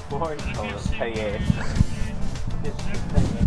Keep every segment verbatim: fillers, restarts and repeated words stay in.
Warriors call it P S. Just P S.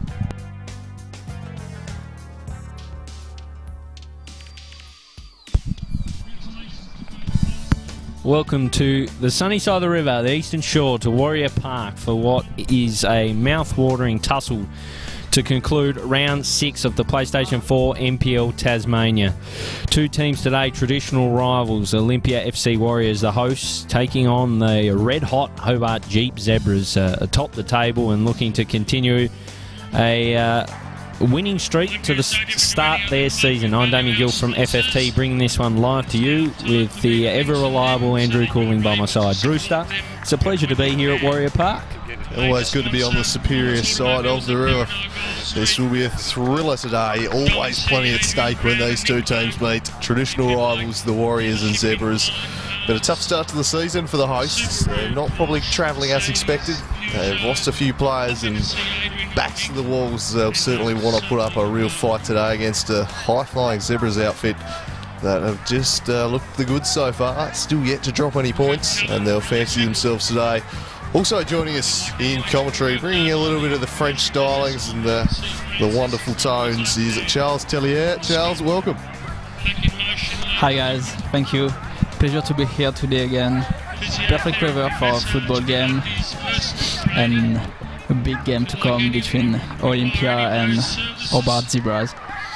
Welcome to the sunny side of the river, the Eastern Shore, to Warrior Park for what is a mouth-watering tussle to conclude round six of the PlayStation four N P L Tasmania. Two teams today, traditional rivals, Olympia F C Warriors, the hosts, taking on the red-hot Hobart Jeep Zebras uh, atop the table and looking to continue a uh, winning streak to the start their season. I'm Damien Gill from F F T, bringing this one live to you with the ever-reliable Andrew Cooling by my side. Drewster, it's a pleasure to be here at Warrior Park. Always good to be on the superior side of the river. This will be a thriller today. Always plenty at stake when these two teams meet. Traditional rivals, the Warriors and Zebras. But a tough start to the season for the hosts. They're not probably travelling as expected. They've lost a few players and backs to the walls. They'll certainly want to put up a real fight today against a high-flying Zebras outfit that have just uh, looked the goods so far. Still yet to drop any points, and they'll fancy themselves today. Also joining us in commentary, bringing a little bit of the French stylings and the, the wonderful tones, is Charles Tellier. Charles, welcome. Hi guys, thank you. Pleasure to be here today again. Perfect weather for a football game and a big game to come between Olympia and Hobart Zebras.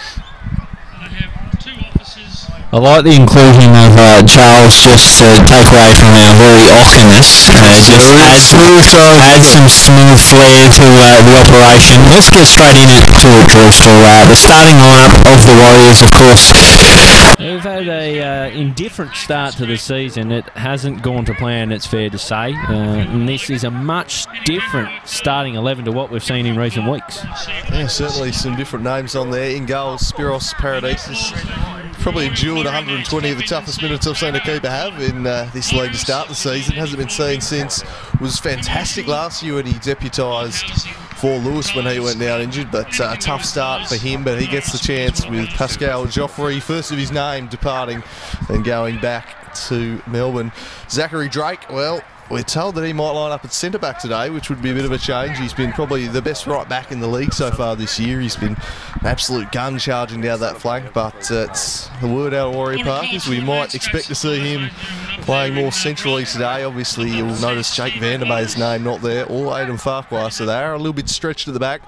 I like the inclusion of uh, Charles just to take away from our very awkwardness. Uh, just add, add some smooth flair to uh, the operation. Let's get straight into it, Drewster. Uh, the starting lineup of the Warriors, of course. They've had a uh, indifferent start to the season. It hasn't gone to plan, it's fair to say. Uh, and this is a much different starting eleven to what we've seen in recent weeks. Yeah, certainly some different names on there. In goal, Spiros Paradises. Probably endured one hundred twenty of the toughest minutes I've seen a keeper have in uh, this league to start the season. Hasn't been seen since. Was fantastic last year when he deputised for Lewis when he went down injured, but uh, a tough start for him. But he gets the chance with Pascal Joffrey, first of his name, departing and going back to Melbourne. Zachary Drake, well, we're told that he might line up at centre-back today, which would be a bit of a change. He's been probably the best right-back in the league so far this year. He's been an absolute gun charging down that flank, but uh, it's the word out of Warrior Park is we might expect to see him playing more centrally today. Obviously, you'll notice Jake Vandermeer's name not there, or Aidan Farquhar, so they are a little bit stretched at the back.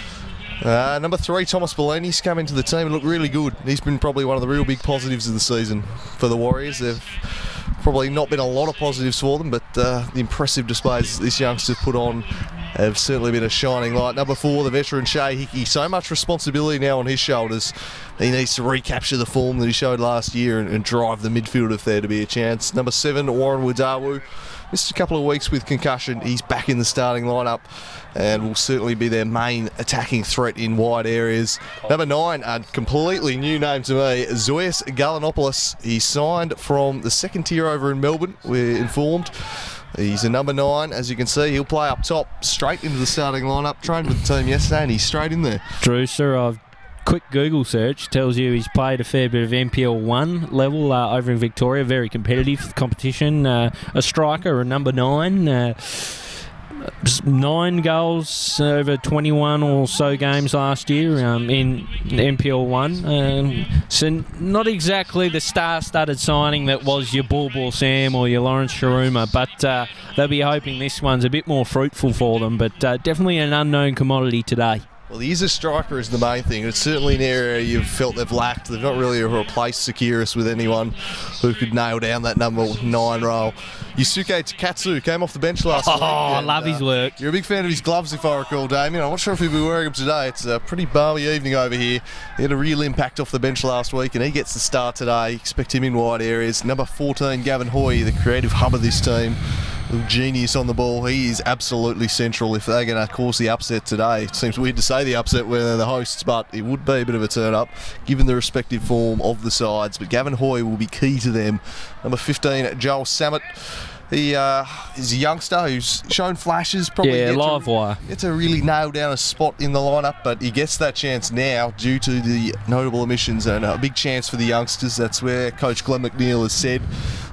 Uh, number three, Thomas Bellini's come into the team and looked really good. He's been probably one of the real big positives of the season for the Warriors. They've probably not been a lot of positives for them, but uh, the impressive displays this youngster's put on have certainly been a shining light. Number four, the veteran Shea Hickey. So much responsibility now on his shoulders. He needs to recapture the form that he showed last year and, and drive the midfield if there to be a chance. Number seven, Warren Wadawu. Missed a couple of weeks with concussion. He's back in the starting lineup and will certainly be their main attacking threat in wide areas. Number nine, a completely new name to me, Zoias Galanopoulos. He signed from the second tier over in Melbourne, we're informed. He's a number nine. As you can see, he'll play up top, straight into the starting lineup. Trained with the team yesterday and he's straight in there. Drewster, I've quick Google search tells you he's played a fair bit of N P L one level uh, over in Victoria. Very competitive competition. Uh, a striker, a number nine. Uh, nine goals over twenty-one or so games last year um, in N P L one. Um, so not exactly the star-studded signing that was your Ball Ball Sam or your Lawrence Sharuma, but uh, they'll be hoping this one's a bit more fruitful for them. But uh, definitely an unknown commodity today. Well, he is a striker is the main thing. It's certainly an area you've felt they've lacked. They've not really replaced Sakiris with anyone who could nail down that number nine role. Yusuke Takatsu came off the bench last oh, week. Oh, I and, love uh, his work. You're a big fan of his gloves, if I recall, Damien. I'm not sure if he'll be wearing them today. It's a pretty balmy evening over here. He had a real impact off the bench last week, and he gets the start today. Expect him in wide areas. Number fourteen, Gavin Hoy, the creative hub of this team. Little genius on the ball. He is absolutely central if they're going to cause the upset today. It seems weird to say the upset when they're the hosts, but it would be a bit of a turn-up given the respective form of the sides. But Gavin Hoy will be key to them. Number fifteen, Joel Samet. He uh, is a youngster who's shown flashes. Probably yeah, yet live to, wire. Yet to really nail down a spot in the lineup, but he gets that chance now due to the notable omissions and a big chance for the youngsters. That's where Coach Glenn McNeil has said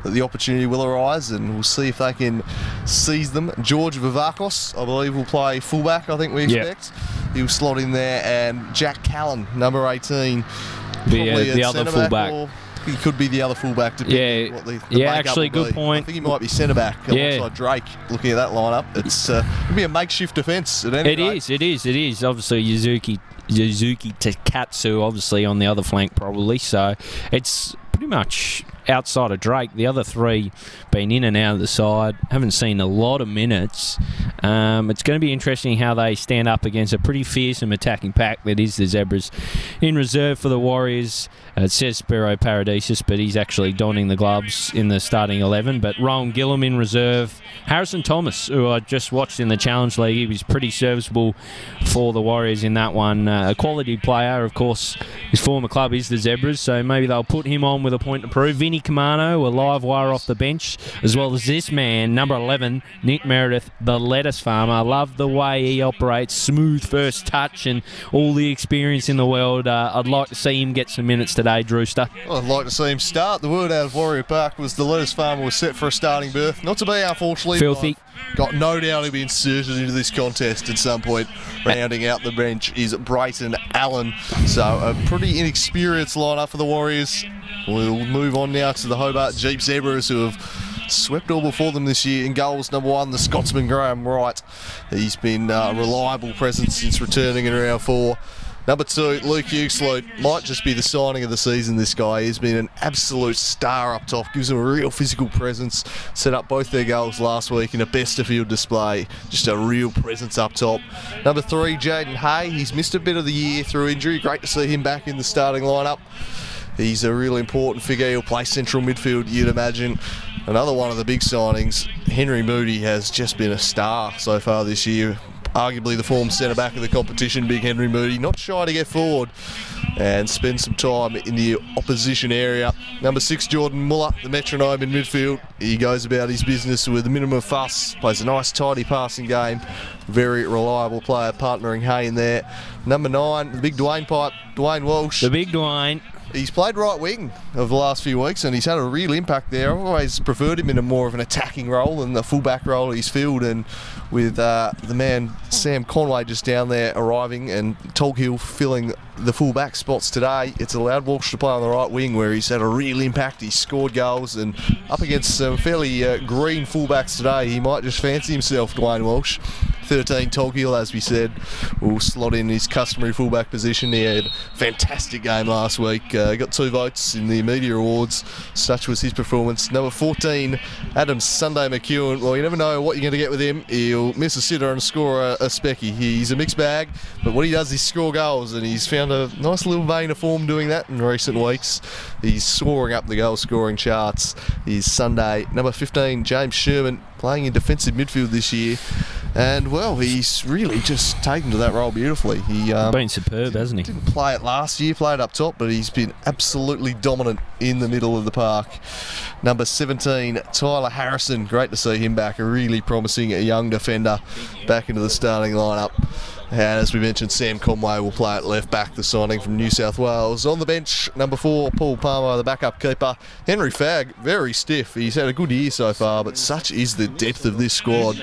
that the opportunity will arise, and we'll see if they can seize them. George Vivakos, I believe, will play fullback, I think we expect. Yep. He'll slot in there, and Jack Callan, number eighteen, the, uh, the other centre-back, fullback. or he could be the other fullback, depending yeah, what the, the yeah, actually, good be. point. I think he might be centre-back yeah. alongside Drake, looking at that lineup. It's uh, it'll be a makeshift defence at any It rate. is, it is, it is. Obviously, Yuzuki, Yuzuki Takatsu, obviously, on the other flank, probably. So it's pretty much outside of Drake. The other three been in and out of the side. Haven't seen a lot of minutes. Um, it's going to be interesting how they stand up against a pretty fearsome attacking pack that is the Zebras. In reserve for the Warriors, uh, it says Spiro Paradisus, but he's actually donning the gloves in the starting eleven. But Rowan Gillum in reserve. Harrison Thomas, who I just watched in the Challenge League, he was pretty serviceable for the Warriors in that one. Uh, a quality player, of course. His former club is the Zebras, so maybe they'll put him on with a point to prove. Vinny Camano, a live wire off the bench, as well as this man, number eleven, Nick Meredith, the lettuce farmer. I love the way he operates, smooth first touch and all the experience in the world. Uh, I'd like to see him get some minutes today, Drewster. Well, I'd like to see him start. The word out of Warrior Park was the lettuce farmer was set for a starting berth. Not to be, unfortunately. Filthy. I've got no doubt he'll be inserted into this contest at some point. Rounding out the bench is Brayton Allen. So a pretty inexperienced lineup for the Warriors. We'll move on now to the Hobart Jeep Zebras, who have swept all before them this year. In goals, number one, the Scotsman Graham Wright. He's been a reliable presence since returning in round four. Number two, Luke Euclid. Might just be the signing of the season, this guy. He's been an absolute star up top. Gives them a real physical presence. Set up both their goals last week in a best-of-field display. Just a real presence up top. Number three, Jaden Hay. He's missed a bit of the year through injury. Great to see him back in the starting lineup. He's a really important figure. He'll play central midfield, you'd imagine. Another one of the big signings, Henry Moody, has just been a star so far this year. Arguably the form centre-back of the competition, big Henry Moody. Not shy to get forward and spend some time in the opposition area. Number six, Jordan Muller, the metronome in midfield. He goes about his business with a minimum of fuss. Plays a nice, tidy passing game. Very reliable player, partnering Hay in there. Number nine, the big Dwayne Pipe, Dwayne Walsh. The big Dwayne. He's played right wing over the last few weeks, and he's had a real impact there. I've always preferred him in a more of an attacking role than the fullback role he's filled. And with uh, the man Sam Conway just down there arriving and Tolkill filling the fullback spots today, it's allowed Walsh to play on the right wing, where he's had a real impact. He's scored goals, and up against some fairly uh, green fullbacks today, he might just fancy himself, Dwayne Walsh. thirteen, Tolkill, as we said, will slot in his customary fullback position. He had a fantastic game last week. Uh, got two votes in the media awards. Such was his performance. Number fourteen, Adam Sunday McEwen. Well, you never know what you're going to get with him. He'll miss a sitter and score a, a specky. He's a mixed bag, but what he does is score goals, and he's found a nice little vein of form doing that in recent weeks. He's soaring up the goal scoring charts. He's Sunday. Number fifteen, James Sherman, playing in defensive midfield this year. And, well, he's really just taken to that role beautifully. He um, been superb, hasn't he? Didn't play it last year, played up top, but he's been absolutely dominant in the middle of the park. Number seventeen, Tyler Harrison. Great to see him back. A really promising a young defender back into the starting lineup. And as we mentioned, Sam Conway will play at left back, the signing from New South Wales. On the bench, number four, Paul Palmer, the backup keeper. Henry Fagg, very stiff. He's had a good year so far, but such is the depth of this squad.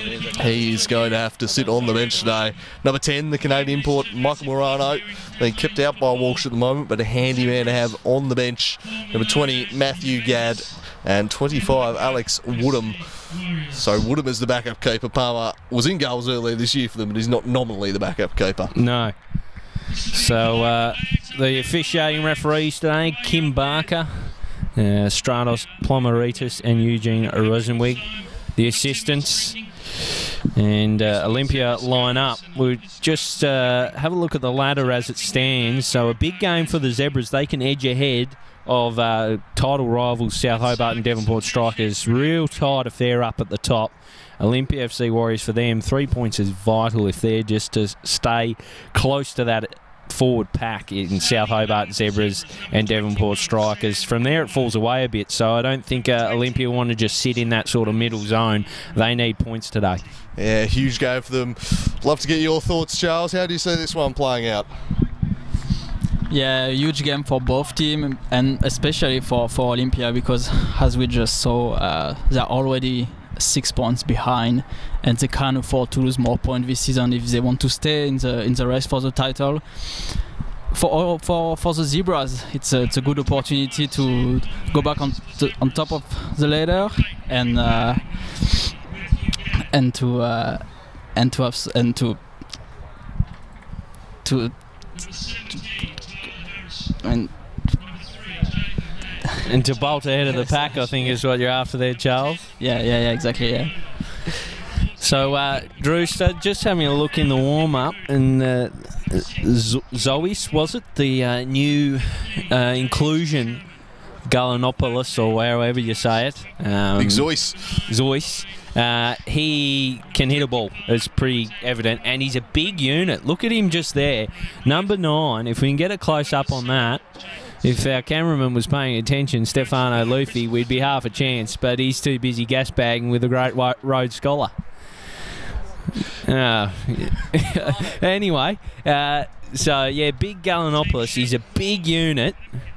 He is going to have to sit on the bench today. Number ten, the Canadian import, Michael Morano. Being kept out by Walsh at the moment, but a handy man to have on the bench. Number twenty, Matthew Gadd. And twenty-five, Alex Woodham. So Woodham is the backup keeper. Palmer was in goals earlier this year for them, but he's not nominally the backup keeper. No. So uh, the officiating referees today, Kim Barker, uh, Stratos Plomaritis and Eugene Rosenwig. The assistants and uh, Olympia line up. We'll just uh, have a look at the ladder as it stands. So a big game for the Zebras. They can edge ahead of uh, title rivals South Hobart and Devonport Strikers. Real tight if they're up at the top. Olympia F C Warriors, for them, three points is vital if they're just to stay close to that forward pack in South Hobart Zebras and Devonport Strikers. From there it falls away a bit, so I don't think uh, Olympia want to just sit in that sort of middle zone. They need points today. Yeah, huge game for them. Love to get your thoughts, Charles. How do you see this one playing out? Yeah, huge game for both teams, and especially for, for Olympia, because as we just saw, uh, they're already six points behind, and they can't afford to lose more points this season if they want to stay in the in the race for the title. For all, for for the Zebras, it's a, it's a good opportunity to go back on to, on top of the ladder and uh, and to uh, and to have s- and to to. And And to bolt ahead of the pack, I think, is what you're after there, Charles. yeah, yeah, yeah, exactly, yeah. So, uh, Drewster, just having a look in the warm-up, and uh, Z- Zois, was it? The uh, new uh, inclusion, Galanopoulos, or however you say it. Um, Big Zois. Zois. Uh, he can hit a ball. It's pretty evident. And he's a big unit. Look at him just there. Number nine, if we can get a close-up on that, if our cameraman was paying attention, Stefano Luffy, we'd be half a chance, but he's too busy gas-bagging with the Great White Road Scholar. Uh, anyway, uh, so, yeah, big Galanopoulos. He's a big unit,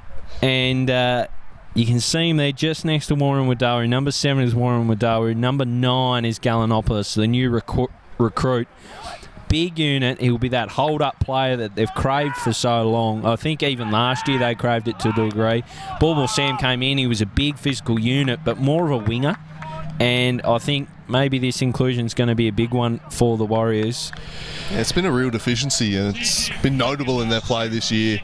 and uh, you can see him there just next to Warren Wadawu. Number seven is Warren Wadawu. Number nine is Galanopoulos, the new recu- recruit. Big unit. He'll be that hold-up player that they've craved for so long. I think even last year they craved it to a degree. Bauble Sam came in. He was a big physical unit, but more of a winger. And I think maybe this inclusion is going to be a big one for the Warriors. Yeah, it's been a real deficiency, and it's been notable in their play this year.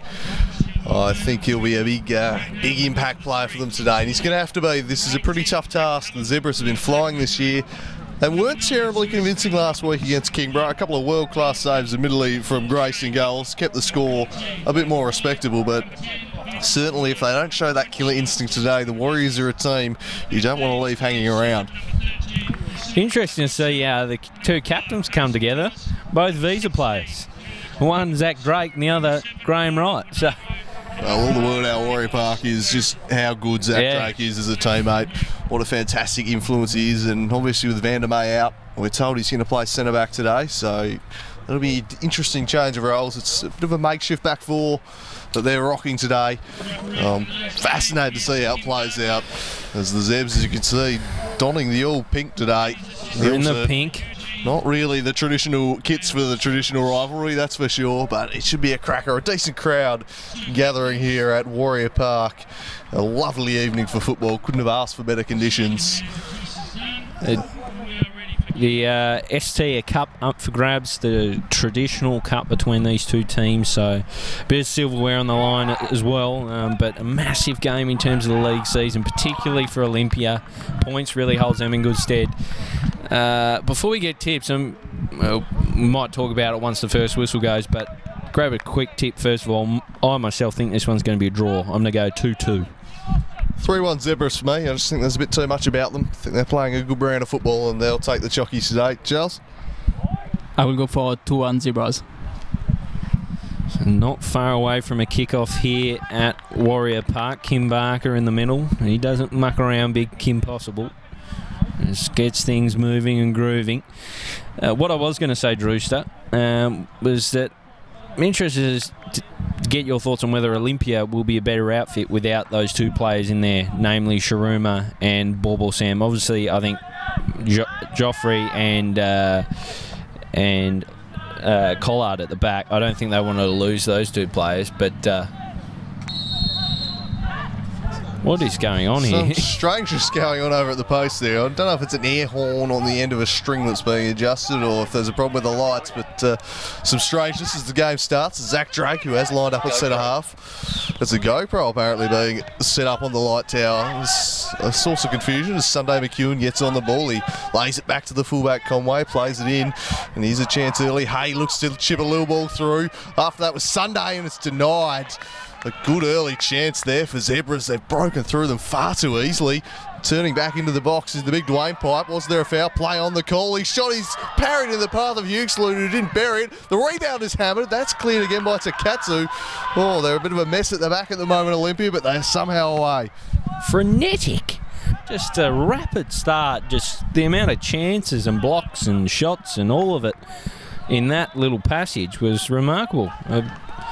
I think he'll be a big, uh, big impact player for them today, and he's going to have to be. This is a pretty tough task. The Zebras have been flying this year. They weren't terribly convincing last week against Kingborough. A couple of world-class saves, admittedly, from Grace and goals, kept the score a bit more respectable, but certainly if they don't show that killer instinct today, the Warriors are a team you don't want to leave hanging around. Interesting to see how the two captains come together, both Visa players. One Zach Drake and the other Graham Wright. So, well, all the word out Warrior Park is just how good Zach Yeah. Drake is as a teammate. What a fantastic influence he is, and obviously with Van der May out, we're told he's going to play centre back today, so it'll be an interesting change of roles. It's a bit of a makeshift back four that they're rocking today. Um, fascinated to see how it plays out as the Zebs, as you can see, donning the all pink today. they're in the Also, pink. not really the traditional kits for the traditional rivalry, that's for sure, but it should be a cracker. A decent crowd gathering here at Warrior Park. A lovely evening for football. Couldn't have asked for better conditions. It, the uh, S T A Cup up for grabs, the traditional cup between these two teams, so a bit of silverware on the line as well, um, but a massive game in terms of the league season, particularly for Olympia. Points really holds them in good stead. Uh, before we get tips, um, well, we might talk about it once the first whistle goes, but grab a quick tip first of all. I myself think this one's going to be a draw. I'm going to go two two. three one Zebras for me. I just think there's a bit too much about them. I think they're playing a good brand of football and they'll take the Chockies today. Charles? I will go for two one Zebras. So not far away from a kickoff here at Warrior Park. Kim Barker in the middle. He doesn't muck around big Kim Possible. Just gets things moving and grooving. Uh, what I was going to say, Drewster, um, was that I'm interested to get your thoughts on whether Olympia will be a better outfit without those two players in there, namely Sharuma and Bauble Sam. Obviously, I think jo- Joffrey and uh, and uh, Collard at the back. I don't think they wanted to lose those two players, but uh, what is going on Some here? strangeness going on over at the post there. I don't know if it's an air horn on the end of a string that's being adjusted or if there's a problem with the lights, but uh, some strangeness as the game starts. Zach Drake, who has lined up at centre half. There's a GoPro apparently being set up on the light tower. It's a source of confusion as Sunday McEwen gets on the ball. He lays it back to the fullback Conway, plays it in, and here's a chance early. Hay looks to chip a little ball through. After that was Sunday, and it's denied. A good early chance there for Zebras. They've broken through them far too easily. Turning back into the box is the big Dwayne Pipe. Was there a foul play on the call? He shot his parried in the path of Huxley, who didn't bury it. The rebound is hammered. That's cleared again by Takatsu. Oh, they're a bit of a mess at the back at the moment, Olympia, but they're somehow away. Frenetic. Just a rapid start. Just the amount of chances and blocks and shots and all of it in that little passage was remarkable. Uh,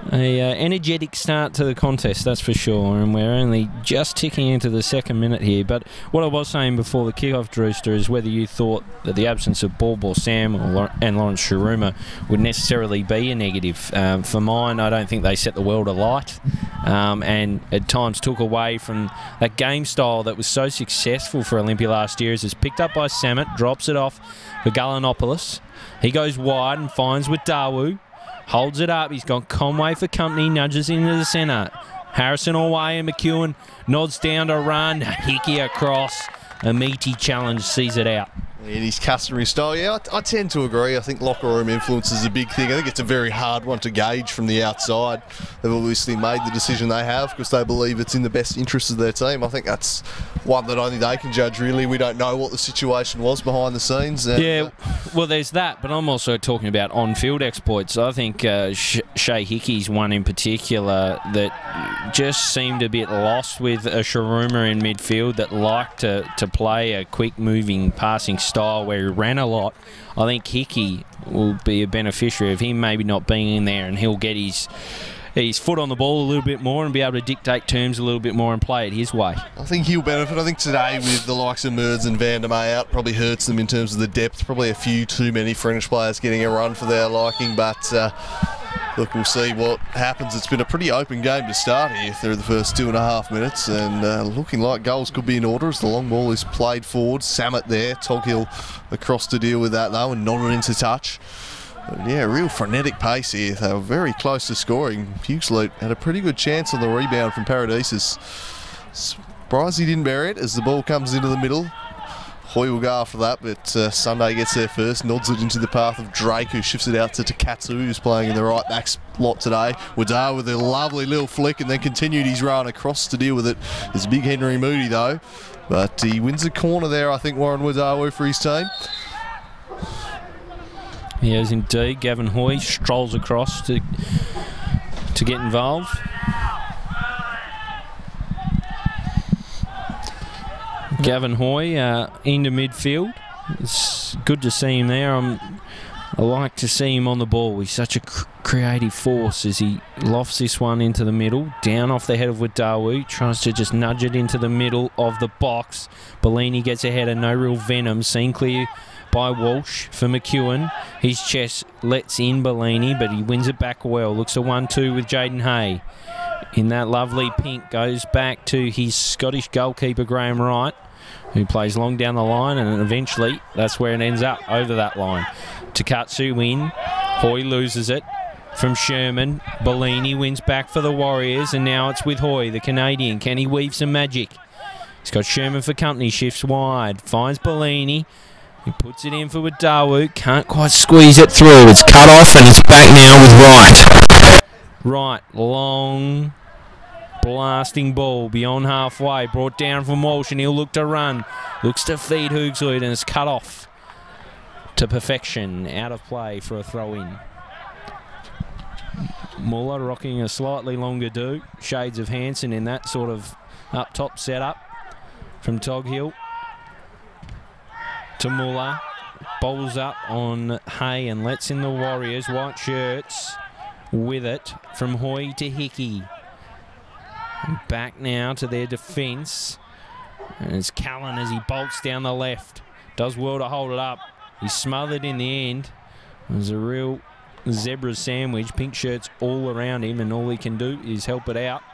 A uh, energetic start to the contest, that's for sure, and we're only just ticking into the second minute here. But what I was saying before the kickoff, Drewster, is whether you thought that the absence of Ball Ball Sam or Lau- and Lawrence Shuruma would necessarily be a negative. Um, for mine, I don't think they set the world alight, um, and at times took away from that game style that was so successful for Olympia last year. As it's picked up by Samet, drops it off for Galanopoulos. He goes wide and finds with Dawu. Holds it up. He's got Conway for company. Nudges into the centre. Harrison away and McEwen nods down to run. Hickey across. A meaty challenge sees it out. In his customary style, yeah, I, I tend to agree. I think locker room influence is a big thing. I think it's a very hard one to gauge from the outside. They've obviously made the decision they have because they believe it's in the best interest of their team. I think that's one that only they can judge, really. We don't know what the situation was behind the scenes. And, yeah, well, there's that, but I'm also talking about on-field exploits. I think uh, Sh- Shea Hickey's one in particular that just seemed a bit lost with a Shuruma in midfield that liked to, to play a quick-moving passing style where he ran a lot. I think Hickey will be a beneficiary of him maybe not being in there, and he'll get his his foot on the ball a little bit more and be able to dictate terms a little bit more and play it his way. I think he'll benefit. I think today with the likes of Merds and Van der May out probably hurts them in terms of the depth. Probably a few too many French players getting a run for their liking, but uh, look, we'll see what happens. It's been a pretty open game to start here through the first two and a half minutes, and uh, looking like goals could be in order as the long ball is played forward. Samet there, Toghill across to deal with that though and nodded into touch. But yeah, real frenetic pace here. They were very close to scoring. Huxley had a pretty good chance on the rebound from Paradisus. Surprised he didn't bury it as the ball comes into the middle. Hoy will go after that, but uh, Sunday gets there first, nods it into the path of Drake, who shifts it out to Takatsu, who's playing in the right back slot today. Wadar with a lovely little flick and then continued his run across to deal with it. There's big Henry Moody though, but he wins a corner there, I think, Warren Wadawu for his team. He is indeed. Gavin Hoy strolls across to to get involved. Gavin Hoy uh, into midfield. It's good to see him there. I'm, I like to see him on the ball. He's such a cr creative force as he lofts this one into the middle. Down off the head of Wadawu. Tries to just nudge it into the middle of the box. Bellini gets ahead of no real venom. Seen clear by Walsh for McEwen. His chest lets in Bellini, but he wins it back well. Looks a one two with Jaden Hay. In that lovely pink, goes back to his Scottish goalkeeper, Graham Wright, who plays long down the line, and eventually that's where it ends up, over that line. Takatsu in. Hoy loses it from Sherman. Bellini wins back for the Warriors, and now it's with Hoy, the Canadian. Can he weave some magic? He's got Sherman for company, shifts wide, finds Bellini. He puts it in for Wadawu, can't quite squeeze it through. It's cut off and it's back now with Wright. Wright, long blasting ball beyond halfway, brought down from Walsh, and he'll look to run. Looks to feed Hoogsley, and it's cut off to perfection. Out of play for a throw-in. Muller rocking a slightly longer do. Shades of Hansen in that sort of up-top setup from Toghill. To Muller, bowls up on Hay and lets in the Warriors. White shirts with it from Hoy to Hickey. And back now to their defence. And it's Callan as he bolts down the left. Does well to hold it up. He's smothered in the end. There's a real zebra sandwich. Pink shirts all around him, and all he can do is help it out.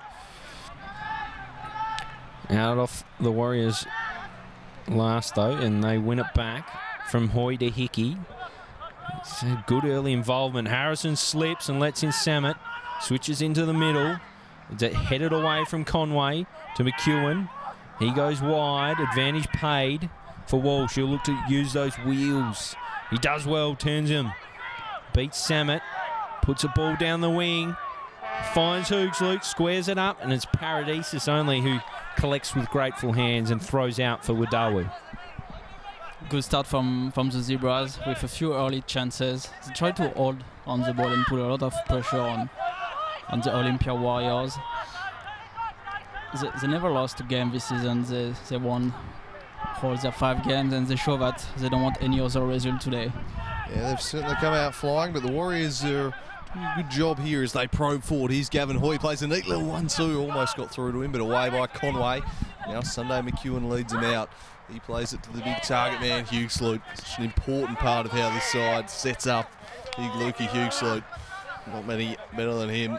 Out off the Warriors last though, and they win it back from Hoy to Hickey. It's a good early involvement. Harrison slips and lets in Samet. Switches into the middle. It's headed away from Conway to McEwen. He goes wide. Advantage paid for Walsh. He'll look to use those wheels. He does well, turns him. Beats Samet. Puts a ball down the wing. Finds Hoogsley, squares it up, and it's Paradisus only who collects with grateful hands and throws out for Wadawu. Good start from, from the Zebras with a few early chances. They try to hold on the ball and put a lot of pressure on, on the Olympia Warriors. They, they never lost a game this season. They, they won all their five games, and they show that they don't want any other result today. Yeah, they've certainly come out flying, but the Warriors are Good job here as they probe forward. Here's Gavin Hoy, plays a neat little one two, almost got through to him, but away by Conway. Now Sunday McEwen leads him out. He plays it to the big target man, Hughesloot. Such an important part of how this side sets up. Big Lukey Hughesloot. Not many better than him.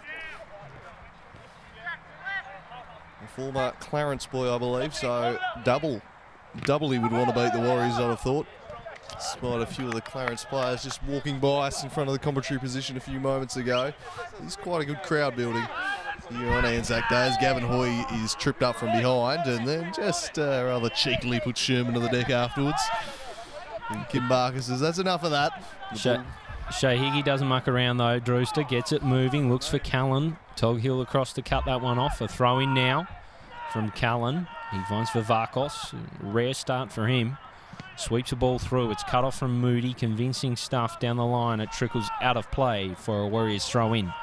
A former Clarence boy, I believe, so double. Double he would want to beat the Warriors, I'd have thought. Despite a few of the Clarence players just walking by us in front of the commentary position a few moments ago. He's quite a good crowd building here on Anzac Day as Gavin Hoy is tripped up from behind and then just uh, rather cheekily puts Sherman to the deck afterwards. And Kim Barker says, that's enough of that. Shay, Shay Higgy doesn't muck around though. Drewster gets it moving, looks for Callan. Toghill across to cut that one off. A throw in now from Callan. He finds for Varkos. Rare start for him. Sweeps the ball through. It's cut off from Moody. Convincing stuff down the line. It trickles out of play for a Warriors throw in.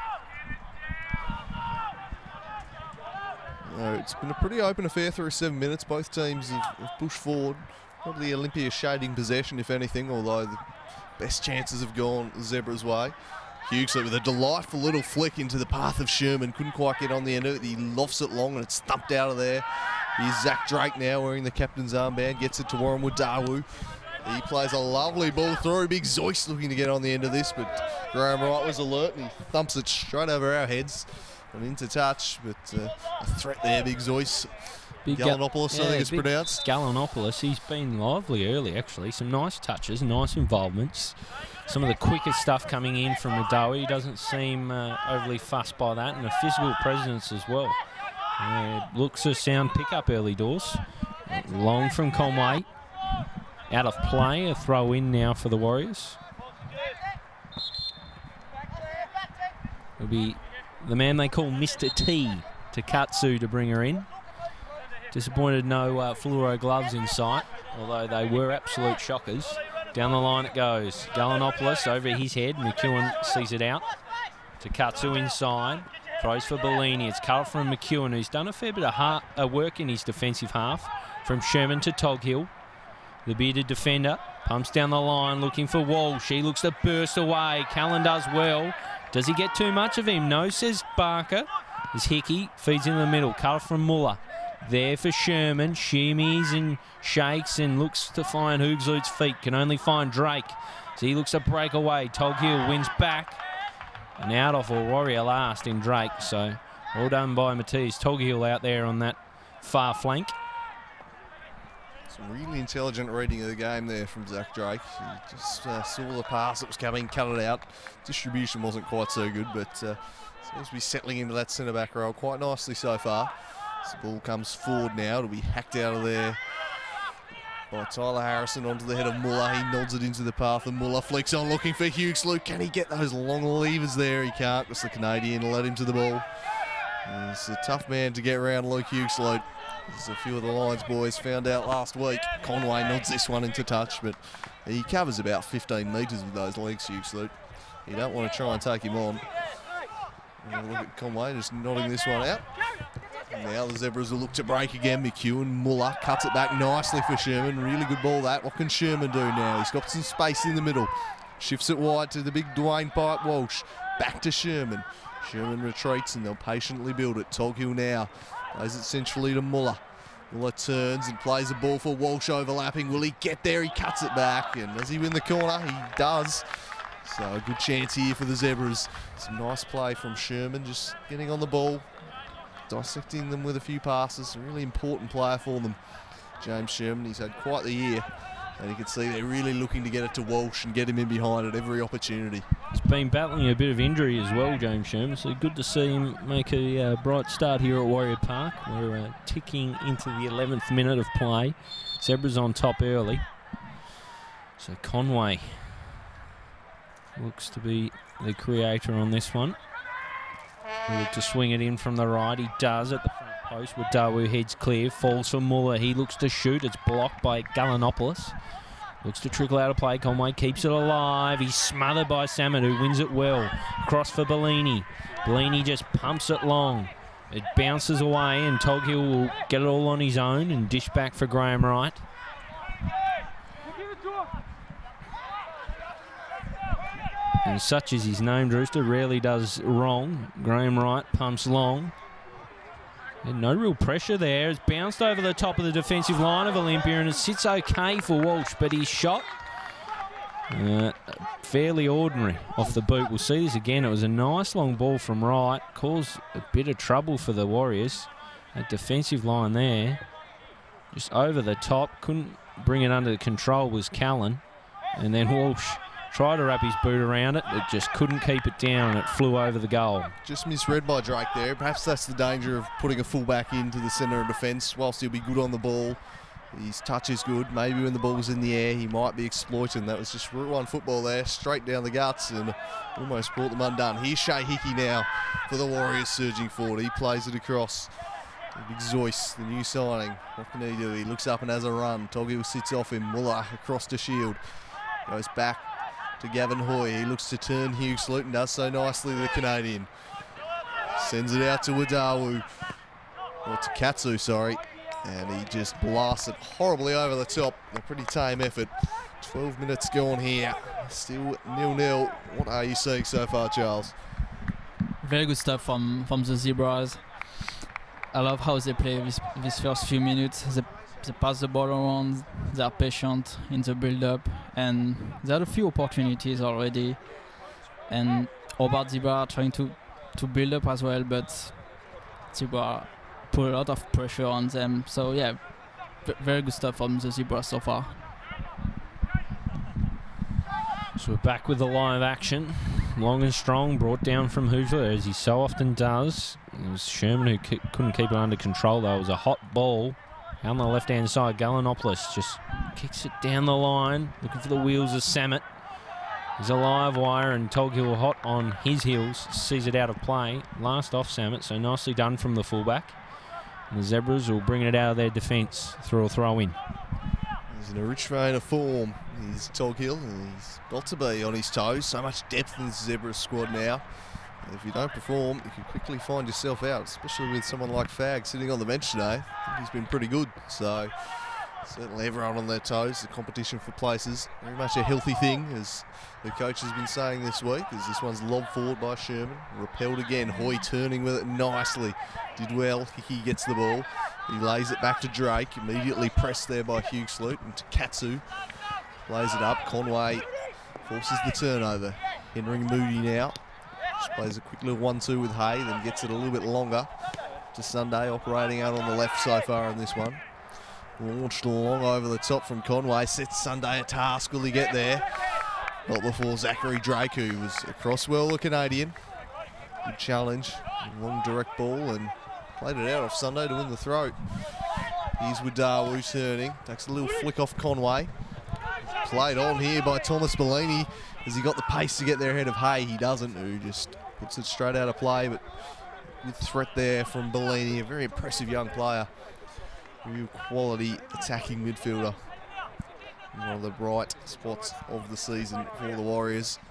Uh, it's been a pretty open affair through seven minutes. Both teams have, have pushed forward. Probably Olympia shading possession, if anything, although the best chances have gone the Zebras' way. Hughesloot with a delightful little flick into the path of Sherman. Couldn't quite get on the end of it. He lofts it long and it's thumped out of there. Here's Zach Drake now wearing the captain's armband. Gets it to Warren Dawu. He plays a lovely ball through. Big Zoyce looking to get on the end of this, but Graham Wright was alert and he thumps it straight over our heads and into touch. But uh, a threat there, Big Zoyce. Big Gallinopoulos, yeah, I think it's big pronounced. Gallinopoulos. He's been lively early, actually. Some nice touches, nice involvements. Some of the quicker stuff coming in from Madawi. He doesn't seem uh, overly fussed by that, and a physical presence as well. Uh, looks a sound pickup early doors. Long from Conway. Out of play, a throw in now for the Warriors. It'll be the man they call Mister T, Takatsu, to bring her in. Disappointed no uh, fluoro gloves in sight, although they were absolute shockers. Down the line it goes. Gallinopoulos over his head. McEwen sees it out. Takatsu inside. Throws for Bellini. It's cut off from McEwen, who's done a fair bit of ha uh, work in his defensive half. From Sherman to Toghill. The bearded defender pumps down the line looking for Walsh. He looks to burst away. Callan does well. Does he get too much of him? No, says Barker. As Hickey feeds in the middle. Cut off from Muller. There for Sherman. Shimmies and shakes and looks to find Hughesloot's feet. Can only find Drake. So he looks to break away. Toghill wins back. And out off a Warrior last in Drake. So well done by Matisse. Toghill out there on that far flank. Some really intelligent reading of the game there from Zach Drake. He just uh, saw the pass that was coming, cut it out. Distribution wasn't quite so good, but uh, seems to be settling into that centre-back role quite nicely so far. As the ball comes forward now, it'll be hacked out of there by Tyler Harrison onto the head of Muller. He nods it into the path and Muller flicks on looking for Hughesloot. Can he get those long levers there? He can't because the Canadian led him to the ball. And it's a tough man to get around Luke Hughesloot. As a few of the Lions boys found out last week. Conway nods this one into touch, but he covers about fifteen metres with those legs, Hughesloot. You don't want to try and take him on. And look at Conway just nodding this one out. And now the Zebras will look to break again. McEwen, Muller cuts it back nicely for Sherman. Really good ball that. What can Sherman do now? He's got some space in the middle. Shifts it wide to the big Dwayne Pipe Walsh. Back to Sherman. Sherman retreats and they'll patiently build it. Toghill now plays it centrally to Muller. Muller turns and plays the ball for Walsh overlapping. Will he get there? He cuts it back. And does he win the corner? He does. So a good chance here for the Zebras. Some nice play from Sherman, just getting on the ball, dissecting them with a few passes. A really important player for them, James Sherman. He's had quite the year. And you can see they're really looking to get it to Walsh and get him in behind at every opportunity. He's been battling a bit of injury as well, James Sherman, so good to see him make a uh, bright start here at Warrior Park. We're uh, ticking into the eleventh minute of play. Zebras on top early. So Conway looks to be the creator on this one. He looked to swing it in from the right. He does at the front post with Dawu heads clear. Falls for Muller. He looks to shoot. It's blocked by Gallinopoulos. Looks to trickle out of play. Conway keeps it alive. He's smothered by Salmon, who wins it well. Cross for Bellini. Bellini just pumps it long. It bounces away and Toghill will get it all on his own and dish back for Graham Wright. And such is his name, Drewster, rarely does wrong. Graham Wright pumps long. And no real pressure there. It's bounced over the top of the defensive line of Olympia, and it sits okay for Walsh, but his shot, uh, fairly ordinary off the boot. We'll see this again. It was a nice long ball from Wright. Caused a bit of trouble for the Warriors. That defensive line there, just over the top. Couldn't bring it under control was Callan. And then Walsh tried to wrap his boot around it, but just couldn't keep it down, and it flew over the goal. Just misread by Drake there. Perhaps that's the danger of putting a fullback into the centre of defence. Whilst he'll be good on the ball, his touch is good. Maybe when the ball's in the air, he might be exploiting. That was just Route one football there, straight down the guts, and almost brought them undone. Here's Shea Hickey now for the Warriors surging forward. He plays it across. Big Zoyce, the new signing. What can he do? He looks up and has a run. Toggill sits off him. Muller across to Shield. Goes back to Gavin Hoy. He looks to turn Hugh Sluton, does so nicely, the Canadian. Sends it out to Wadawu. Or to Katsu, sorry. And he just blasts it horribly over the top. A pretty tame effort. twelve minutes gone here. Still nil nil. What are you seeing so far, Charles? Very good stuff from, from the Zebras. I love how they play this, this first few minutes. They, they pass the ball around, they are patient in the build-up, and they had a few opportunities already. And Hobart Zebra are trying to, to build up as well, but Zebra put a lot of pressure on them. So yeah, v very good stuff from the Zebra so far. So we're back with the live action. Long and strong, brought down from Hoosler, as he so often does. It was Sherman who c couldn't keep it under control, though. It was a hot ball on the left-hand side. Gallinopoulos just kicks it down the line, looking for the wheels of Samet. He's a live wire, and Toghill hot on his heels, sees it out of play. Last off Samet, so nicely done from the fullback. And the Zebras will bring it out of their defence through a throw-in. He's in a rich vein of form. He's Toghill, and he's got to be on his toes. So much depth in this Zebra squad now. And if you don't perform, you can quickly find yourself out, especially with someone like Fag sitting on the bench today. I think he's been pretty good. So certainly everyone on their toes. The competition for places, very much a healthy thing, as the coach has been saying this week, as this one's lobbed forward by Sherman. Repelled again. Hoy turning with it nicely. Did well. Hickey gets the ball. He lays it back to Drake. Immediately pressed there by Hugh Sloot. And to Katsu. Lays it up. Conway forces the turnover. Henry Moody now. Just plays a quick little one two with Hay, then gets it a little bit longer to Sunday, operating out on the left so far in this one. Launched long over the top from Conway. Sets Sunday a task. Will he get there? Not before Zachary Drake, who was across well, the Canadian. Good challenge. Long direct ball and played it out off Sunday to win the throw. Here's Wadawu turning. Takes a little flick off Conway. Played on here by Thomas Bellini. Has he got the pace to get there ahead of Hay? He doesn't, who just puts it straight out of play, but good threat there from Bellini, a very impressive young player. Real quality attacking midfielder. In one of the bright spots of the season for the Warriors.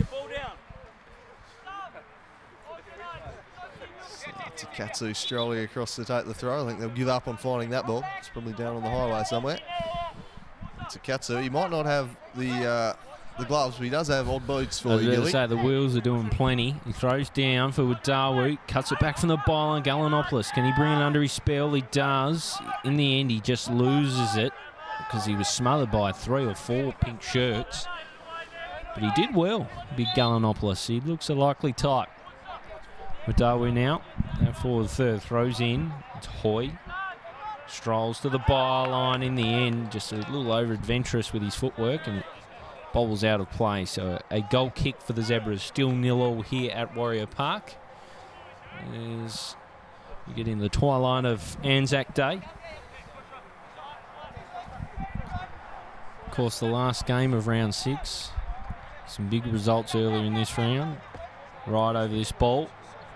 So to Katsu strolling across to take the throw. I think they'll give up on finding that ball. It's probably down on the highway somewhere. To Katsu, he might not have the uh, the gloves, but he does have odd boots for you, Gilly. Say the wheels are doing plenty. He throws down for Wadawu, cuts it back from the byline. Gallinopoulos, can he bring it under his spell? He does. In the end, he just loses it because he was smothered by three or four pink shirts. But he did well, big Gallinopoulos. He looks a likely type. Wadawu now, now for the third, throws in. It's Hoy. Strolls to the byline in the end, just a little over-adventurous with his footwork, and it bobbles out of play. So a goal kick for the Zebras, still nil all here at Warrior Park. As you get in the twilight of Anzac Day. Of course, the last game of round six. Some big results earlier in this round. Right over this ball.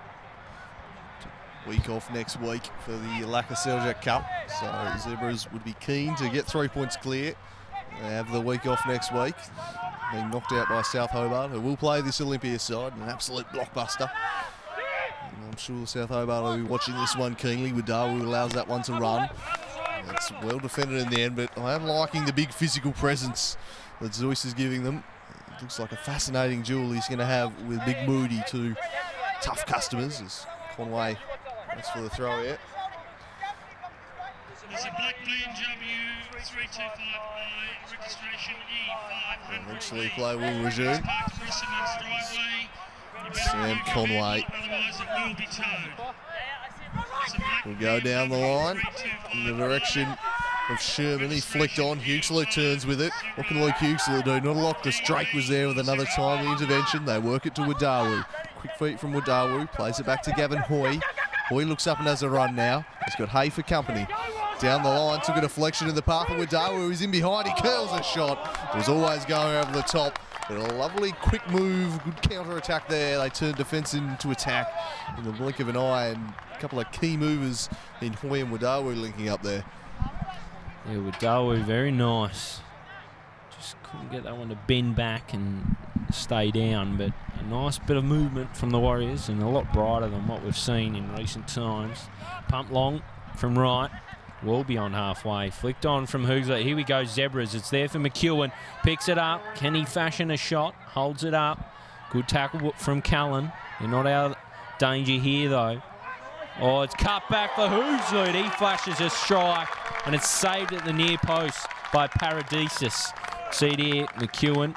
Week off next week for the Laka Seljuk Cup, so Zebras would be keen to get three points clear. They have the week off next week, being knocked out by South Hobart, who will play this Olympia side, an absolute blockbuster. And I'm sure South Hobart will be watching this one keenly. Wadawu allows that one to run. It's well defended in the end, but I am liking the big physical presence that Zoyce is giving them. looks like a fascinating duel he's going to have with Big Moody, two tough customers, as Conway waits for the throw here. There's a black B M W three two five I, registration E five hundred. Eventually play will resume. Sam Conway Otherwise it will be towed. will go down the line in the direction of Sherman. He flicked on. Huxley turns with it. What can Luke Huxley do? Not a lot, because Drake was there with another timely intervention. They work it to Wadawu. Quick feet from Wadawu. Plays it back to Gavin Hoy. Hoy looks up and has a run now. He's got Hay for company. Down the line, took a deflection in the path of Wadawu. He's in behind. He curls a shot. It was always going over the top. But a lovely quick move, good counter-attack there. They turned defence into attack in the blink of an eye, and a couple of key movers in Hoy and Wadawu linking up there. Yeah, Wadawu, very nice. Just couldn't get that one to bend back and stay down, but a nice bit of movement from the Warriors and a lot brighter than what we've seen in recent times. Pump long from right. Well beyond halfway. Flicked on from Hoogler. Here we go, Zebras. It's there for McEwen. Picks it up. Can he fashion a shot? Holds it up. Good tackle from Callan. They're not out of danger here, though. Oh, it's cut back for Hoogler. He flashes a strike, and it's saved at the near post by Paradisus. See there, McEwen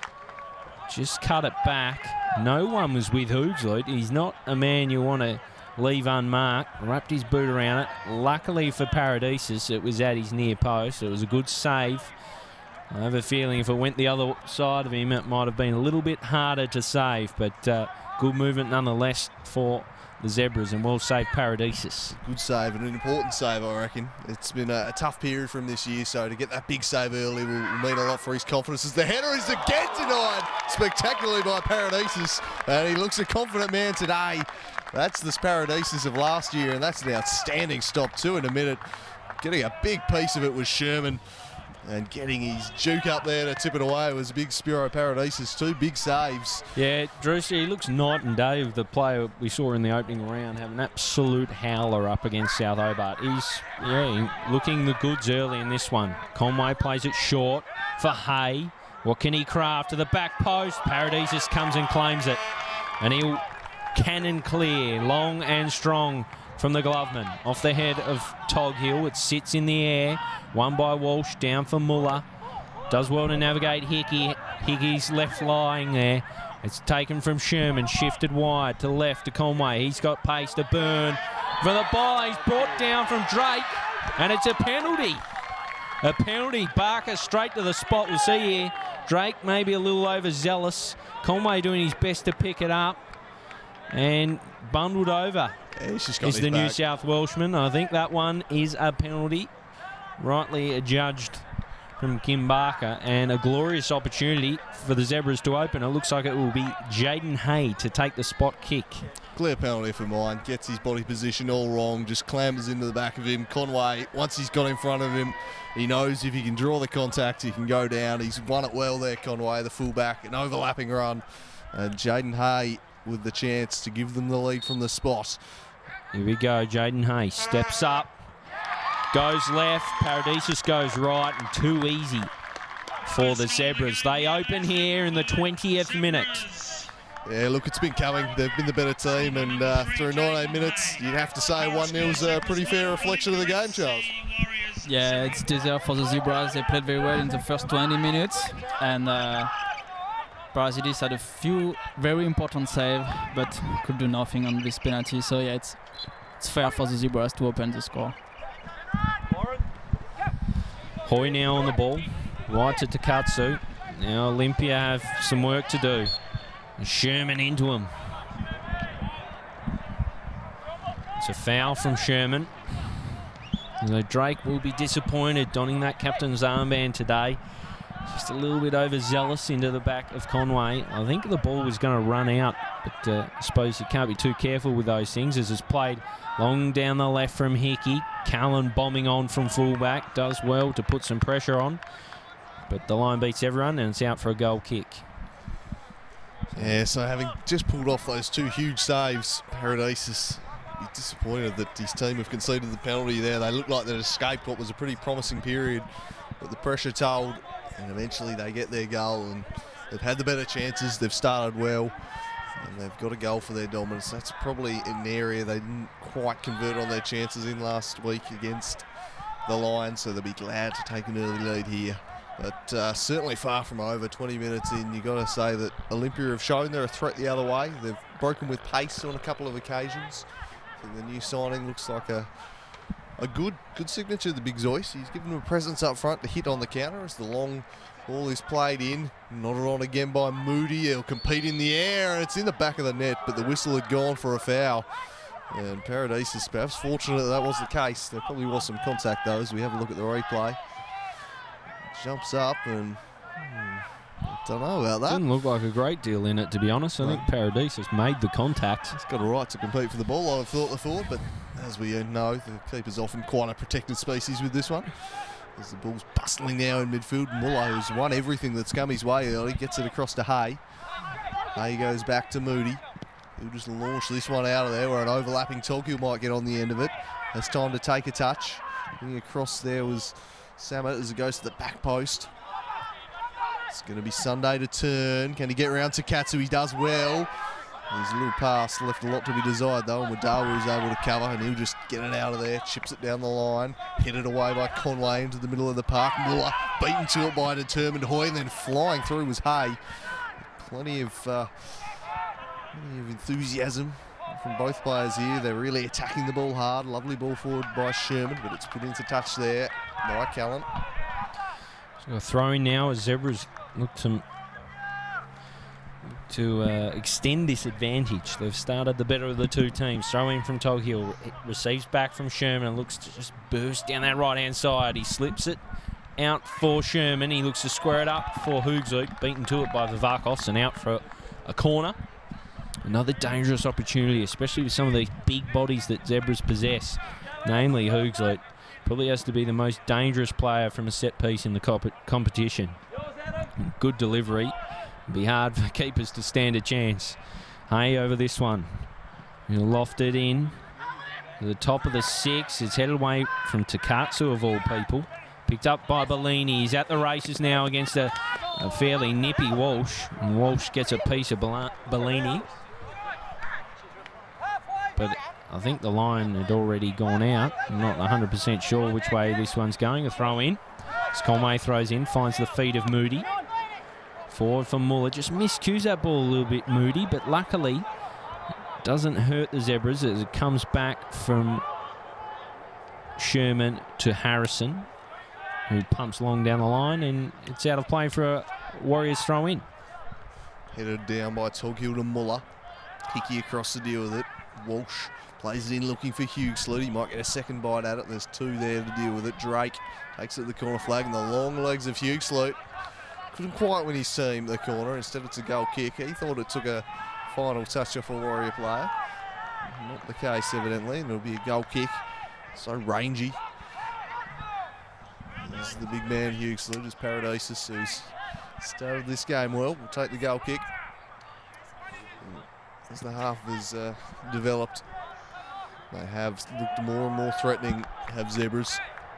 just cut it back. No one was with Hoogler. He's not a man you want to leave unmarked. Wrapped his boot around it. Luckily for Paradisus, it was at his near post. It was a good save. I have a feeling if it went the other side of him, it might have been a little bit harder to save, but uh, good movement nonetheless for the Zebras, and well saved Paradisus. Good save, and an important save, I reckon. It's been a, a tough period for him this year, so to get that big save early will, will mean a lot for his confidence. As the header is again denied spectacularly by Paradisus, and he looks a confident man today. That's the Paradisus of last year, and that's an outstanding stop too in a minute. Getting a big piece of it was Sherman, and getting his juke up there to tip it away was big Spiro Paradisus. Two big saves. Yeah, Drewsy, he looks night and day with the player we saw in the opening round, have an absolute howler up against South Hobart. He's yeah looking the goods early in this one. Conway plays it short for Hay. What can he craft to the back post? Paradisus comes and claims it, and he'll cannon clear, long and strong from the Gloveman. Off the head of Toghill, it sits in the air. One by Walsh, down for Muller. Does well to navigate Hickey. Hickey's left lying there. It's taken from Sherman, shifted wide to left to Conway. He's got pace to Burn. For the ball, he's brought down from Drake, and it's a penalty. A penalty. Barker straight to the spot. We'll see here. Drake maybe a little overzealous. Conway doing his best to pick it up, and bundled over. Yeah, he's just got is his the back. New South Welshman. I think that one is a penalty, rightly adjudged from Kim Barker, and a glorious opportunity for the Zebras to open. It looks like it will be Jaden Hay to take the spot kick. Clear penalty for mine. Gets his body position all wrong, just clambers into the back of him. Conway, once he's got in front of him, he knows if he can draw the contact, he can go down. He's won it well there, Conway, the fullback, an overlapping run. And Jaden Hay with the chance to give them the lead from the spot. Here we go, Jaden Hay steps up, goes left, Paradisus goes right, and too easy for the Zebras. They open here in the twentieth minute. Yeah, look, it's been coming. They've been the better team, and uh, through nineteen minutes, you'd have to say one nil is a pretty fair reflection of the game, Charles. Yeah, it's deserved for the Zebras. They played very well in the first twenty minutes, and uh, Paradisus had a few very important saves, but could do nothing on this penalty. So yeah, it's it's fair for the Zebras to open the score. Hoy now on the ball, wide to Takatsu. Now Olympia have some work to do. Sherman into him. It's a foul from Sherman. So Drake will be disappointed donning that captain's armband today. Just a little bit overzealous into the back of Conway. I think the ball was going to run out, but uh, I suppose you can't be too careful with those things, as it's played long down the left from Hickey. Callan bombing on from fullback. Does well to put some pressure on, but the line beats everyone, and it's out for a goal kick. Yeah, so having just pulled off those two huge saves, Paradisus be disappointed that his team have conceded the penalty there. They looked like they'd escaped what was a pretty promising period, but the pressure told, and eventually they get their goal, and they've had the better chances, they've started well, and they've got a goal for their dominance. That's probably an area they didn't quite convert on their chances in last week against the Lions, so they'll be glad to take an early lead here. But uh, certainly far from over. twenty minutes in, you've got to say that Olympia have shown they're a threat the other way. They've broken with pace on a couple of occasions. I think the new signing looks like a a good good signature to the Big Zoyce. He's given them a presence up front to hit on the counter as the long ball is played in. Nodded on again by Moody. He'll compete in the air, and it's in the back of the net, but the whistle had gone for a foul. And Paradisus perhaps fortunate that that was the case. There probably was some contact though as we have a look at the replay. Jumps up and hmm, don't know about that. Didn't look like a great deal in it, to be honest. I No. think Paradisus made the contact. He's got a right to compete for the ball, I have thought, the forward, but as we know, the keeper's often quite a protected species with this one. As the ball's bustling now in midfield, Muller, who's won everything that's come his way early, gets it across to Hay. Hay goes back to Moody. He'll just launch this one out of there where an overlapping Tolkien might get on the end of it. Has time to take a touch. Getting across there was Samet as it goes to the back post. It's going to be Sunday to turn. Can he get around to Katsu? He does well. His little pass left a lot to be desired though, and Wadawu is able to cover, and he'll just get it out of there, chips it down the line, headed away by Conway into the middle of the park. Muller beaten to it by a determined Hoy, and then flying through was Hay. Plenty of, uh, plenty of enthusiasm from both players here. They're really attacking the ball hard. Lovely ball forward by Sherman, but it's put into touch there by Callan. So a throw-in now as Zebras look to to uh, extend this advantage. They've started the better of the two teams. Throw in from Toghill, receives back from Sherman and looks to just burst down that right-hand side. He slips it out for Sherman. He looks to square it up for Hoogzoot, beaten to it by Vivakos and out for a corner. Another dangerous opportunity, especially with some of these big bodies that Zebras possess, namely Hoogzoot. Probably has to be the most dangerous player from a set piece in the comp competition. Good delivery. It'll be hard for keepers to stand a chance. Hay over this one. He'll loft it in to the top of the six. It's headed away from Takatsu of all people. Picked up by Bellini. He's at the races now against a, a fairly nippy Walsh. And Walsh gets a piece of Bellini. But I think the line had already gone out. I'm not one hundred percent sure which way this one's going. A throw in. As Conway throws in, finds the feet of Moody. Forward for Muller. Just miscues that ball a little bit, Moody, but luckily it doesn't hurt the Zebras as it comes back from Sherman to Harrison, who pumps long down the line, and it's out of play for a Warriors throw in. Headed down by Toghill to Muller. Hickey across to deal with it. Walsh plays it in looking for Hughesloot. He might get a second bite at it. There's two there to deal with it. Drake takes it to the corner flag, and the long legs of Hughesloot couldn't quite win his team the corner. Instead it's a goal kick. He thought it took a final touch off a Warrior player. Not the case evidently, and it'll be a goal kick. So rangy. This is the big man Hughesloot, as Paradisus, who's started this game well, will take the goal kick. As the half has uh, developed, they have looked more and more threatening, have Zebras.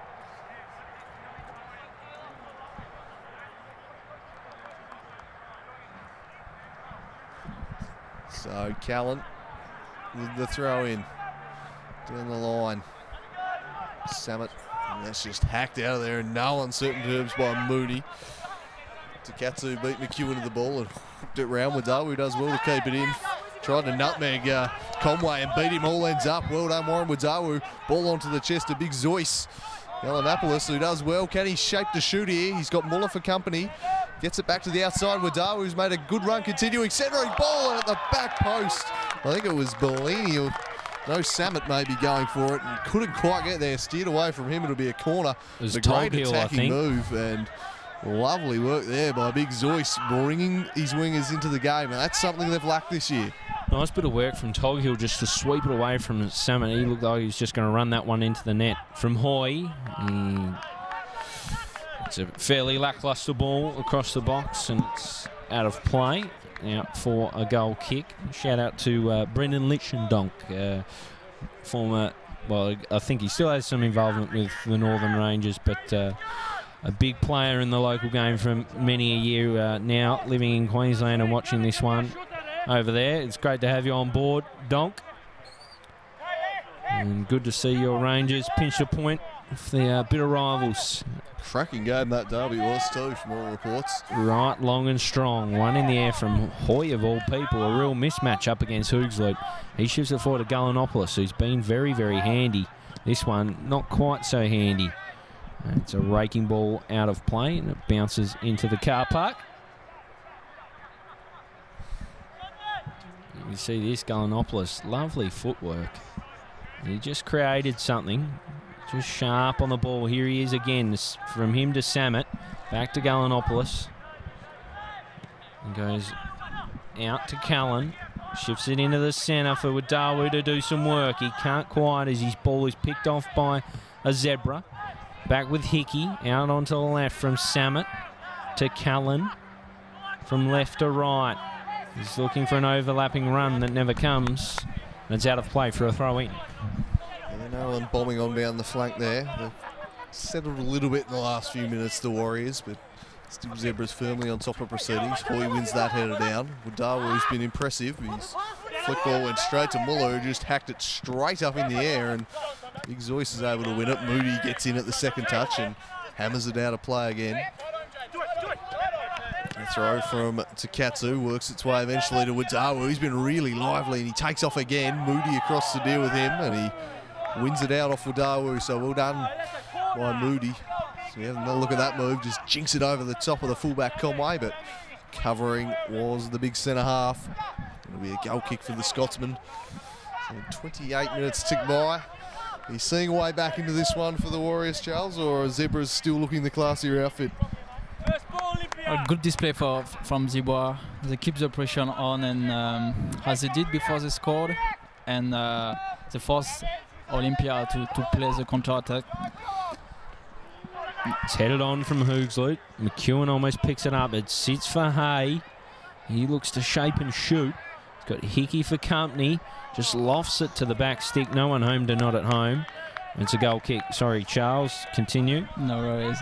So Callan with the throw in down the line. Samet, and that's just hacked out of there in no uncertain terms by Moody. Takatsu beat McHugh into the ball and hooked it round. Wadawu does well to keep it in. Tried to nutmeg uh, Conway and beat him all ends up. Well done, Warren Wadawu. Ball onto the chest of Big Zoyce. Gallinopoulos, who does well. Can he shape to shoot here? He's got Muller for company. Gets it back to the outside. Wadawu, who's made a good run continuing. Centering ball at the back post. I think it was Bellini or no Samet maybe going for it and couldn't quite get there. Steered away from him. It'll be a corner. It was It's a great Toghill, I attacking think. move and lovely work there by Big Zoyce, bringing his wingers into the game. And that's something they've lacked this year. Nice bit of work from Toghill just to sweep it away from Samet. He looked like he was just going to run that one into the net. From Hoy, he, it's a fairly lacklustre ball across the box and it's out of play. Out for a goal kick. Shout out to uh, Brendan Lichendonk, uh, former, well, I think he still has some involvement with the Northern Rangers, but uh, a big player in the local game for many a year uh, now, living in Queensland and watching this one over there. It's great to have you on board, Donk. And good to see your Rangers pinch a point with the uh, bitter rivals. Cracking game that derby was too, from all reports. Right, long and strong. One in the air from Hoy, of all people. A real mismatch up against Hoogsley. He shifts it forward to Gallinopoulos, who's been very, very handy. This one, not quite so handy. It's a raking ball out of play, and it bounces into the car park. You see this, Gallinopoulos, lovely footwork. He just created something. Just sharp on the ball. Here he is again. This, from him to Samet. Back to Gallinopoulos. And goes out to Callan. Shifts it into the centre for Wadawu to do some work. He can't quite as his ball is picked off by a zebra. Back with Hickey. Out onto the left from Samet to Callan. From left to right. He's looking for an overlapping run that never comes. And it's out of play for a throw-in. Yeah, no one bombing on down the flank there. They've settled a little bit in the last few minutes, the Warriors, but still Zebras firmly on top of proceedings. Hoy wins that header down. Wadawu, who's been impressive. His flick ball went straight to Muller, who just hacked it straight up in the air, and Big Zeus is able to win it. Moody gets in at the second touch and hammers it out of play again. A throw from Takatsu works its way eventually to Wadawu. He's been really lively and he takes off again. Moody across to deal with him and he wins it out off Wadawu. So well done by Moody. So we have another look at that move. Just jinx it over the top of the fullback Conway, but covering was the big centre half. It'll be a goal kick for the Scotsman. So twenty-eight minutes tick by. Are you seeing a way back into this one for the Warriors, Charles, or are Zebras still looking the classier outfit? A good display for from Zibwa. They keep the pressure on, and um, as they did before they scored, and uh, they forced Olympia to, to play the counter-attack. It's headed on from Hoogsley. McEwen almost picks it up. It sits for Hay. He looks to shape and shoot. He's got Hickey for company. Just lofts it to the back stick. No one home to not at home. It's a goal kick. Sorry, Charles. Continue. No worries.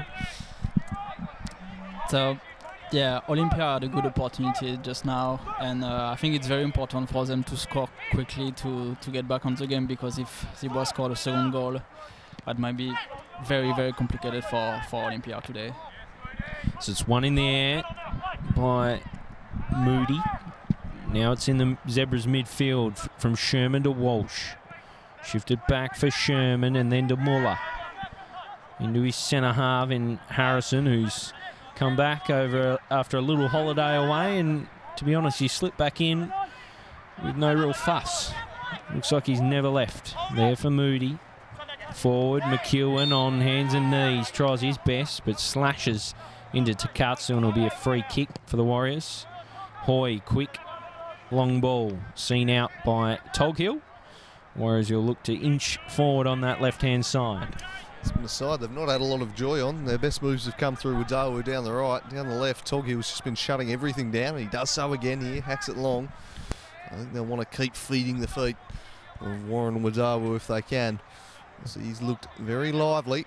So, yeah, Olympia had a good opportunity just now, and uh, I think it's very important for them to score quickly to, to get back on the game, because if Zibwa scored a second goal, that might be very, very complicated for, for Olympia today. So it's one in the air by Moody. Now it's in the Zebras midfield from Sherman to Walsh. Shifted back for Sherman and then to Muller. Into his centre half in Harrison, who's come back over after a little holiday away, and to be honest, he slipped back in with no real fuss. Looks like he's never left. There for Moody. Forward, McEwen on hands and knees, tries his best, but slashes into Takatsu, and it'll be a free kick for the Warriors. Hoy, quick, long ball, seen out by Toghill. Warriors will look to inch forward on that left-hand side. It's been a side they've not had a lot of joy on. Their best moves have come through with Wadawu down the right. Down the left, Toghill's just been shutting everything down, and he does so again here, hacks it long. I think they'll want to keep feeding the feet of Warren Wadawu if they can. So he's looked very lively.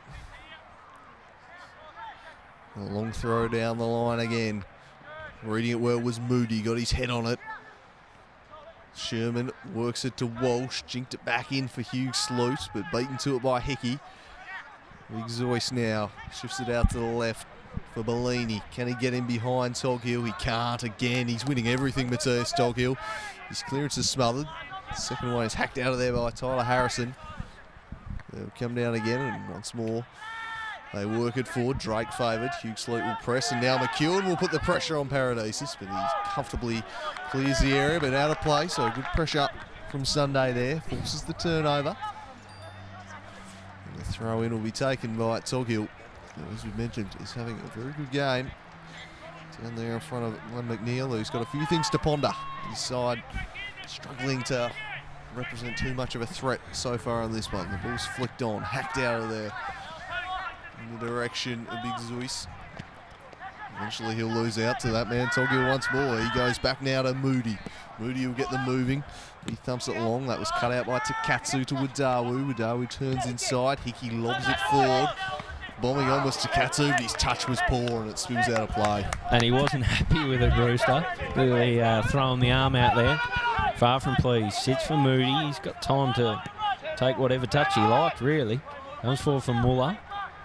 A long throw down the line again. Reading it well was Moody, got his head on it. Sherman works it to Walsh, jinked it back in for Hugh Sluice, but beaten to it by Hickey. Big Zeus now shifts it out to the left for Bellini. Can he get in behind Toghill? He can't again. He's winning everything, Matthias Toghill. His clearance is smothered. Second one is hacked out of there by Tyler Harrison. They'll come down again, and once more they work it forward. Drake favoured. Hugh Sleet will press, and now McEwen will put the pressure on Paradisus, but he comfortably clears the area, but out of play, so good pressure from Sunday there. Forces the turnover. And the throw in will be taken by Toghill, who, as we mentioned, is having a very good game. Down there in front of Glenn McNeil, who's got a few things to ponder. His side struggling to represent too much of a threat so far on this one. The ball's flicked on, hacked out of there in the direction of Big Zeus. Eventually he'll lose out to that man Toghill once more. He goes back now to Moody. Moody will get them moving. He thumps it long. That was cut out by Takatsu to Wadawu. Wadawu turns inside. Hickey lobs it forward. bombing on was Takatsu, but his touch was poor and it spills out of play. And he wasn't happy with it, Brewster. Really uh, throwing the arm out there. Far from pleased. Sits for Moody. He's got time to take whatever touch he liked, really. Comes forward for Muller.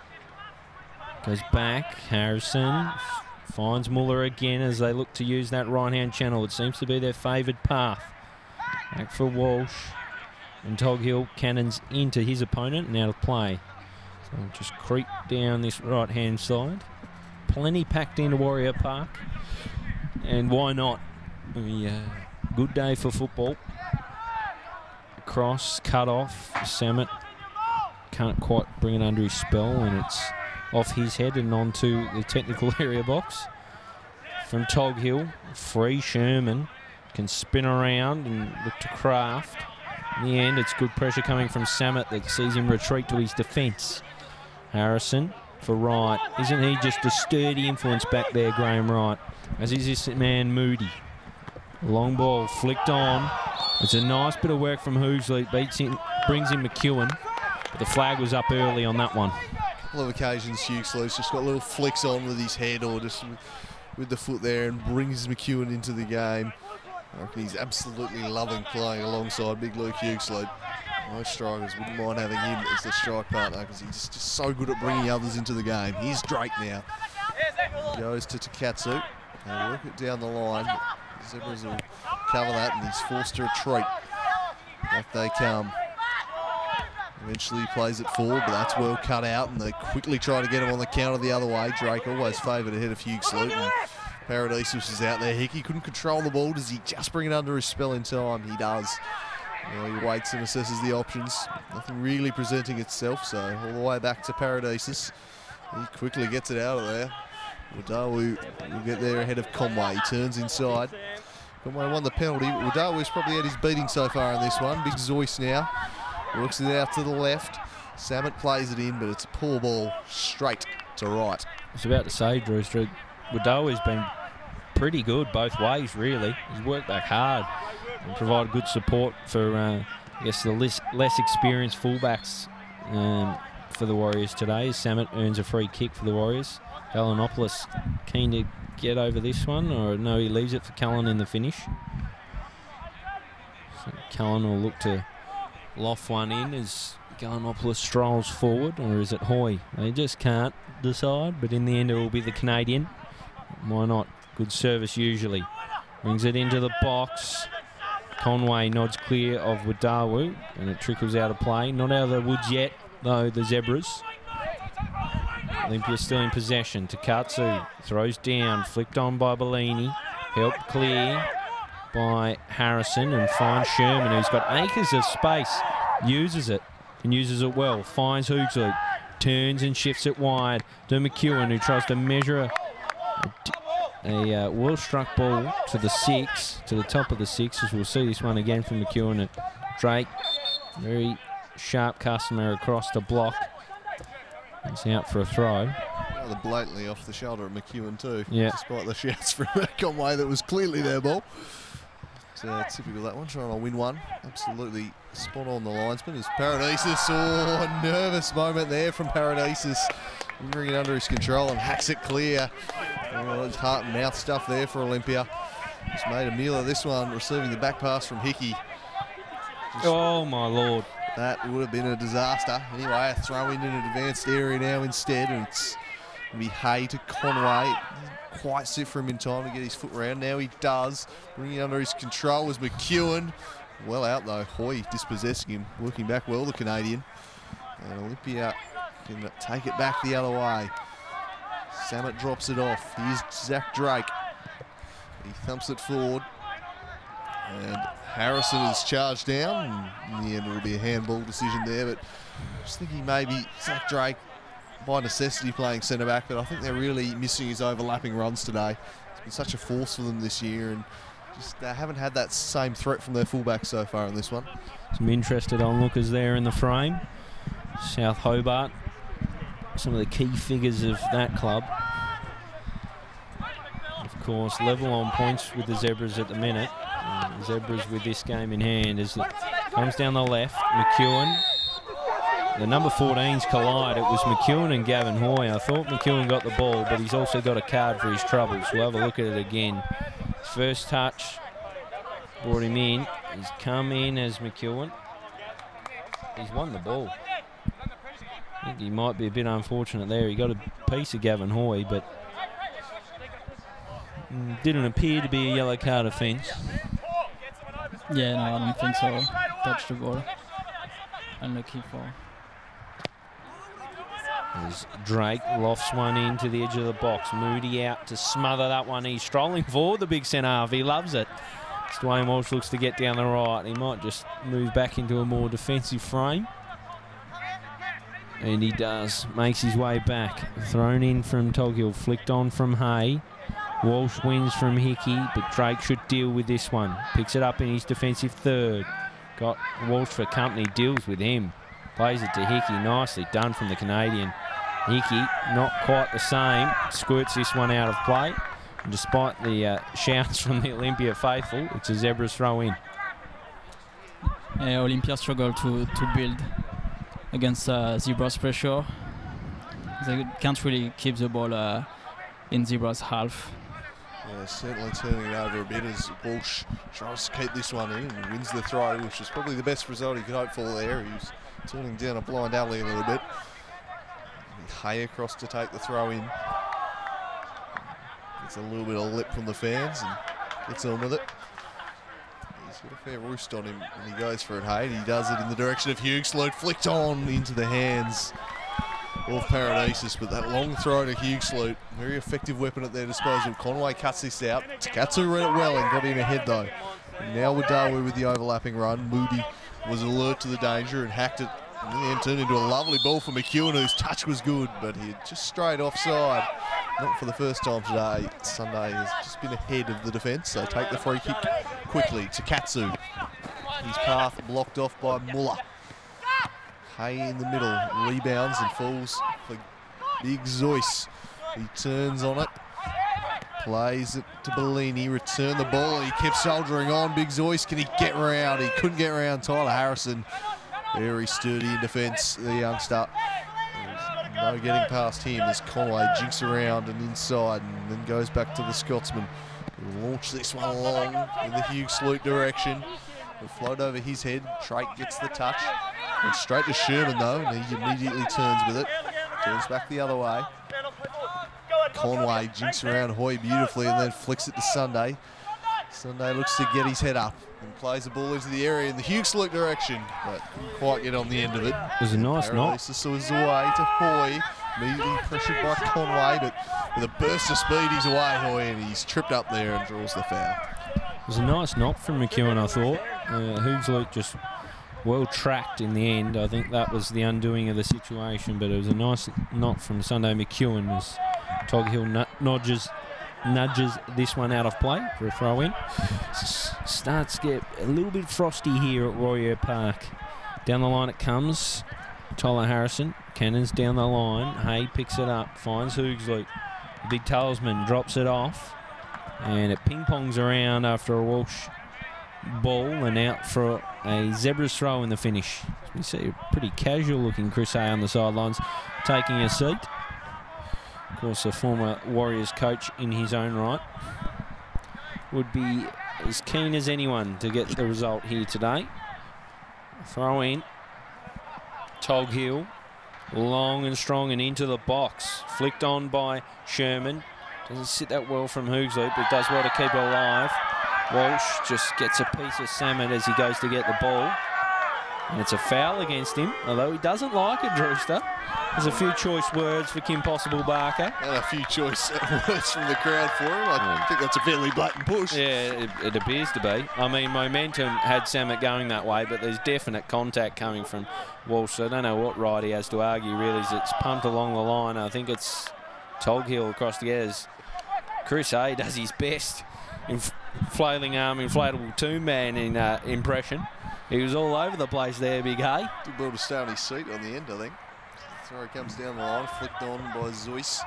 Goes back. Harrison finds Muller again as they look to use that right-hand channel. It seems to be their favoured path. Back for Walsh. And Toghill cannons into his opponent and out of play. So we'll just creep down this right-hand side. Plenty packed into Warrior Park. And why not? A uh, good day for football. Cross, cut off. Samet can't quite bring it under his spell, and it's off his head and onto the technical area box. From Toghill, free Sherman. Can spin around and look to Craft. In the end, it's good pressure coming from Samet that sees him retreat to his defence. Harrison for Wright. Isn't he just a sturdy influence back there, Graham Wright? As is this man Moody. Long ball flicked on. It's a nice bit of work from Hoogsley. Beats in, brings in McEwen. But the flag was up early on that one. A couple of occasions, Hoogsley's just got little flicks on with his head or just with the foot there and brings McEwen into the game. I reckon he's absolutely loving playing alongside Big Luke Hoogsley. Most strikers wouldn't mind having him as the strike partner because he's just so good at bringing others into the game. Here's Drake now. Goes to Takatsu. They work it down the line. Zebras will cover that and he's forced to retreat. Back they come. Eventually he plays it forward, but that's well cut out and they quickly try to get him on the counter the other way. Drake always favoured ahead of Hoogsley. Paradisus is out there. Hickey couldn't control the ball. Does he just bring it under his spell in time? He does. You know, he waits and assesses the options. Nothing really presenting itself, so all the way back to Paradisus. He quickly gets it out of there. Wadawu will get there ahead of Conway. He turns inside. Conway won the penalty, but Wadawu's probably had his beating so far in this one. Big Zoyce now. Works it out to the left. Samet plays it in, but it's a poor ball straight to right. I was about to say, Drewster, Wadawu has been pretty good both ways, really. He's worked back hard and provided good support for, uh, I guess, the less, less experienced fullbacks um, for the Warriors today. Samet earns a free kick for the Warriors. Galanopoulos keen to get over this one, or no, he leaves it for Cullen in the finish. So Cullen will look to loft one in as Galanopoulos strolls forward, or is it Hoy? They just can't decide, but in the end it will be the Canadian. Why not? Good service usually. Brings it into the box. Conway nods clear of Wadawu, and it trickles out of play. Not out of the woods yet, though, the Zebras. Olympia still in possession. Takatsu throws down, flicked on by Bellini. Helped clear by Harrison, and finds Sherman, who's got acres of space. Uses it, and uses it well. Finds Hoogsley. Turns and shifts it wide to McEwen, who tries to measure a, a uh, well-struck ball to the six, to the top of the six, as we'll see this one again from McEwen. And Drake, very sharp customer across the block. He's out for a throw. Rather blatantly off the shoulder of McEwen too, yeah. Despite the shouts from Conway that was clearly their ball. It's uh, typical that one, trying to win one. Absolutely spot on the linesman is Paradisus. Oh, a nervous moment there from Paradisus. Bringing it under his control and hacks it clear. Oh, it's heart and mouth stuff there for Olympia. Just made a meal of this one, receiving the back pass from Hickey. Just oh my lord. That would have been a disaster. Anyway, a throw in an advanced area now instead, and it's going to be Hay to Conway. Didn't quite sit for him in time to get his foot round. Now he does. Bringing it under his control was McEwen. Well out though. Hoy dispossessing him. Working back well, the Canadian. And Olympia can take it back the other way. Samet drops it off. Here's Zach Drake. He thumps it forward. And Harrison is charged down. In the end, it'll be a handball decision there. But I just think he maybe Zach Drake, by necessity, playing centre back. But I think they're really missing his overlapping runs today. It's been such a force for them this year, and just they haven't had that same threat from their fullbacks so far in this one. Some interested onlookers there in the frame. South Hobart, some of the key figures of that club. Of course, level on points with the Zebras at the minute. Uh, Zebras with this game in hand as it comes down the left. McEwen the number fourteens collide. It was McEwen and Gavin Hoy. I thought McEwen got the ball, but he's also got a card for his troubles. We'll have a look at it again. First touch brought him in. He's come in as McEwen. He's won the ball. I think he might be a bit unfortunate there. He got a piece of Gavin Hoy, but didn't appear to be a yellow card offence. Yeah, no, I don't think so. Touch the ball. Unlucky for. As Drake lofts one into the edge of the box. Moody out to smother that one. He's strolling forward, the big centre half. He loves it. As Dwayne Walsh looks to get down the right. He might just move back into a more defensive frame. And he does. Makes his way back. Thrown in from Toghill. Flicked on from Hay. Walsh wins from Hickey, but Drake should deal with this one. Picks it up in his defensive third. Got Walsh for company, deals with him. Plays it to Hickey, nicely done from the Canadian. Hickey, not quite the same, squirts this one out of play. And despite the uh, shouts from the Olympia faithful, it's a Zebras throw in. Yeah, Olympia struggle to, to build against uh, Zebras pressure. They can't really keep the ball uh, in Zebras half. Yeah, certainly turning it over a bit as Walsh tries to keep this one in and wins the throw, which is probably the best result he could hope for there. He was turning down a blind alley a little bit. Hay across to take the throw in. Gets a little bit of lip from the fans and gets on with it. He's got a fair roost on him and he goes for it, Hay. He does it in the direction of Hughesloot, flicked on into the hands of Paradisus, but that long throw to Hughesloot, very effective weapon at their disposal. Conway cuts this out. Takatsu read it well and got in ahead though. And now with Darwin with the overlapping run, Moody was alert to the danger and hacked it. And in the end turned into a lovely ball for McEwen, whose touch was good, but he had just straight offside. Not for the first time today. Sunday has just been ahead of the defence, so take the free kick quickly. Takatsu, his path blocked off by Muller. Hay in the middle, rebounds and falls for Big Zeus. He turns on it, plays it to Bellini, return the ball, and he kept soldiering on. Big Zeus, can he get round? He couldn't get round Tyler Harrison. Very sturdy in defence, the youngster. There's no getting past him as Conway jinks around and inside and then goes back to the Scotsman. He'll launch this one along in the Hughesloot direction. It'll float over his head. Trake gets the touch. And straight to Sherman though, and he immediately turns with it. Turns back the other way. Conway jinks around Hoy beautifully and then flicks it to Sunday. Sunday looks to get his head up and plays the ball into the area in the Hughesloot direction, but couldn't quite get on the end of it. It was a nice knock. This was away to Hoy, immediately pressured by Conway, but with a burst of speed he's away, Hoy, and he's tripped up there and draws the foul. It was a nice knock from McEwen, I thought. Uh, Hughesloot just well tracked in the end. I think that was the undoing of the situation, but it was a nice knock from Sunday McEwen as Toghill nudges, nudges this one out of play for a throw in. S starts to get a little bit frosty here at Warrior Park. Down the line it comes. Tyler Harrison, Cannons down the line. Hay picks it up, finds Hughesloot. The big talisman drops it off, and it ping-pongs around after a Walsh ball and out for a Zebras throw in the finish. We see a pretty casual looking Chris Hay on the sidelines taking a seat. Of course, a former Warriors coach in his own right. Would be as keen as anyone to get the result here today. Throw in. Toghill, long and strong and into the box. Flicked on by Sherman. Doesn't sit that well from Hughesloot, but does well to keep it alive. Walsh just gets a piece of salmon as he goes to get the ball. And it's a foul against him, although he doesn't like it, Drewster. There's a few choice words for Kim Possible Barker. And a few choice words from the crowd for him. I think that's a fairly blatant push. Yeah, it, it appears to be. I mean, momentum had Samet going that way, but there's definite contact coming from Walsh. So I don't know what right he has to argue, really, as it's pumped along the line. I think it's Toghill across the edge. Chris Hay does his best in flailing arm, inflatable two-man in uh, impression. He was all over the place there, Big Hay. Did well to stay on his seat on the end, I think. Throw comes down the line, flicked on by Zeus.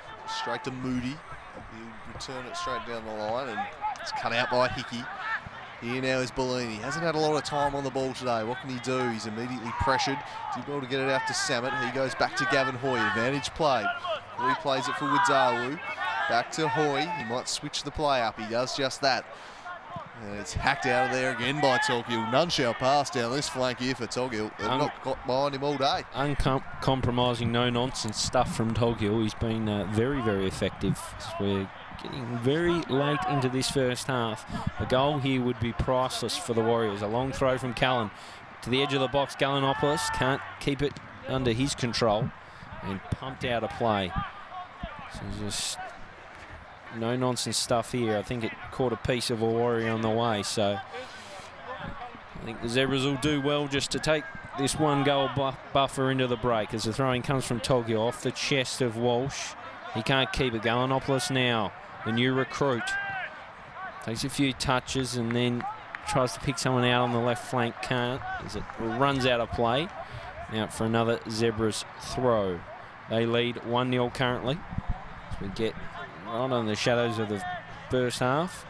Straight to Moody. He'll return it straight down the line, and it's cut out by Hickey. Here now is Bellini. Hasn't had a lot of time on the ball today. What can he do? He's immediately pressured. He's able to get it out to Samet. He goes back to Gavin Hoy. Advantage play. Hoy plays it for Wadawu. Back to Hoy. He might switch the play up. He does just that. And it's hacked out of there again by Toghill. None shall pass down this flank here for Toghill. They've Un not got behind him all day. Uncompromising, no-nonsense stuff from Toghill. He's been uh, very, very effective. We're getting very late into this first half. A goal here would be priceless for the Warriors. A long throw from Callan to the edge of the box. Gallinopoulos can't keep it under his control and pumped out a play. So just no-nonsense stuff here. I think it caught a piece of a Warrior on the way, so I think the Zebras will do well just to take this one goal bu buffer into the break as the throwing comes from Toghill off the chest of Walsh. He can't keep it. Gallinopoulos now, the new recruit. Takes a few touches and then tries to pick someone out on the left flank. Can't, as it runs out of play. Now for another Zebras throw. They lead one nil currently. As we get right on the shadows of the first half.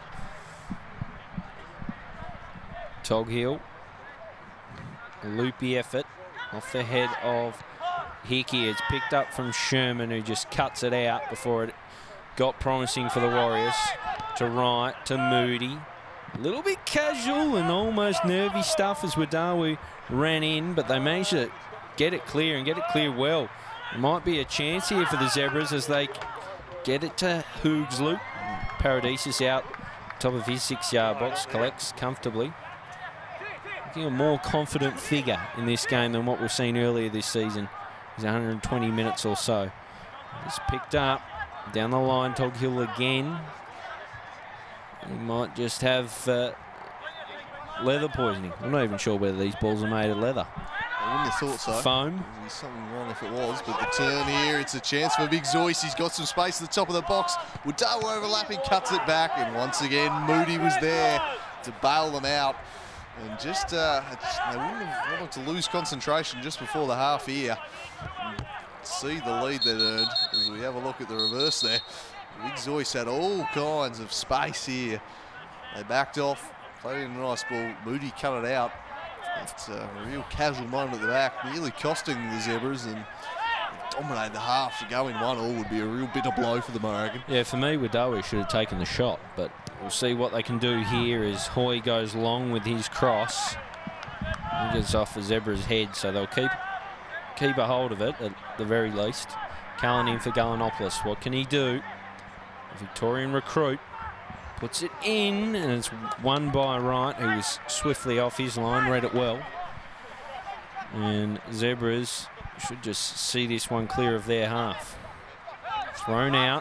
Toghill. A loopy effort off the head of Hickey. It's picked up from Sherman, who just cuts it out before it got promising for the Warriors. To right, to Moody. A little bit casual and almost nervy stuff as Wadawu ran in, but they managed to get it clear and get it clear well. There might be a chance here for the Zebras as they get it to Hoogs Loop. Paradisus out top of his six-yard box, collects comfortably. Looking a more confident figure in this game than what we've seen earlier this season. He's one hundred twenty minutes or so. It's picked up down the line. Toghill again. He might just have uh, leather poisoning. I'm not even sure whether these balls are made of leather. I wouldn't have thought so. Foam. There'd be something wrong if it was, but the turn here, it's a chance for Big Zoyce. He's got some space at the top of the box. Wadawu overlapping, cuts it back, and once again, Moody was there to bail them out. And just, uh, they wouldn't have wanted to lose concentration just before the half here. And see the lead they earned as we have a look at the reverse there. Big Zoyce had all kinds of space here. They backed off, played in a nice ball. Moody cut it out. It's a real casual moment at the back, nearly costing the Zebras, and dominated the half. To go in one all would be a real bitter blow for them, I reckon. Yeah, for me, Wadawu should have taken the shot, but we'll see what they can do here as Hoy goes long with his cross. He gets off the Zebra's head, so they'll keep keep a hold of it at the very least. Callan in for Gallinopoulos. What can he do? A Victorian recruit puts it in, and it's won by Wright, who was swiftly off his line, read it well. And Zebras should just see this one clear of their half. Thrown out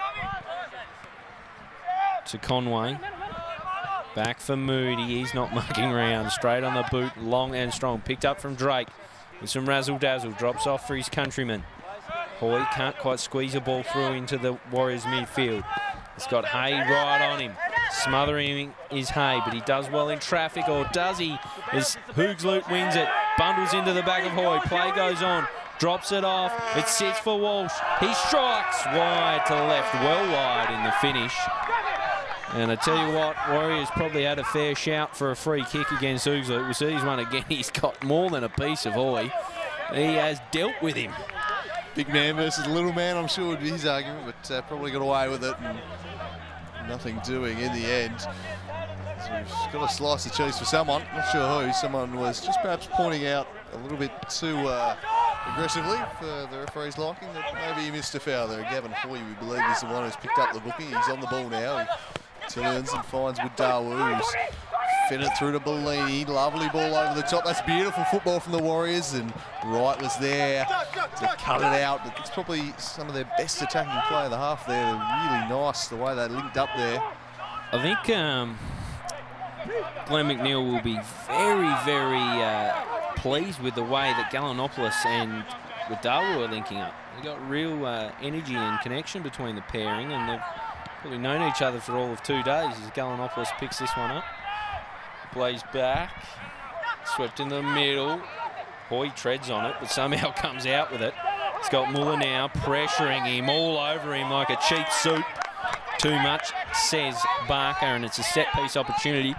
to Conway. Back for Moody. He's not mucking around. Straight on the boot, long and strong. Picked up from Drake with some razzle-dazzle. Drops off for his countryman. Hoy can't quite squeeze a ball through into the Warriors midfield. He's got Hay right on him. Smothering is Hay, but he does well in traffic, or does he? As Hoogsloot wins it, bundles into the back of Hoy. Play goes on, drops it off. It sits for Walsh. He strikes wide to left, well wide in the finish. And I tell you what, Warriors probably had a fair shout for a free kick against Hoogsloot. We'll see his one again. He's got more than a piece of Hoy. He has dealt with him. Big man versus little man, I'm sure would be his argument, but uh, probably got away with it and nothing doing in the end. So we've got a slice of cheese for someone, not sure who. Someone was just perhaps pointing out a little bit too uh, aggressively for the referee's liking that maybe he missed a foul there. Gavin Hoy, we believe, is the one who's picked up the booking. He's on the ball now. He turns and finds Wadawu, who's fed it through to Bellini. Lovely ball over the top. That's beautiful football from the Warriors, and Wright was there to cut it out. It's probably some of their best attacking play of the half there. Really nice the way they linked up there. I think um, Glenn McNeil will be very, very uh, pleased with the way that Gallinopoulos and Wadawu are linking up. They've got real uh, energy and connection between the pairing, and they've probably known each other for all of two days as Gallinopoulos picks this one up. Plays back, swept in the middle. Hoy treads on it, but somehow comes out with it. He's got Muller now pressuring him all over him like a cheap suit. Too much, says Barker, and it's a set-piece opportunity.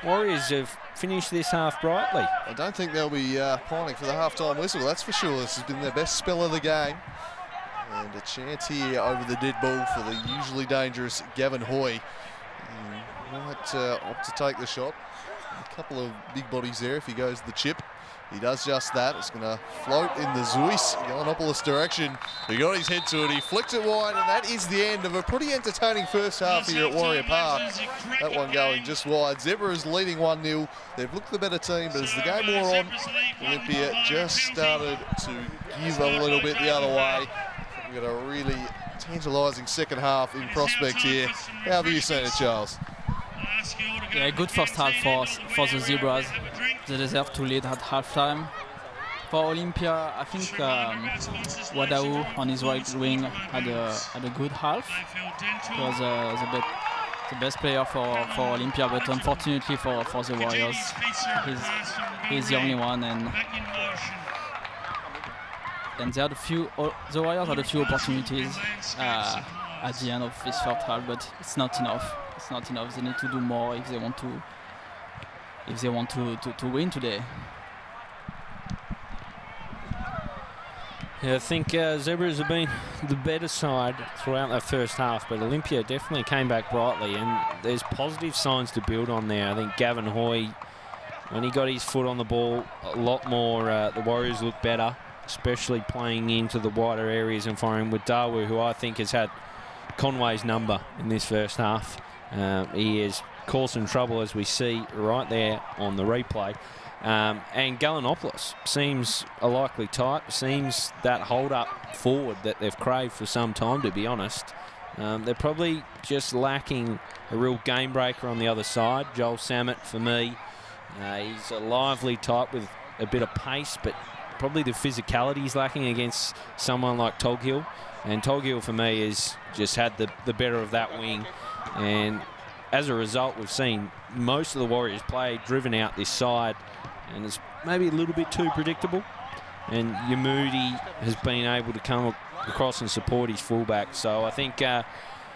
Warriors have finished this half brightly. I don't think they'll be uh, pining for the half-time whistle, that's for sure. This has been their best spell of the game. And a chance here over the dead ball for the usually dangerous Gavin Hoy. He might uh, opt to take the shot. A couple of big bodies there if he goes the chip. He does just that. It's going to float in the Zeus Gallinopoulos direction. He got his head to it. He flicked it wide, and that is the end of a pretty entertaining first half here at Warrior Park. That one going just wide. Zebras leading one nil. They've looked the better team, but as the game wore on, Olympia just started to give a little bit the other way. We've got a really tantalising second half in prospect here. How have you seen it, Charles? Yeah, good first half for for the Zebras. They deserve to lead at halftime. For Olympia, I think um, Wadau on his right wing had a had a good half. He was uh, the, be the best player for, for Olympia, but unfortunately for, for the Warriors, he's, he's the only one. And and they had a few. The Warriors had a few opportunities uh, at the end of this first half, but it's not enough. It's not enough. They need to do more if they want to if they want to, to, to win today. Yeah, I think uh, Zebras have been the better side throughout that first half, but Olympia definitely came back brightly, and there's positive signs to build on there. I think Gavin Hoy, when he got his foot on the ball, a lot more, uh, the Warriors looked better, especially playing into the wider areas and firing with Dawu, who I think has had Conway's number in this first half. Um, he has caused some trouble, as we see right there on the replay. Um, and Gallinopoulos seems a likely type, seems that hold-up forward that they've craved for some time, to be honest. Um, they're probably just lacking a real game breaker on the other side. Joel Samet, for me, uh, he's a lively type with a bit of pace, but probably the physicality he's lacking against someone like Toghill. And Toghill, for me, has just had the, the better of that wing. And as a result, we've seen most of the Warriors play driven out this side, and it's maybe a little bit too predictable. And Yamudi has been able to come across and support his fullback. So I think uh,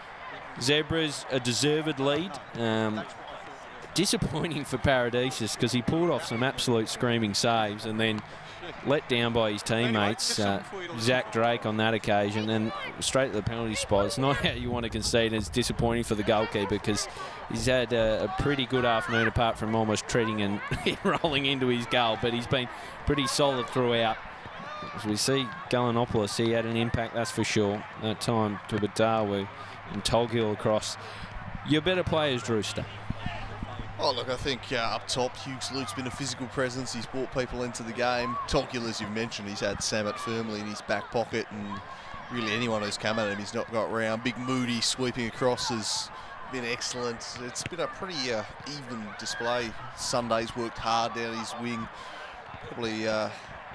Zebras a deserved lead. Um, disappointing for Paradisus because he pulled off some absolute screaming saves and then let down by his teammates, uh, Zach Drake on that occasion, and straight to the penalty spot. It's not how you want to concede. It's disappointing for the goalkeeper because he's had a, a pretty good afternoon apart from almost treading and rolling into his goal, but he's been pretty solid throughout. As we see Gallinopoulos, he had an impact, that's for sure. That time to Badawi and Toghill across. Your better players, Drewster. Oh, look, I think uh, up top, Hughes Luke's been a physical presence. He's brought people into the game. Toghill, as you've mentioned, he's had Samet firmly in his back pocket, and really anyone who's come at him, he's not got round. Big Moody sweeping across has been excellent. It's been a pretty uh, even display. Sunday's worked hard down his wing. Probably uh,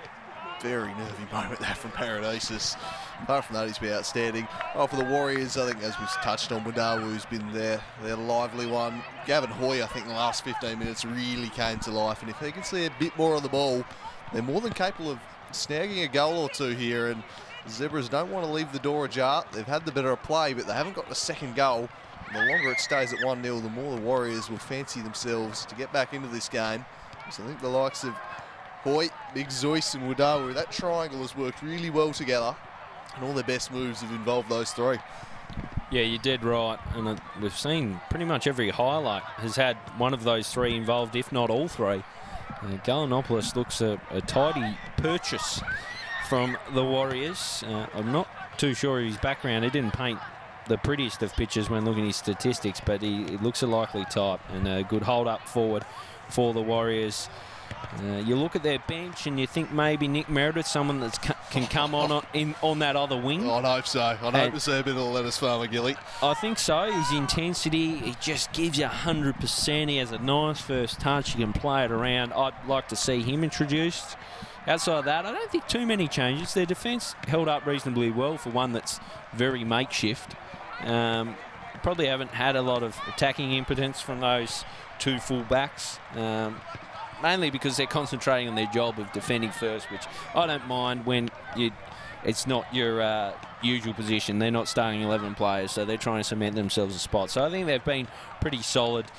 very nervy moment there from Paradisus. Apart from that, he's been outstanding. Oh, for the Warriors, I think, as we've touched on, Wadawu has been their, their lively one. Gavin Hoy, I think, in the last fifteen minutes really came to life. And if they can see a bit more on the ball, they're more than capable of snagging a goal or two here. And the Zebras don't want to leave the door ajar. They've had the better of play, but they haven't got the second goal. And the longer it stays at one nil, the more the Warriors will fancy themselves to get back into this game. So I think the likes of Hoy, Big Zeus and Wadawu, that triangle has worked really well together. And all their best moves have involved those three. Yeah, you did right. And uh, we've seen pretty much every highlight has had one of those three involved, if not all three. Uh, Gallinopoulos looks a, a tidy purchase from the Warriors. Uh, I'm not too sure of his background. He didn't paint the prettiest of pictures when looking at his statistics, but he, he looks a likely type and a good hold-up forward for the Warriors. Uh, you look at their bench and you think maybe Nick Meredith, someone that can come on in on that other wing. I'd hope so. I'd hope to see a bit of Lettuce Farmer Gilly. I think so. His intensity, he just gives you one hundred percent. He has a nice first touch. He can play it around. I'd like to see him introduced. Outside of that, I don't think too many changes. Their defence held up reasonably well for one that's very makeshift. Um, probably haven't had a lot of attacking impotence from those two full-backs. Um, mainly because they're concentrating on their job of defending first, which I don't mind when you, it's not your uh, usual position. They're not starting eleven players, so they're trying to cement themselves a spot. So I think they've been pretty solid.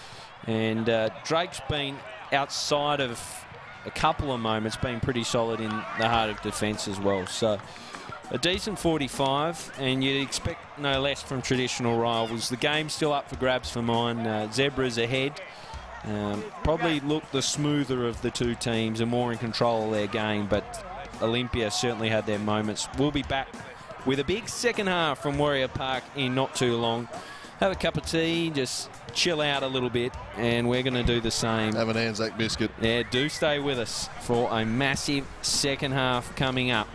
And uh, Drake's been, outside of a couple of moments, been pretty solid in the heart of defence as well. So a decent forty-five, and you'd expect no less from traditional rivals. The game's still up for grabs for mine. Uh, Zebras ahead. Um, probably look the smoother of the two teams and more in control of their game, but Olympia certainly had their moments. We'll be back with a big second half from Warrior Park in not too long. Have a cup of tea, just chill out a little bit, and we're going to do the same. Have an Anzac biscuit. Yeah, do stay with us for a massive second half coming up.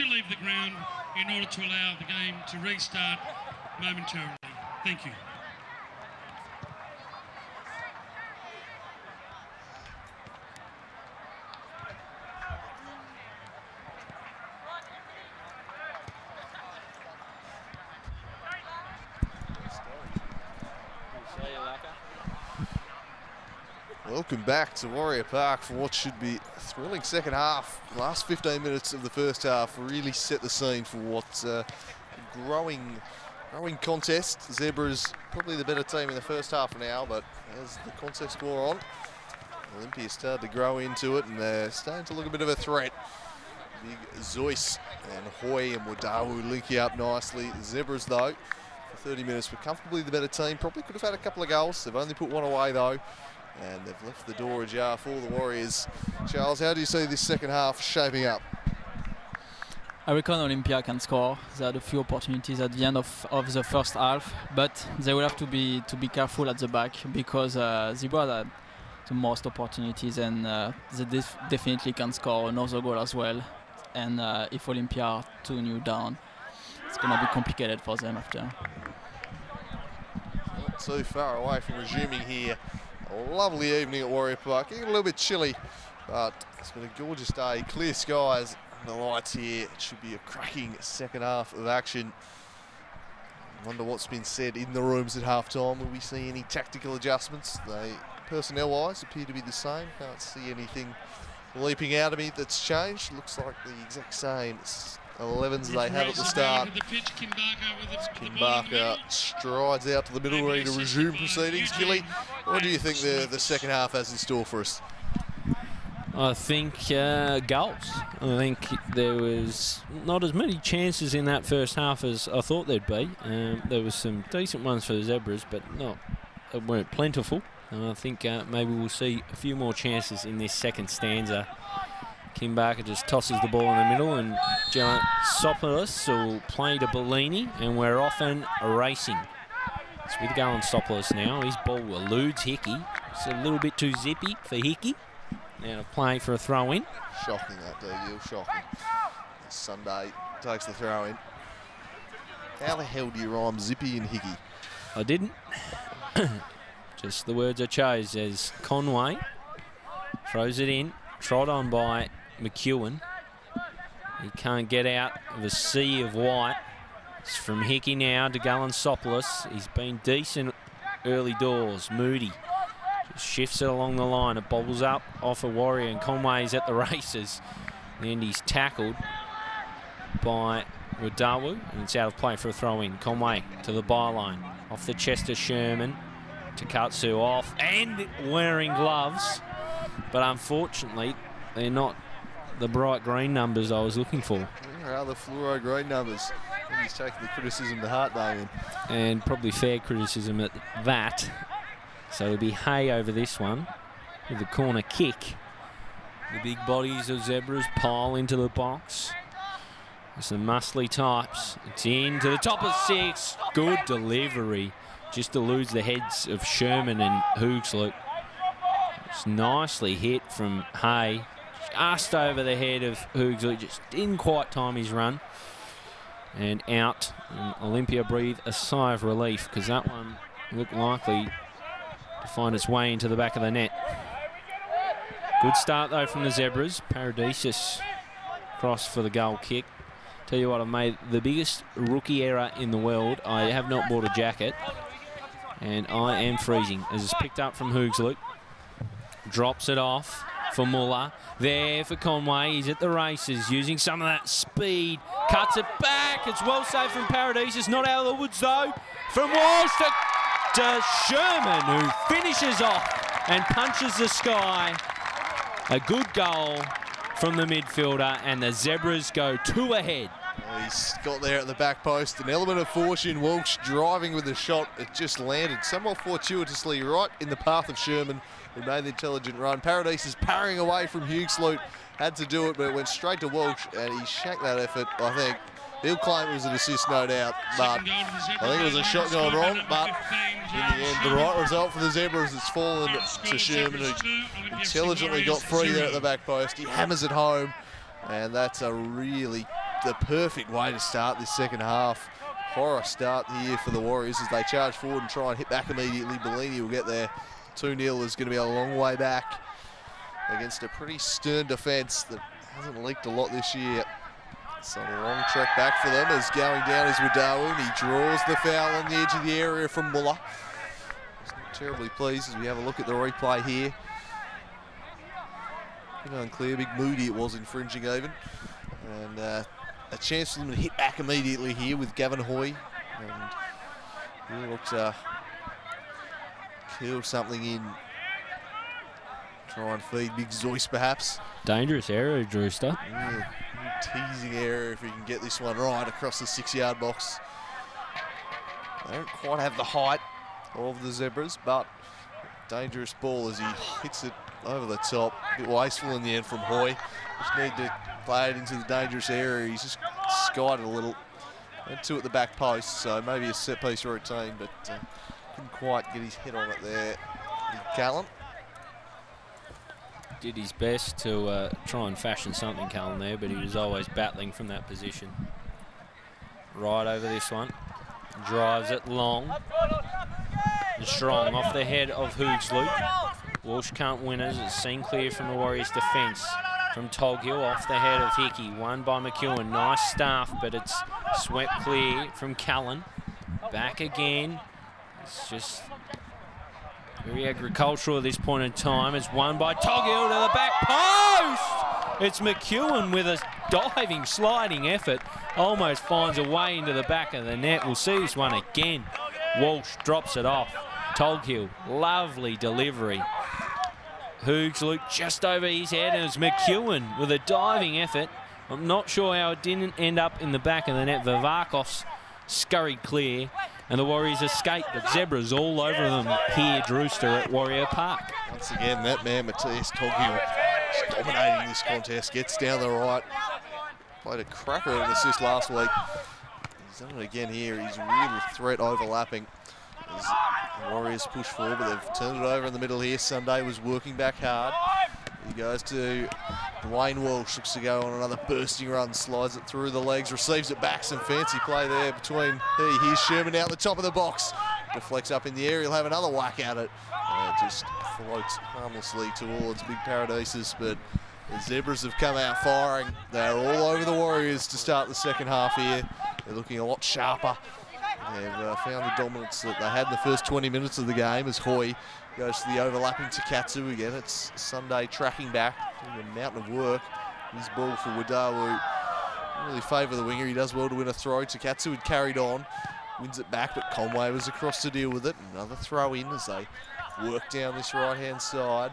leave the ground in order to allow the game to restart momentarily. Thank you. Welcome back to Warrior Park for what should be a thrilling second half. Last fifteen minutes of the first half really set the scene for what's uh, a growing, growing contest. Zebras probably the better team in the first half now, but as the contest wore on, Olympia started to grow into it and they're starting to look a bit of a threat. Big Zeus and Hoy and Wadawu linking up nicely. The Zebras though, for thirty minutes were comfortably the better team. Probably could have had a couple of goals. They've only put one away though. And they've left the door ajar for the Warriors. Charles, how do you see this second half shaping up? I reckon Olympia can score. They had a few opportunities at the end of, of the first half, but they will have to be to be careful at the back because uh, Zebra had the most opportunities and uh, they def definitely can score another goal as well. And uh, if Olympia are two nil down, it's going to be complicated for them after. Not too far away from resuming here. A lovely evening at Warrior Park. Getting a little bit chilly, but it's been a gorgeous day. Clear skies and the lights here. It should be a cracking second half of action. I wonder what's been said in the rooms at half-time. Will we see any tactical adjustments? They, personnel-wise, appear to be the same. Can't see anything leaping out of me that's changed. Looks like the exact same elevens they had at the start. Kim Barker strides out to the middle ready to resume proceedings. Gilly, what do you think the, the second half has in store for us? I think uh, goals. I think there was not as many chances in that first half as I thought there'd be. Um, there was some decent ones for the Zebras, but not they weren't plentiful. And I think uh, maybe we'll see a few more chances in this second stanza. Kim Barker just tosses the ball in the middle and Giantsopoulos will play to Bellini and we're off and racing. It's with Giantsopoulos now. His ball eludes Hickey. It's a little bit too zippy for Hickey. Now to play for a throw in. Shocking that, Dale, shocking. Sunday takes the throw in. How the hell do you rhyme zippy and Hickey? I didn't. Just the words I chose as Conway throws it in, trod on by McEwen. He can't get out of a sea of white. It's from Hickey now to Giantsopoulos. He's been decent early doors. Moody just shifts it along the line. It bobbles up off a Warrior and Conway's at the races. And he's tackled by Wadawu and it's out of play for a throw in. Conway to the byline. Off the chest of Sherman. Takatsu off and wearing gloves. But unfortunately, they're not the bright green numbers I was looking for. Where are the fluoro green numbers? I think he's taking the criticism to heart, Damien. And probably fair criticism at that. So it'll be Hay over this one with the corner kick. The big bodies of Zebras pile into the box. Some muscly types. It's in to the top of six. Good delivery. Just eludes the heads of Sherman and Hoogsloop. It's nicely hit from Hay. Just over the head of Hoogsloop. Just didn't quite time his run. And out. And Olympia breathed a sigh of relief because that one looked likely to find its way into the back of the net. Good start though from the Zebras. Paradisus cross for the goal kick. Tell you what, I've made the biggest rookie error in the world. I have not bought a jacket. And I am freezing as it's picked up from Hoogsloop. Drops it off for Muller. There for Conway. He's at the races using some of that speed. Cuts it back. It's well saved from Paradisus. Not out of the woods though. From Walsh to, to Sherman who finishes off and punches the sky. A good goal from the midfielder and the Zebras go two ahead. Well, he's got there at the back post. An element of fortune. Walsh driving with the shot. It just landed somewhat fortuitously right in the path of Sherman, who made the intelligent run. Paradisus parrying away from Hoogsloop. Had to do it, but it went straight to Walsh, and he shanked that effort, I think. He'll claim it was an assist, no doubt, but I think it was a shot going wrong, but in the end, the right result for the Zebras. It's fallen to Sherman, who intelligently got free there at the back post. He hammers it home, and that's a really the perfect way to start this second half. Horror start here for the Warriors as they charge forward and try and hit back immediately. Bellini will get there. two nil is going to be a long way back against a pretty stern defence that hasn't leaked a lot this year. So a long trek back for them as going down is Wadawu, and he draws the foul on the edge of the area from Muller. He's not terribly pleased as we have a look at the replay here. A bit unclear, big Moody it was infringing even. And uh, a chance for them to hit back immediately here with Gavin Hoy. And he looked to uh, curl something in. Try and feed Big Zeus perhaps. Dangerous area, Drewster. Yeah, teasing area if he can get this one right across the six-yard box. They don't quite have the height of the Zebras, but dangerous ball as he hits it over the top. A bit wasteful in the end from Hoy. Just need to play it into the dangerous area. He's just skied it a little. And two at the back post, so maybe a set-piece routine, but uh, couldn't quite get his head on it there. Callan. Did his best to uh, try and fashion something, Cullen, there, but he was always battling from that position. Right over this one. Drives it long. And strong off the head of Hoogsloop. Walsh can't win it. It's seen clear from the Warriors' defence. From Toghill off the head of Hickey. Won by McEwen. Nice staff, but it's swept clear from Cullen. Back again. It's just very agricultural at this point in time. It's won by Toghill to the back post. It's McEwen with a diving, sliding effort. Almost finds a way into the back of the net. We'll see this one again. Walsh drops it off. Toghill, lovely delivery. Hoogsloop just over his head, and it's McEwen with a diving effort. I'm not sure how it didn't end up in the back of the net. Vivakos scurried clear, and the Warriors escape, but Zebras all over them here, Drewster, at Warrior Park. Once again, that man, Matthias Toghill, is dominating this contest, gets down the right. Played a cracker of an assist last week. He's done it again here. He's a real threat overlapping. As the Warriors push forward, but they've turned it over in the middle here. Sunday was working back hard. He goes to Dwayne Walsh, looks to go on another bursting run, slides it through the legs, receives it back. Some fancy play there between, hey, here's Sherman out the top of the box. Deflects up in the air, he'll have another whack at it. Uh, just floats harmlessly towards Big Paradisus, but the Zebras have come out firing. They're all over the Warriors to start the second half here. They're looking a lot sharper. They've uh, found the dominance that they had in the first twenty minutes of the game as Hoy goes to the overlapping Takatsu again. It's Sunday tracking back, doing a mountain of work. His ball for Wadawu. Doesn't really favour the winger. He does well to win a throw. Takatsu had carried on, wins it back, but Conway was across to deal with it. Another throw in as they work down this right-hand side.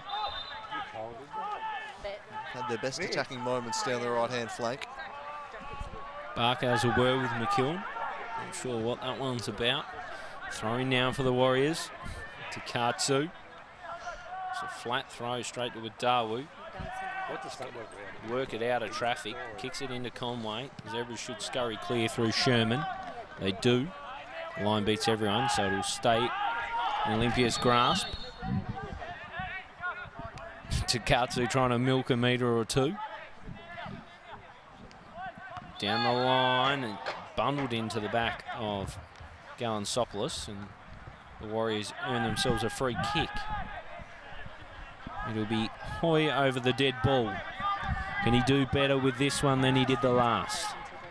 Had their best attacking moments down the right-hand flank. Barker has a word with McEwen. Not sure what that one's about. Throwing now for the Warriors. To Katsu. It's a flat throw straight to Wadawu. Work it out of traffic. Kicks it into Conway. Zebras should scurry clear through Sherman. They do. The line beats everyone, so it'll stay in Olympia's grasp. To Katsu trying to milk a metre or two. Down the line and bundled into the back of Galansopoulos, and the Warriors earn themselves a free kick. It'll be Hoy over the dead ball. Can he do better with this one than he did the last?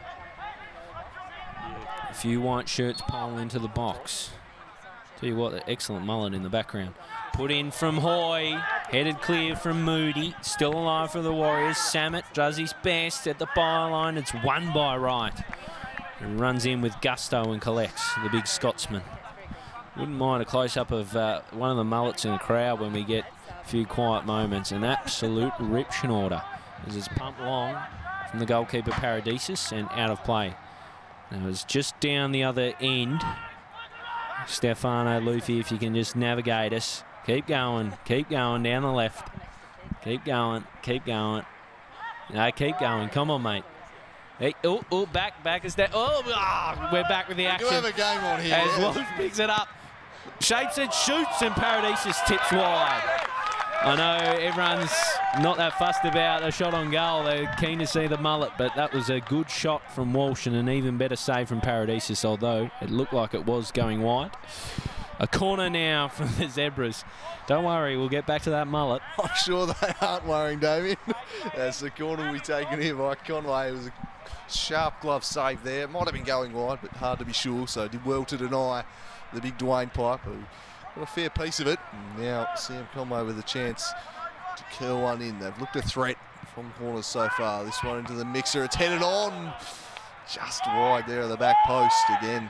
A few white shirts pile into the box. Tell you what, excellent mullet in the background. Put in from Hoy, headed clear from Moody. Still alive for the Warriors. Samet does his best at the byline. It's won by Wright. And runs in with gusto and collects, the big Scotsman. Wouldn't mind a close-up of uh, one of the mullets in the crowd when we get a few quiet moments. An absolute rip Schnorder as it's pumped long from the goalkeeper Paradisus and out of play. And it was just down the other end. Stefano Luffy, if you can just navigate us. Keep going, keep going down the left. Keep going, keep going. No, keep going, come on, mate. Hey, oh, oh, back, back is that. Oh, oh, we're back with the action. We do have a game on here. As Walsh picks it up, shapes it, shoots, and Paradisus tips wide. I know everyone's not that fussed about a shot on goal. They're keen to see the mullet, but that was a good shot from Walsh and an even better save from Paradisus, although it looked like it was going wide. A corner now from the Zebras. Don't worry, we'll get back to that mullet. I'm sure they aren't worrying, Damien. As the corner will be taken here by Conway. It was a sharp glove save there. Might have been going wide, but hard to be sure, so did well to deny the big Dwayne Pike, who got a fair piece of it. And now Sam Conway with a chance to curl one in. They've looked a threat from corners so far. This one into the mixer. It's headed on just wide there at the back post again.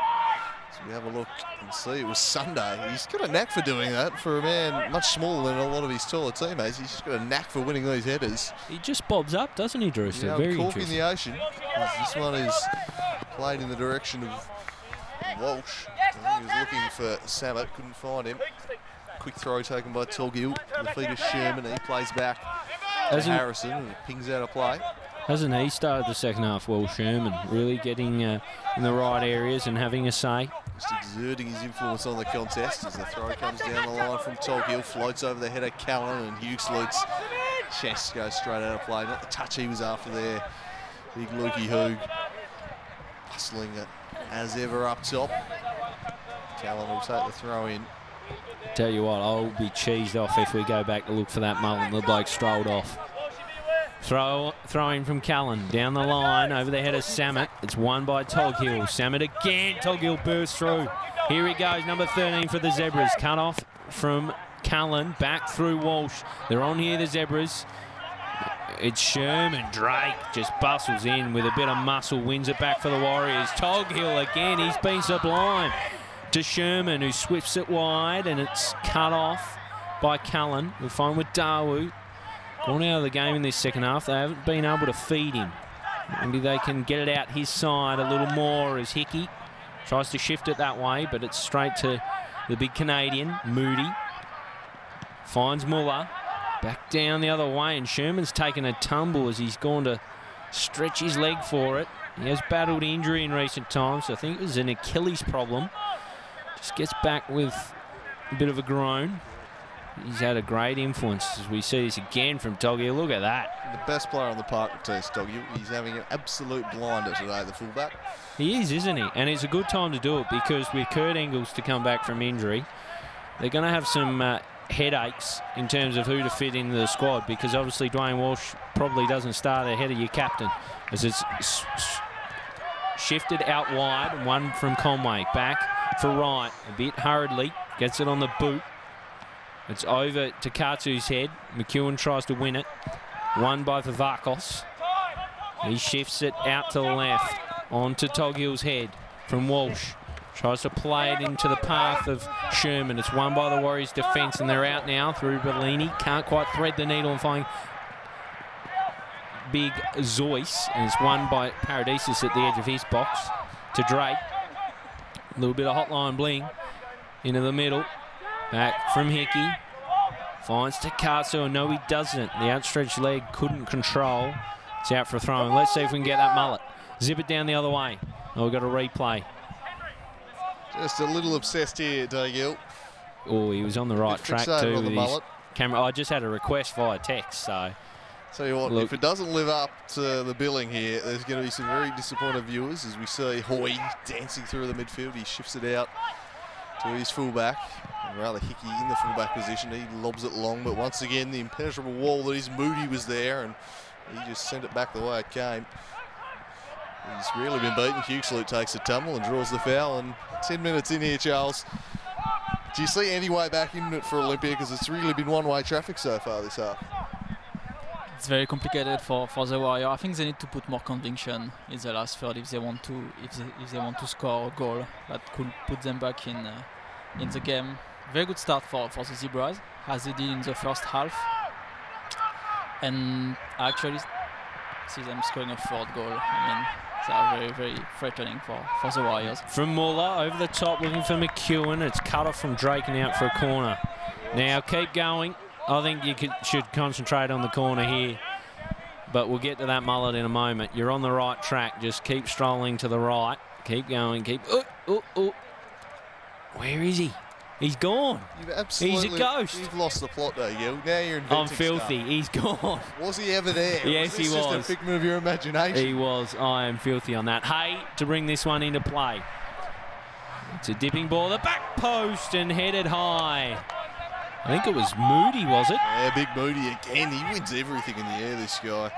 So we have a look and see. It was Sunday. He's got a knack for doing that for a man much smaller than a lot of his taller teammates. He's just got a knack for winning these headers. He just bobs up, doesn't he, Drewster? Yeah, Very cork in interesting. the ocean. This one is played in the direction of Walsh. I think he was looking for Samet, couldn't find him. Quick throw taken by Tolgill. The feet of Sherman. He plays back to Hasn't- Harrison and it pings out of play. Hasn't he started the second half well, Sherman? Really getting uh, in the right areas and having a say. Just exerting his influence on the contest as the throw comes down the line from Tolgill. Floats over the head of Callan and Hughes Lutz. Chest goes straight out of play. Not the touch he was after there. Big Lukey Hoog. Hustling it as ever up top. Callan will take the throw in. Tell you what, I'll be cheesed off if we go back to look for that mullet and the bloke strolled off. Throw, throwing from Callan down the line over the head of Samet. It's won by Toghill. Samet again. Toghill bursts through. Here he goes, number thirteen for the Zebras. Cut off from Callan, back through Walsh. They're on here, the Zebras. It's Sherman. Drake just bustles in with a bit of muscle, wins it back for the Warriors. Toghill again, he's been sublime. To Sherman, who swifts it wide, and it's cut off by Callan. We'll find with Dawu. Gone out of the game in this second half. They haven't been able to feed him. Maybe they can get it out his side a little more as Hickey tries to shift it that way, but it's straight to the big Canadian, Moody. Finds Muller. Back down the other way, and Sherman's taken a tumble as he's gone to stretch his leg for it. He has battled injury in recent times. So I think it was an Achilles problem. Just gets back with a bit of a groan. He's had a great influence as we see this again from Toggy. Look at that. The best player on the park test, Toggy. He's having an absolute blinder today, the fullback. He is, isn't he? And it's a good time to do it because with Kurt Engels to come back from injury, they're going to have some uh, headaches in terms of who to fit into the squad, because obviously Dwayne Walsh probably doesn't start ahead of your captain as it's s s shifted out wide. One from Conway. Back for Wright. A bit hurriedly. Gets it on the boot. It's over to Katsu's head. McEwen tries to win it. Won by Vivakos. He shifts it out to the left. On to Toghill's head from Walsh. Tries to play it into the path of Sherman. It's won by the Warriors defence, and they're out now through Bellini. Can't quite thread the needle and find big Zoyce. And it's won by Paradisus at the edge of his box to Drake. A little bit of hotline bling into the middle. Back from Hickey. Finds Takatsu, and no, he doesn't. The outstretched leg couldn't control. It's out for a throw. And let's see if we can get that mullet. Zip it down the other way. Oh, we've got a replay. Just a little obsessed here, Toghill. Oh, he was on the right track Fixated too on with the his mullet. camera. I just had a request via text, so Tell you what, Look. if it doesn't live up to the billing here, there's going to be some very disappointed viewers as we see Hoy dancing through the midfield. He shifts it out to his fullback. And rather Hickey in the fullback position. He lobs it long, but once again, the impenetrable wall that is Moody was there, and he just sent it back the way it came. He's really been beaten. Huxley takes a tumble and draws the foul, and ten minutes in here, Charles. Do you see any way back in it for Olympia? Because it's really been one-way traffic so far this half. It's very complicated for, for the Warrior. I think they need to put more conviction in the last third if they want to if they, if they want to score a goal that could put them back in uh, in the game. Very good start for, for the Zebras, as they did in the first half. And I actually see them scoring a third goal. I mean, they are very, very threatening for, for the Warriors. from Muller over the top looking for McEwen. It's cut off from Drake and out for a corner. Now keep going. I think you could, should concentrate on the corner here, but we'll get to that mullet in a moment. You're on the right track. Just keep strolling to the right. Keep going. Keep. Oh, oh, oh. Where is he? He's gone. You've absolutely, He's a ghost. You've lost the plot, though, Gil. Now you're inventing I'm filthy. stuff. He's gone. Was he ever there? Yes, was he this just was. a figment of your imagination? He was. I am filthy on that. Hay to bring this one into play. It's a dipping ball, the back post, and headed high. I think it was Moody, was it? Yeah, Big Moody again. He wins everything in the air, this guy.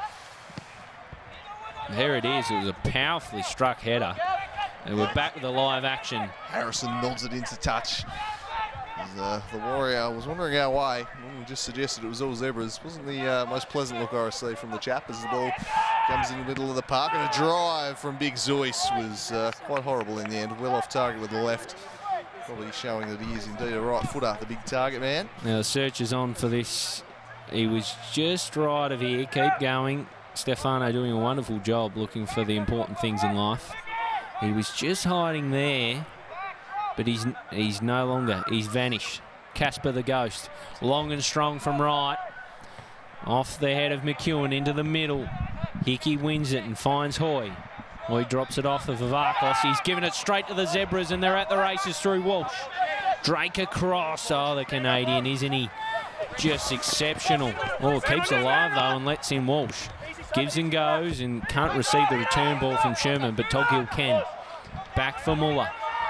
There it is. It was a powerfully struck header. And we're back with the live action. Harrison nods it into touch. As, uh, the Warrior was wandering our way. Mm, just suggested it was all zebras. Wasn't the uh, most pleasant look I received from the chap as the ball comes in the middle of the park. And a drive from Big Zeus was uh, quite horrible in the end. Well off target with the left. Probably showing that he is indeed a right footer, the big target man. Now the search is on for this. He was just right of here. Keep going. Stefano doing a wonderful job looking for the important things in life. He was just hiding there, but he's he's no longer. He's vanished. Casper the Ghost, long and strong from right. Off the head of McEwen into the middle. Hickey wins it and finds Hoy. Hoy drops it off of Vavakos. He's given it straight to the Zebras and they're at the races through Walsh. Drake across. Oh, the Canadian, isn't he? Just exceptional. Oh, keeps alive though and lets in Walsh. Gives and goes and can't receive the return ball from Sherman, but Toghill can. Back for Muller.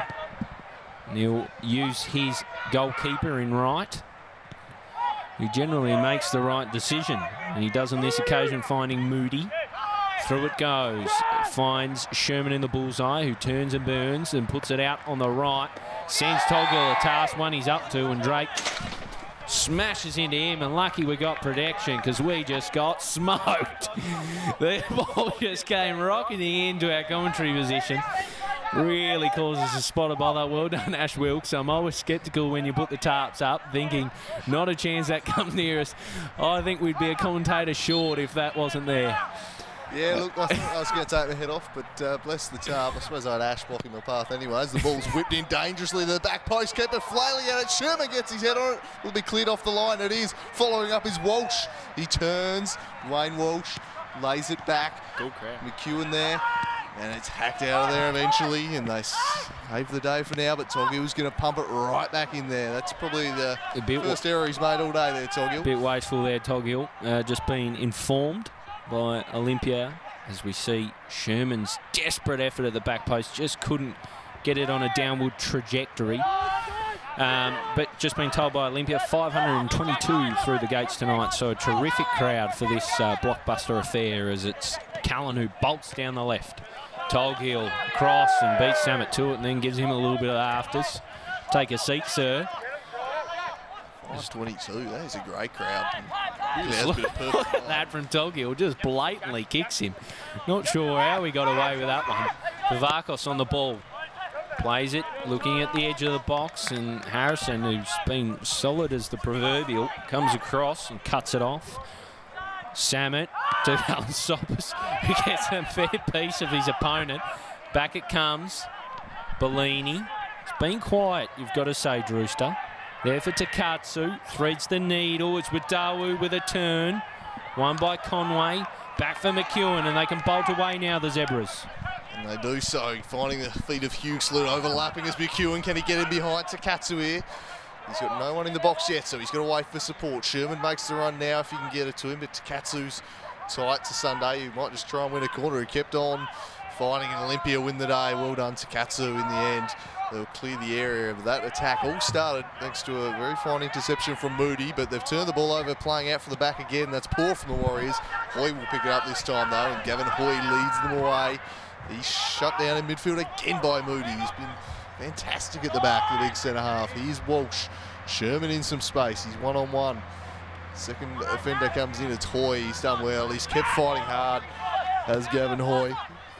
And he'll use his goalkeeper in right, who generally makes the right decision. And he does on this occasion, finding Moody. Through it goes. Finds Sherman in the bullseye, who turns and burns and puts it out on the right. Sends Toghill a task, one he's up to, and Drake smashes into him, and lucky we got protection because we just got smoked. The ball just came rocketing into our commentary position. Really causes a spot of bother. Well done, Ash Wilkes. I'm always sceptical when you put the tarps up, thinking not a chance that comes near us. I think we'd be a commentator short if that wasn't there. Yeah, look, I thought I was going to take my head off, but uh, bless the tarp. I suppose I had Ash blocking my path anyways. The ball's whipped in dangerously to the back post. Keeper flailing at it. Sherman gets his head on it. Will be cleared off the line. It is. Following up is Walsh. He turns. Wayne Walsh lays it back. Good crowd. McEwen there. And it's hacked out of there eventually. And they save the day for now. But Toghill was going to pump it right back in there. That's probably the A bit first error he's made all day there, Toghill. Bit wasteful there, Toghill. Uh, just being informed by Olympia, as we see Sherman's desperate effort at the back post, just couldn't get it on a downward trajectory. Um, but just being told by Olympia, five hundred twenty-two through the gates tonight, so a terrific crowd for this uh, blockbuster affair, as it's Callan who bolts down the left. Toghill cross and beats Samet to it and then gives him a little bit of afters. Take a seat, sir. It's twenty-two. That is a great crowd. Really has been a perfect Look at that from Toghill, just blatantly kicks him. Not sure how he got away with that one. Vavakos on the ball. Plays it, looking at the edge of the box, and Harrison, who's been solid as the proverbial, comes across and cuts it off. Samet to Alsopis, who gets a fair piece of his opponent. Back it comes. Bellini. It's been quiet, you've got to say, Drewster. There for Takatsu, threads the needle. It's with Dawu with a turn. One by Conway. Back for McEwen, and they can bolt away now, the Zebras. And they do so, finding the feet of Huxley overlapping as McEwen. Can he get in behind Takatsu here? He's got no one in the box yet, so he's got to wait for support. Sherman makes the run now if he can get it to him, but Takatsu's tight to Sunday, who might just try and win a corner. He kept on fighting, and Olympia win the day. Well done, Takatsu, in the end. They'll clear the area of that attack. All started thanks to a very fine interception from Moody, but they've turned the ball over, playing out from the back again. That's poor from the Warriors. Hoy will pick it up this time, though, and Gavin Hoy leads them away. He's shut down in midfield again by Moody. He's been fantastic at the back, the big centre-half. Here's Walsh. Sherman in some space. He's one-on-one. Second offender comes in. It's Hoy. He's done well. He's kept fighting hard, as Gavin Hoy.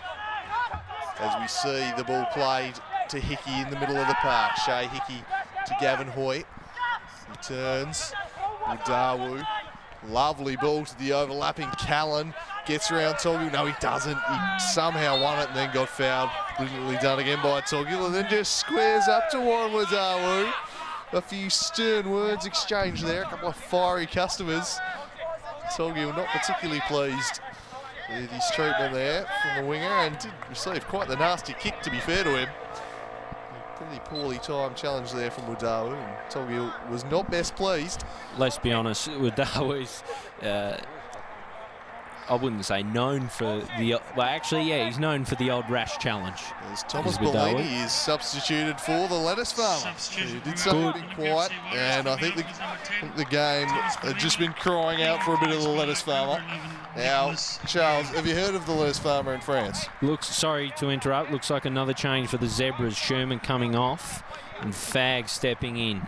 As we see the ball played to Hickey in the middle of the park. Shea Hickey to Gavin Hoy. He turns. Dawu. Lovely ball to the overlapping Callan. Gets around Toghill. No, he doesn't. He somehow won it and then got fouled. Brilliantly done again by Toghill, and then just squares up to Warren Dawu. A few stern words exchanged there. A couple of fiery customers. Toghill not particularly pleased with his treatment there from the winger, and did receive quite the nasty kick, to be fair to him. Pretty poorly timed challenge there from Wudawu, and Toghill was not best pleased. Let's be honest, Wudawu's, uh, I wouldn't say known for the, well actually yeah, he's known for the old rash challenge. As Thomas Is Wudawu. Bellini is substituted for the lettuce farmer. He did something quiet, and I think the, I think the game had just been crying out for a bit of the lettuce farmer. Now, Charles, have you heard of the lettuce farmer in France? Looks, sorry to interrupt, looks like another change for the Zebras. Sherman coming off and Fag stepping in.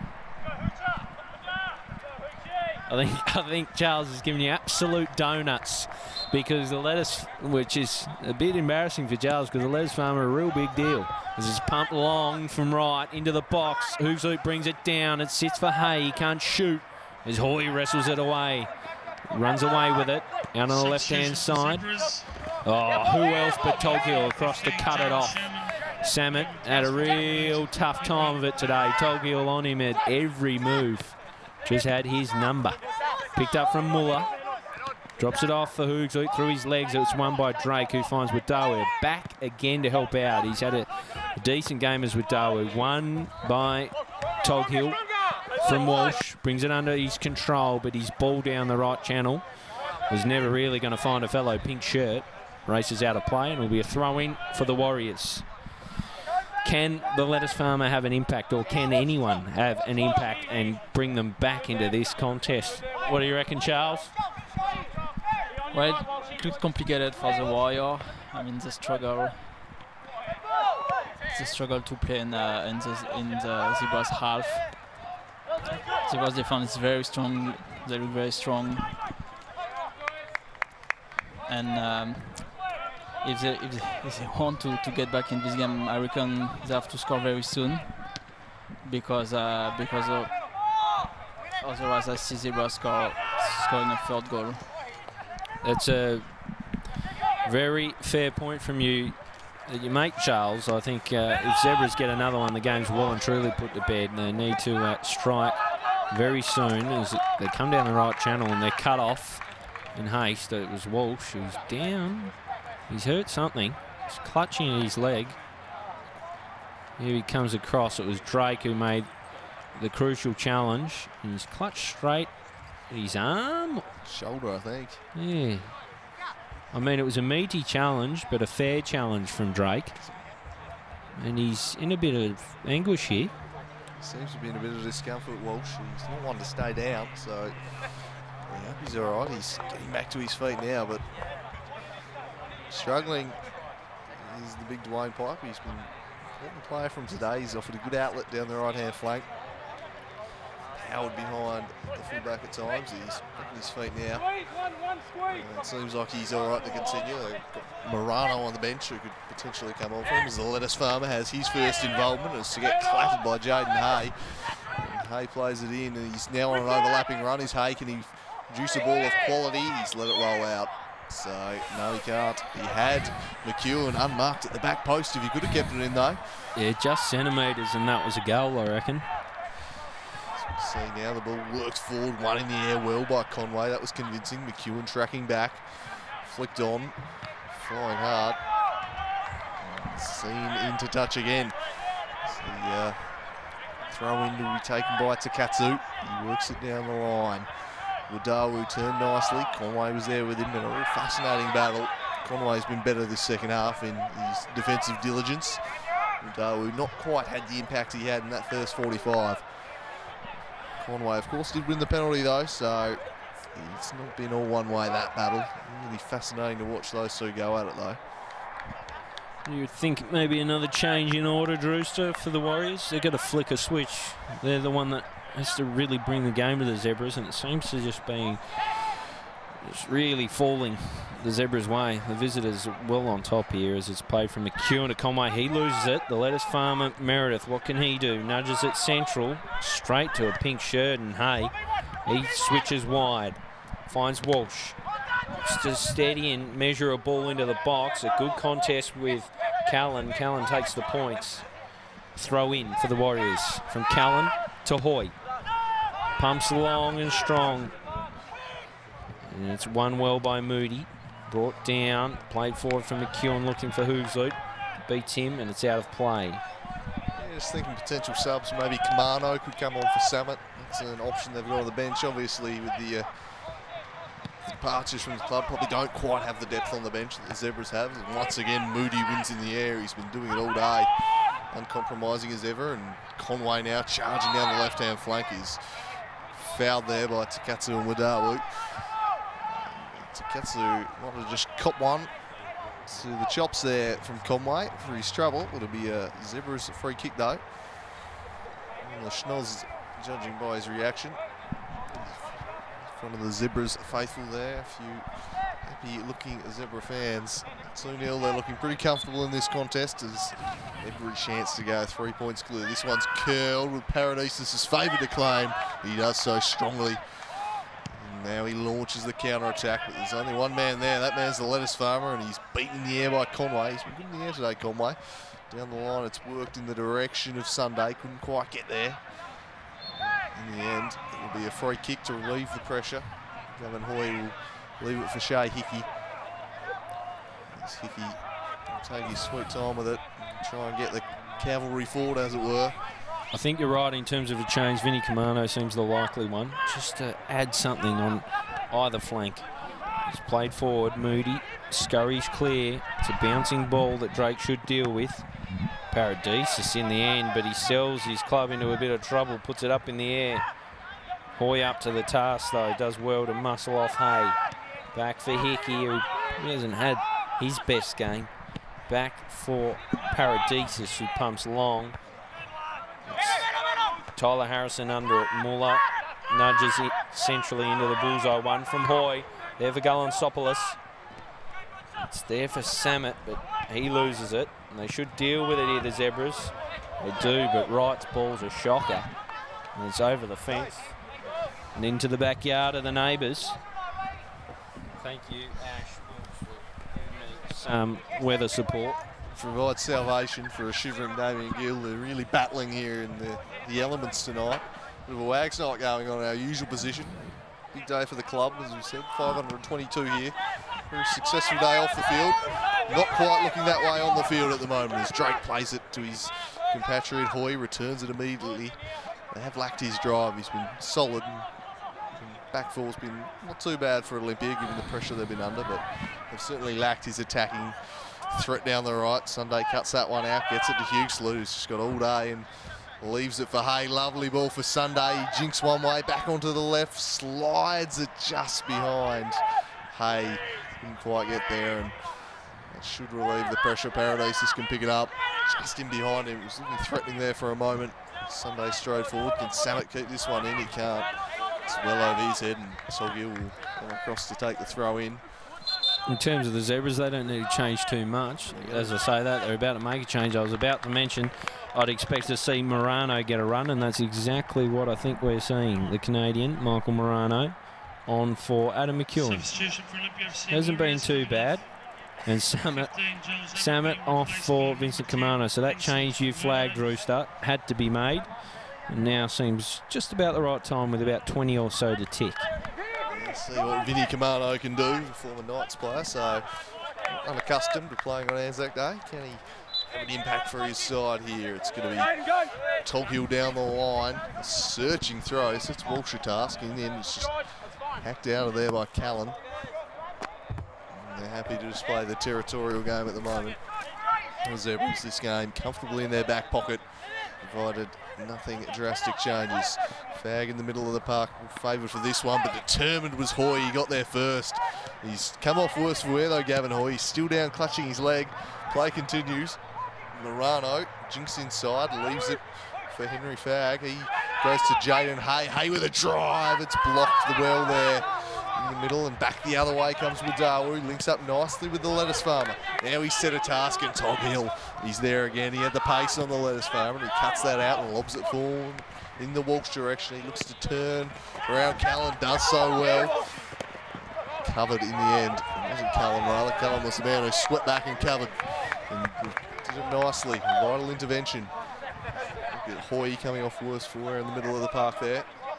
I think, I think Charles is giving you absolute donuts because the lettuce, which is a bit embarrassing for Charles because the lettuce farmer a real big deal. This is pumped long from right into the box. Hoogzoot brings it down. It sits for Hay. He can't shoot as Hoy wrestles it away. Runs away with it out on the left-hand side. Oh, who else but Toghill across to cut it off. Samet had a real tough time of it today. Toghill on him at every move. Just had his number. Picked up from Muller. Drops it off for Hoogzoot through his legs. It's won by Drake, who finds Wudawu back again to help out. He's had a, a decent game as Wudawu. Won by Toghill from Walsh. Brings it under his control, but his ball down the right channel was never really going to find a fellow pink shirt. Races out of play, and it'll be a throw-in for the Warriors. Can the lettuce farmer have an impact, or can anyone have an impact and bring them back into this contest? What do you reckon, Charles? Well, it looks complicated for the Warrior. I mean, the struggle, the struggle to play in, uh, in the in the Zebras half. Zebras defense is very strong. They look very strong, and. Um, If they, if, they, if they want to, to get back in this game, I reckon they have to score very soon, because uh, because uh, otherwise I see Zebra score scoring a third goal. That's a very fair point from you that you make, Charles. I think uh, if Zebras get another one, the game's well and truly put to bed, and they need to uh, strike very soon as they come down the right channel and they're cut off in haste. It was Walsh who's down. He's hurt something. He's clutching at his leg. Here he comes across. It was Drake who made the crucial challenge. And he's clutched straight at his arm. Shoulder, I think. Yeah. I mean, it was a meaty challenge, but a fair challenge from Drake. And he's in a bit of anguish here. Seems to be in a bit of discomfort, Walsh. He's not one to stay down, so I hope he's all right. He's getting back to his feet now, but struggling is the big Dwayne Piper. He's been letting the player from today. He's offered a good outlet down the right-hand flank. Howard behind the fullback at times. He's back on his feet now. And it seems like he's all right to continue. They've got Morano on the bench who could potentially come on for him as the lettuce farmer has his first involvement as to get clattered by Jaden Hay. And Hay plays it in, and he's now on an overlapping run. Is Hay, can he produce a ball of quality? He's let it roll out. So, no, he can't. He had McEwen unmarked at the back post if he could have kept it in, though. Yeah, just centimetres, and that was a goal, I reckon. See now the ball works forward, one in the air well by Conway. That was convincing. McEwen tracking back, flicked on, flying hard. Seen into touch again. The uh, throw in to be taken by Takatsu. He works it down the line. Wudawu turned nicely. Conway was there with him in a real fascinating battle. Conway's been better this second half in his defensive diligence. Wudawu not quite had the impact he had in that first forty-five. Conway, of course, did win the penalty though, so it's not been all one way, that battle. Really fascinating to watch those two go at it though. You'd think maybe another change in order, Drewster, for the Warriors. They've got to flick a switch. They're the one that has to really bring the game to the Zebras, and it seems to just be just really falling the Zebras' way. The visitors are well on top here as it's played from McEwen to Conway. He loses it. The lettuce farmer, Meredith, what can he do? Nudges it central, straight to a pink shirt, and Hay, he switches wide. Finds Walsh. Just to steady and measure a ball into the box. A good contest with Callan. Callan takes the points. Throw in for the Warriors from Callan to Hoy. Pumps long and strong. And it's won well by Moody. Brought down, played forward from McEwen, looking for Hoogzoot. Beats him, and it's out of play. Yeah, Just thinking potential subs, maybe Kamano could come on for Samet. That's an option they've got on the bench. Obviously, with the, uh, the departures from the club, probably don't quite have the depth on the bench that the Zebras have. And once again, Moody wins in the air. He's been doing it all day, uncompromising as ever. And Conway now charging down the left-hand flank. He's fouled there by Takatsu and Wadawu. Takatsu wanted to just cop one to the chops there from Conway for his trouble. It'll be a Zebras free kick though. And the Schnoz judging by his reaction. In front of the Zebras faithful there. A few happy looking Zebra fans. two nil, they're looking pretty comfortable in this contest as every chance to go three points clear. This one's curled with Paradisus' favoured to claim. He does so strongly. Now he launches the counter-attack, but there's only one man there. That man's the lettuce farmer, and he's beaten in the air by Conway. He's been good in the air today, Conway. Down the line, it's worked in the direction of Sunday. Couldn't quite get there. In the end, it will be a free kick to relieve the pressure. Gavin Hoy will leave it for Shea Hickey. This Hickey will take his sweet time with it and try and get the cavalry forward, as it were. I think you're right in terms of a change. Vinny Kamano seems the likely one, just to add something on either flank. He's played forward, Moody, scurries clear. It's a bouncing ball that Drake should deal with. Paradisus in the end, but he sells his club into a bit of trouble, puts it up in the air. Hoy up to the task though, does well to muscle off Hay. Back for Hickey, who he hasn't had his best game. Back for Paradisus, who pumps long. It's Tyler Harrison under it. Muller nudges it centrally into the bullseye. One from Hoy. There for Galansopoulos. It's there for Samet, but he loses it. And they should deal with it here, the Zebras. They do, but Wright's ball's a shocker. And it's over the fence and into the backyard of the neighbours. Thank you, Ash, for giving me some weather support. Provide salvation for a shivering Damien Gill. They're really battling here in the, the elements tonight. Bit of a wags night going on in our usual position. Big day for the club, as we said, five hundred twenty-two here. Very successful day off the field. Not quite looking that way on the field at the moment as Drake plays it to his compatriot Hoy, returns it immediately. They have lacked his drive. He's been solid. And, and back four's been not too bad for Olympia given the pressure they've been under, but they've certainly lacked his attacking threat down the right. Sunday cuts that one out, gets it to Huxley, who's just got all day and leaves it for Hay. Lovely ball for Sunday. He jinks one way, back onto the left, slides it just behind Hay. Didn't quite get there, and that should relieve the pressure. Paradisus can pick it up just in behind him. It was looking threatening there for a moment. Sunday strode forward. Can Samet keep this one in? He can't. It's well over his head, and Toghill will come across to take the throw in. In terms of the Zebras, they don't need to change too much. As I say that, they're about to make a change. I was about to mention I'd expect to see Morano get a run, and that's exactly what I think we're seeing. The Canadian, Michael Morano, on for Adam McEwen. Hasn't been too bad. And Samet, Samet off for Vincent Kamano. So that change you flagged, Rooster, had to be made. And now seems just about the right time with about twenty or so to tick. See what Vinny Kamano can do, former Knights player, so unaccustomed to playing on Anzac Day. Can he have an impact for his side here? It's going to be Toghill down the line, a searching throw, so it's Walsh's task, and then it's just hacked out of there by Callan. And they're happy to display the territorial game at the moment. The Zebras this game comfortably in their back pocket, provided nothing drastic changes. Fag in the middle of the park, favoured for this one, but determined was Hoy. He got there first. He's come off worse for wear though, Gavin Hoy. He's still down, clutching his leg. Play continues. Morano jinks inside, leaves it for Henry Fag. He goes to Jaden Hay. Hay with a drive. It's blocked the well there in the middle, and back the other way comes Wadawu. Links up nicely with the lettuce farmer. Now he's set a task, and Toghill, he's there again. He had the pace on the lettuce farmer, and he cuts that out and lobs it forward in the Walsh direction. He looks to turn around. Callan does so well. Covered in the end. It wasn't Callan, rather. Callan was the man who swept back and covered. And did it nicely. Vital intervention. Look at Hoy coming off worse for wear in the middle of the park there.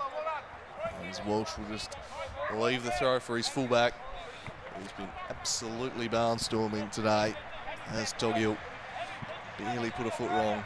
As Walsh will just leave the throw for his fullback. He's been absolutely barnstorming today as Toghill barely put a foot wrong.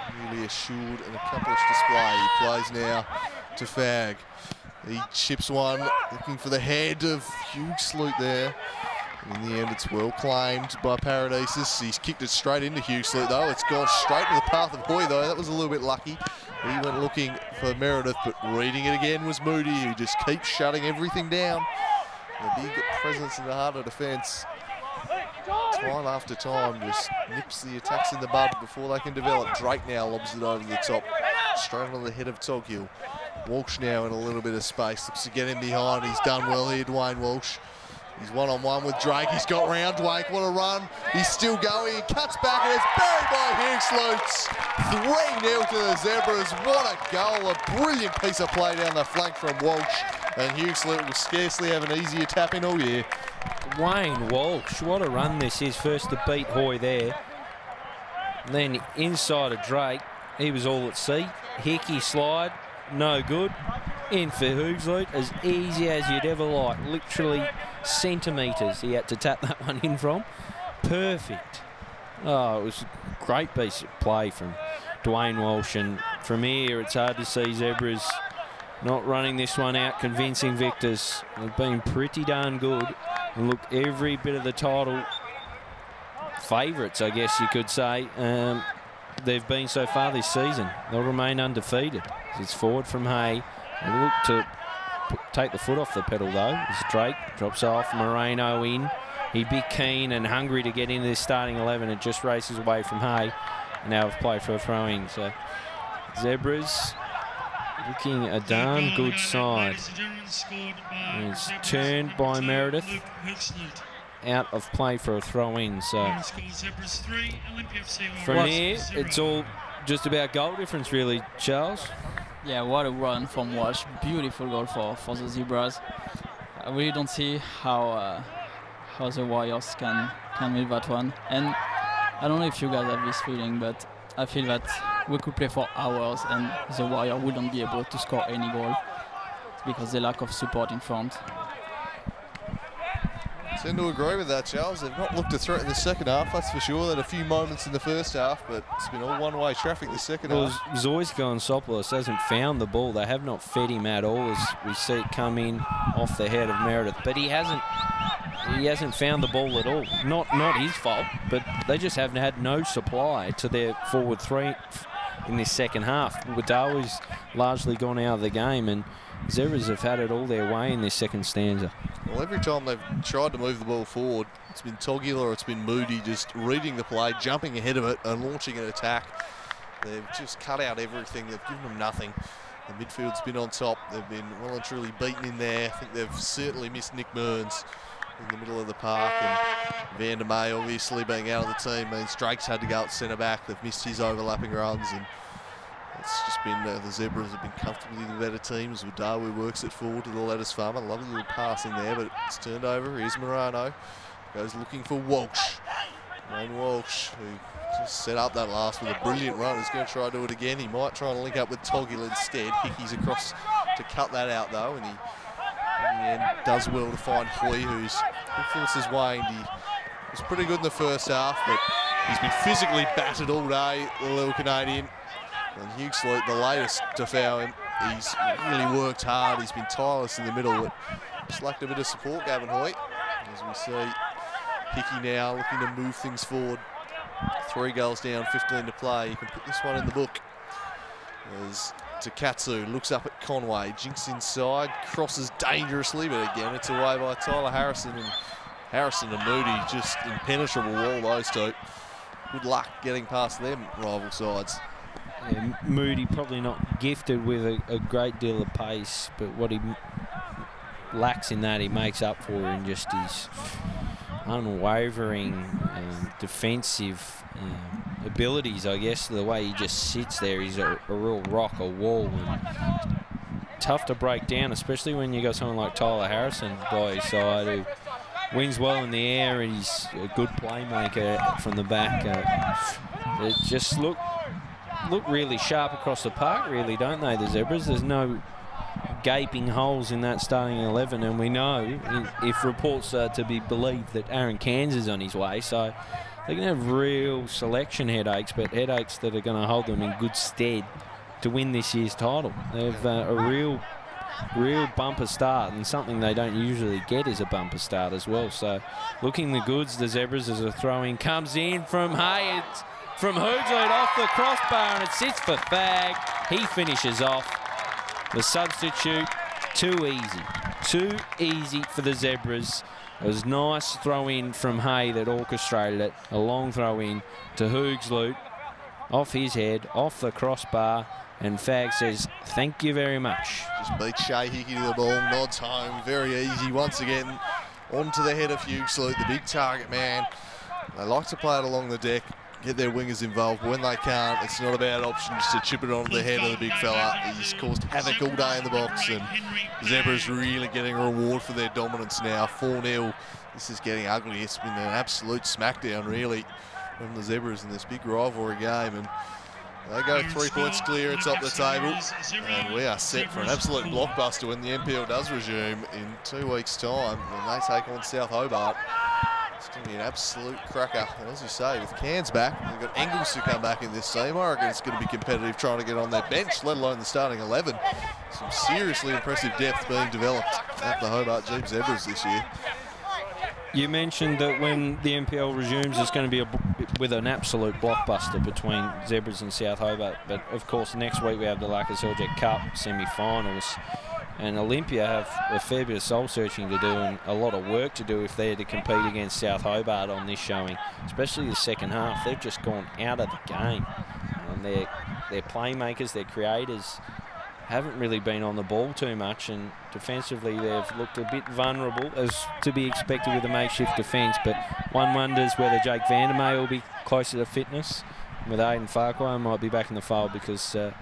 really assured and accomplished display. He plays now to Fag. He chips one, looking for the head of Hugh Sloot there. In the end, it's well claimed by Paradisus. He's kicked it straight into Hugh Sloot, though. It's gone straight to the path of Hoy, though. That was a little bit lucky. He went looking for Meredith, but reading it again was Moody, who just keeps shutting everything down. The big presence in the heart of defence. Time after time, just nips the attacks in the bud before they can develop. Drake now lobs it over the top, straight on the head of Toghill. Walsh now in a little bit of space, looks to get him behind. He's done well here, Dwayne Walsh. He's one-on-one with Drake. He's got round Drake. What a run. He's still going. He cuts back and it's buried by Hugh Sloots. three nil to the Zebras. What a goal. A brilliant piece of play down the flank from Walsh. And Hugh Sloot will scarcely have an easier tap in all year. Wayne Walsh, what a run this is. First to beat Hoy there. And then inside of Drake, he was all at sea. Hickey slide, no good. In for Hughes-Loot, as easy as you'd ever like. Literally centimetres he had to tap that one in from. Perfect. Oh, it was a great piece of play from Dwayne Walsh. And from here, it's hard to see Zebras not running this one out, convincing victors. They've been pretty darn good. And look, every bit of the title favourites, I guess you could say, um, they've been so far this season. They'll remain undefeated. It's forward from Hay. They look to put, take the foot off the pedal, though. As Drake drops off, Moreno in. He'd be keen and hungry to get into this starting eleven. It just races away from Hay. And now have played for a throw-in. So Zebras looking a darn good side. And it's turned by Meredith out of play for a throw-in. So from here, it's all just about goal difference, really, Charles. Yeah, what a run from Walsh. Beautiful goal for, for the Zebras. I really don't see how uh, how the Warriors can, can win that one. And I don't know if you guys have this feeling, but I feel that we could play for hours and the Warriors wouldn't be able to score any goal because the lack of support in front. I tend to agree with that, Charles. They've not looked a threat in the second half, that's for sure. They had a few moments in the first half, but it's been all one-way traffic the second well, half. Zoisko and Sopoulos hasn't found the ball. They have not fed him at all, as we see it come in off the head of Meredith. But he hasn't he hasn't found the ball at all. Not not his fault, but they just haven't had no supply to their forward three in this second half. Wadawa's largely gone out of the game, and Zebras have had it all their way in this second stanza. Well, every time they've tried to move the ball forward, it's been Toghill or it's been Moody just reading the play, jumping ahead of it and launching an attack. They've just cut out everything. They've given them nothing. The midfield's been on top. They've been well and truly beaten in there. I think they've certainly missed Nick Mearns in the middle of the park, and Van der May obviously being out of the team means Drake's had to go at centre back. They've missed his overlapping runs, and it's just been uh, the Zebras have been comfortably the better teams. Wadawa works it forward to the lettuce farmer. Lovely little pass in there, but it's turned over. Here's Morano. Goes looking for Walsh. Wayne Walsh, who just set up that last with a brilliant run. He's going to try to do it again. He might try and link up with Toghill instead. Hickey's across to cut that out, though, and he, in the end, does well to find Hoy, who's influences waned. He was pretty good in the first half, but he's been physically battered all day, the little Canadian. And Hugh Sloot, the latest to foul him. He's really worked hard. He's been tireless in the middle, but just lacked a bit of support, Gavin Hoyt. As we see Hickey now looking to move things forward. Three goals down, fifteen to play. You can put this one in the book. As Takatsu looks up at Conway, jinks inside, crosses dangerously, but again it's away by Tyler Harrison. And Harrison and Moody just impenetrable, all those two. Good luck getting past them rival sides. Yeah, Moody probably not gifted with a, a great deal of pace, but what he lacks in that he makes up for in just his unwavering um, defensive um, abilities, I guess. The way he just sits there, he's a, a real rock, a wall, and tough to break down, especially when you got someone like Tyler Harrison by his side who wins well in the air and he's a good playmaker from the back. Uh, it just look look really sharp across the park, really, don't they, the Zebras? There's no gaping holes in that starting eleven, and we know, if reports are to be believed, that Aaron Cairns is on his way, so they can have real selection headaches, but headaches that are going to hold them in good stead to win this year's title. They've uh, a real, real bumper start, and something they don't usually get is a bumper start as well. So looking the goods, the Zebras as a throw-in comes in from Hay. It's from Hoogsley off the crossbar, and it sits for Fag. He finishes off. The substitute, too easy. Too easy for the Zebras. It was nice throw-in from Hay that orchestrated it. A long throw-in to Hoogsley. Off his head, off the crossbar, and Fag says, thank you very much. Just beat Shea Hickey to the ball, nods home, very easy once again. Onto the head of Hoogsley, the big target man. They like to play it along the deck, get their wingers involved. But when they can't, it's not a bad option just to chip it onto the head of the big fella. He's caused havoc all day in the box, and Zebras really getting a reward for their dominance now. four nil. This is getting ugly. It's been an absolute smackdown, really, from the Zebras in this big rivalry game. And they go three points clear atop the table, and we are set for an absolute blockbuster when the M P L does resume in two weeks' time, when they take on South Hobart. It's going to be an absolute cracker. And as you say, with Cairns back, they've got Engels to come back in this team. I reckon it's going to be competitive trying to get on their bench, let alone the starting eleven. Some seriously impressive depth being developed at the Hobart Jeep Zebras this year. You mentioned that when the M P L resumes, it's going to be a, with an absolute blockbuster between Zebras and South Hobart. But of course, next week we have the Lacus Seljack Cup semi-finals, and Olympia have a fair bit of soul searching to do and a lot of work to do if they're to compete against South Hobart on this showing, especially the second half. They've just gone out of the game. Um, they're, they're playmakers, they're creators, haven't really been on the ball too much, and defensively they've looked a bit vulnerable, as to be expected with a makeshift defence. But one wonders whether Jake Vandermeer will be closer to fitness, with Aidan Farquhar might be back in the fold, because uh,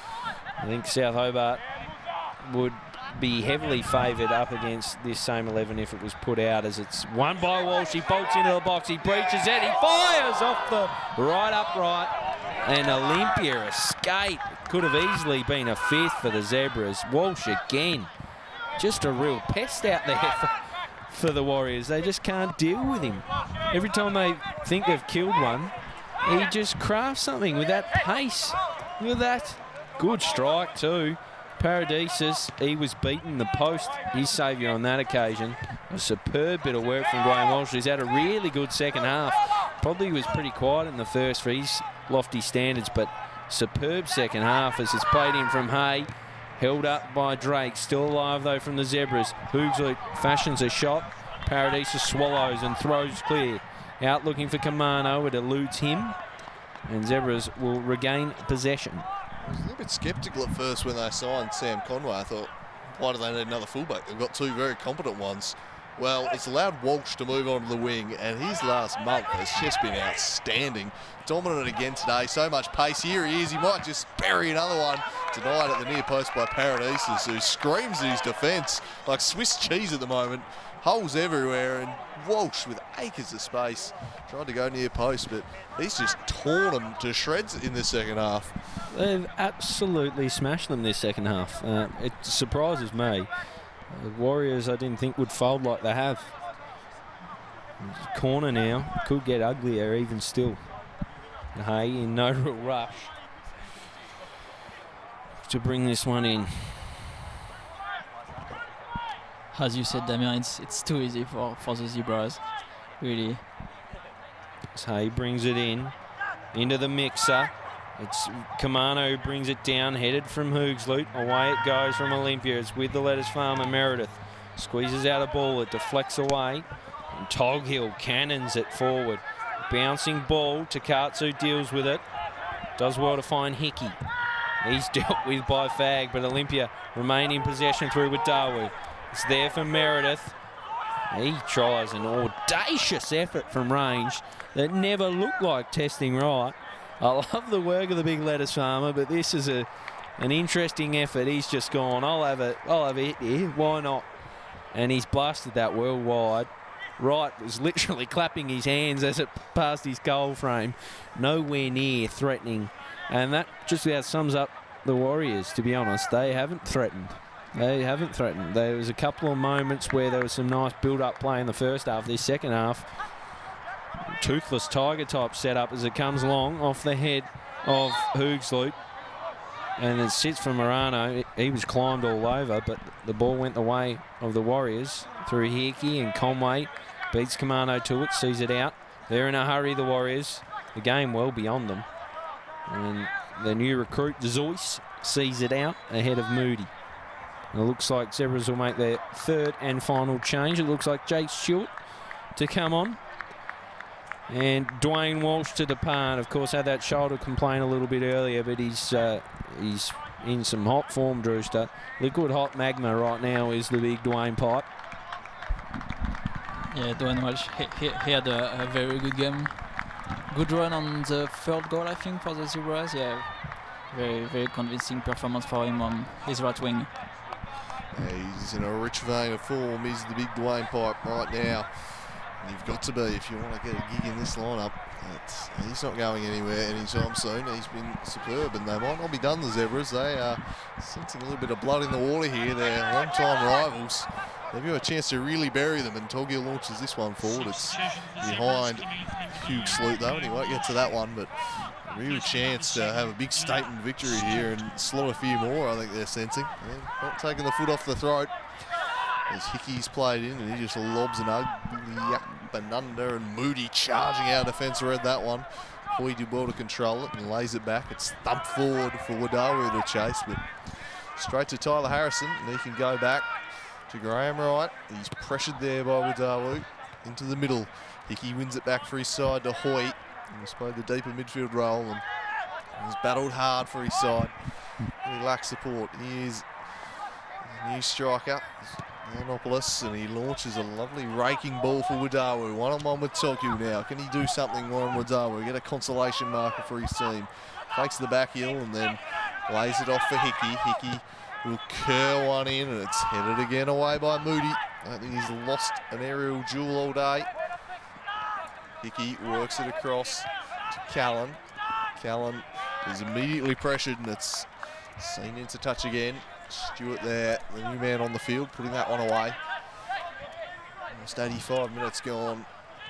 I think South Hobart would be heavily favoured up against this same eleven if it was put out, as it's won by Walsh. He bolts into the box, he breaches it, he fires off the right upright, and Olympia escape. Could have easily been a fifth for the Zebras. Walsh again, just a real pest out there for, for the Warriors. They just can't deal with him. Every time they think they've killed one, he just crafts something with that pace. Look at that. Good strike too. Paradisus, he was beaten the post, his saviour on that occasion. A superb bit of work from Graham Walsh. He's had a really good second half. Probably was pretty quiet in the first for his lofty standards, but superb second half as it's played in from Hay. Held up by Drake. Still alive though from the Zebras. Hoogsley fashions a shot. Paradisus swallows and throws clear. Out looking for Kamano. It eludes him. And Zebras will regain possession. I was a little bit sceptical at first when they signed Sam Conway. I thought, why do they need another fullback? They've got two very competent ones. Well, it's allowed Walsh to move on to the wing, and his last month has just been outstanding. Dominant again today, so much pace. Here he is, he might just bury another one. Denied at the near post by Paradisus, who screams at his defence like Swiss cheese at the moment. Holes everywhere, and Walsh with acres of space tried to go near post, but he's just torn them to shreds in the second half. They've absolutely smashed them this second half. Uh, it surprises me. The Warriors I didn't think would fold like they have. Corner now, could get uglier even still. Hay in no real rush to bring this one in. As you said, Damien, it's it's too easy for, for the Zebras, really. So Hay brings it in, into the mixer. It's Kamano who brings it down, headed from Hoogsley. Away it goes from Olympia. It's with the lettuce farmer, Meredith. Squeezes out a ball, it deflects away. And Toghill cannons it forward. Bouncing ball, Takatsu deals with it. Does well to find Hickey. He's dealt with by Fag, but Olympia remain in possession through with Dawu. It's there for Meredith. He tries an audacious effort from range that never looked like testing right. I love the work of the big lettuce farmer, but this is a an interesting effort. He's just gone, I'll have it, I'll have it here, why not? And he's blasted that well wide. Wright was literally clapping his hands as it passed his goal frame. Nowhere near threatening. And that just about sums up the Warriors, to be honest. They haven't threatened. They haven't threatened. There was a couple of moments where there was some nice build-up play in the first half. This second half, toothless tiger type setup as it comes along off the head of Hoogsloot. And it sits for Morano. He was climbed all over, but the ball went the way of the Warriors through Hickey, and Conway beats Kamano to it, sees it out. They're in a hurry, the Warriors. The game well beyond them. And the new recruit, Zeus, sees it out ahead of Moody. And it looks like Zebras will make their third and final change. It looks like Jake Stewart to come on. And Dwayne Walsh to depart. Of course, had that shoulder complaint a little bit earlier, but he's uh, he's in some hot form, Drewster. Liquid hot magma right now is the big Dwayne pipe. Yeah, Dwayne Walsh, he, he, he had a, a very good game. Good run on the third goal, I think, for the Zebras. Yeah, very, very convincing performance for him on his right wing. Yeah, he's in a rich vein of form. He's the big Dwayne pipe right now. And you've got to be if you want to get a gig in this lineup. It's, he's not going anywhere anytime soon. He's been superb, and they might not be done, the Zebras. They are sensing a little bit of blood in the water here. They're long-time rivals. They've got a chance to really bury them, and Toggill launches this one forward. It's behind Hoogsloot though, and he won't get to that one, but a real chance to have a big statement victory here and slot a few more, I think they're sensing. They're not taking the foot off the throat. As Hickey's played in, and he just lobs an ugly up and under, and Moody charging out defence, read that one. Hoy did well to control it and lays it back. It's thumped forward for Wadawu to chase, but straight to Tyler Harrison, and he can go back to Graham Wright. He's pressured there by Wadawu into the middle. Hickey wins it back for his side to Hoy. He's played the deeper midfield role and he's battled hard for his side. He lacks support. He is a new striker, Yiannopoulos, and he launches a lovely raking ball for Wadawu. One-on-one with Toggill now. Can he do something more on Wadawu? Get a consolation marker for his team. Fakes the back heel and then lays it off for Hickey. Hickey will curl one in, and it's headed again away by Moody. I don't think he's lost an aerial duel all day. Hickey works it across to Callan. Callan is immediately pressured, and it's seen into touch again. Stewart there, the new man on the field, putting that one away. Almost eighty-five minutes gone.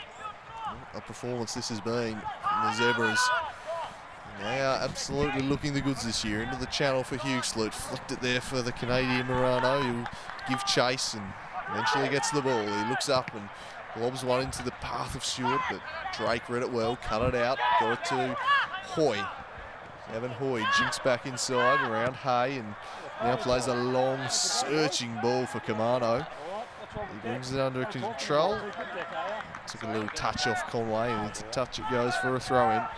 A performance this has been from the Zebras. They are absolutely looking the goods this year. Into the channel for Hoogsloot. Flicked it there for the Canadian Morano. He'll give chase and eventually gets the ball. He looks up and lobs one into the path of Stewart, but Drake read it well, cut it out, got it to Hoy. Evan Hoy jinks back inside around Hay and now plays a long searching ball for Kamano. He brings it under control. Took a little touch off Conway, and into touch it goes for a throw in.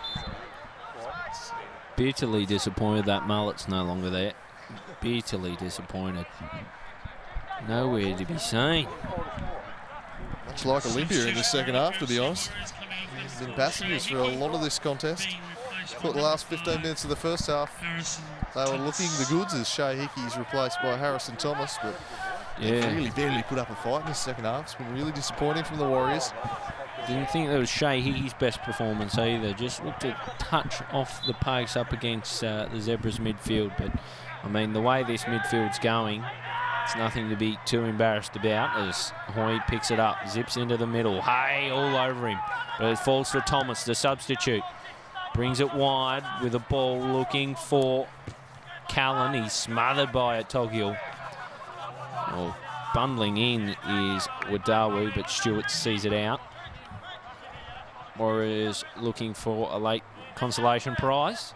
Bitterly disappointed that mullet's no longer there. Bitterly disappointed. Nowhere to be seen. Much like Olympia in the second half, to be honest. He's been passengers for a lot of this contest. Thought the last fifteen minutes of the first half, they were looking the goods as Shea Hickey's replaced by Harrison Thomas, but yeah, they've really barely put up a fight in the second half. It's been really disappointing from the Warriors. Didn't think that was Shea Hickey's best performance either. Just looked a touch off the pace up against uh, the Zebras midfield. But, I mean, the way this midfield's going, it's nothing to be too embarrassed about as Hoy picks it up, zips into the middle. Hey, all over him. But it falls to Thomas, the substitute. Brings it wide with a ball looking for Callan. He's smothered by it, Toggill. Well, bundling in is Wadawu, but Stewart sees it out. Warriors looking for a late consolation prize.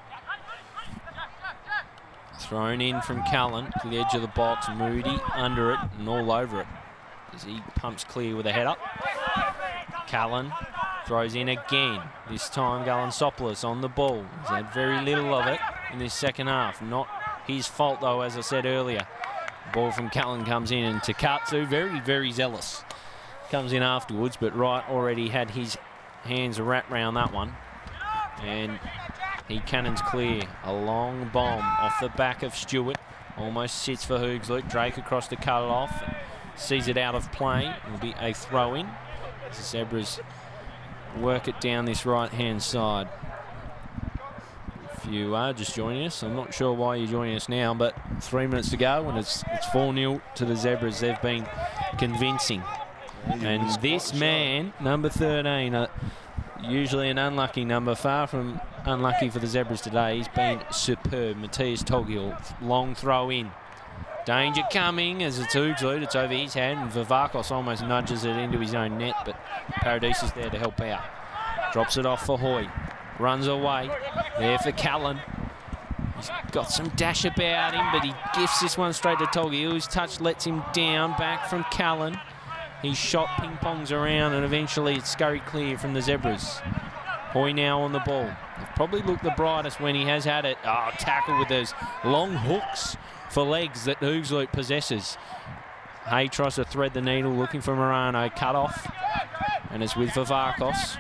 Thrown in from Callan to the edge of the box. Moody under it and all over it as he pumps clear with a header. Callan throws in again. This time Galansopoulos on the ball. He's had very little of it in this second half. Not his fault though, as I said earlier. Ball from Callan comes in, and Takatsu, very, very zealous, comes in afterwards, but Wright already had his hands wrapped round that one. And he cannons clear. A long bomb off the back of Stewart. Almost sits for Hoogsloot. Drake across to cut it off. Sees it out of play. It will be a throw-in. The Zebras work it down this right-hand side. If you are just joining us, I'm not sure why you're joining us now, but three minutes to go, and it's it's four nil to the Zebras. They've been convincing. And this man, number thirteen, uh, Usually an unlucky number, far from unlucky for the Zebras today. He's been superb. Matthias Toghill, long throw in. Danger coming as it's Hoogsloot. It's over his head, and Vivakos almost nudges it into his own net, but Paradis is there to help out. Drops it off for Hoy. Runs away. There for Callan. He's got some dash about him, but he gifts this one straight to Toghill. His touch lets him down. Back from Callan. His shot ping-pongs around, and eventually it's scurried clear from the Zebras. Hoy now on the ball. They've probably looked the brightest when he has had it. Oh, tackle with those long hooks for legs that Hoogsloot possesses. Hay tries to thread the needle, looking for Morano. Cut off, and it's with Vivakos.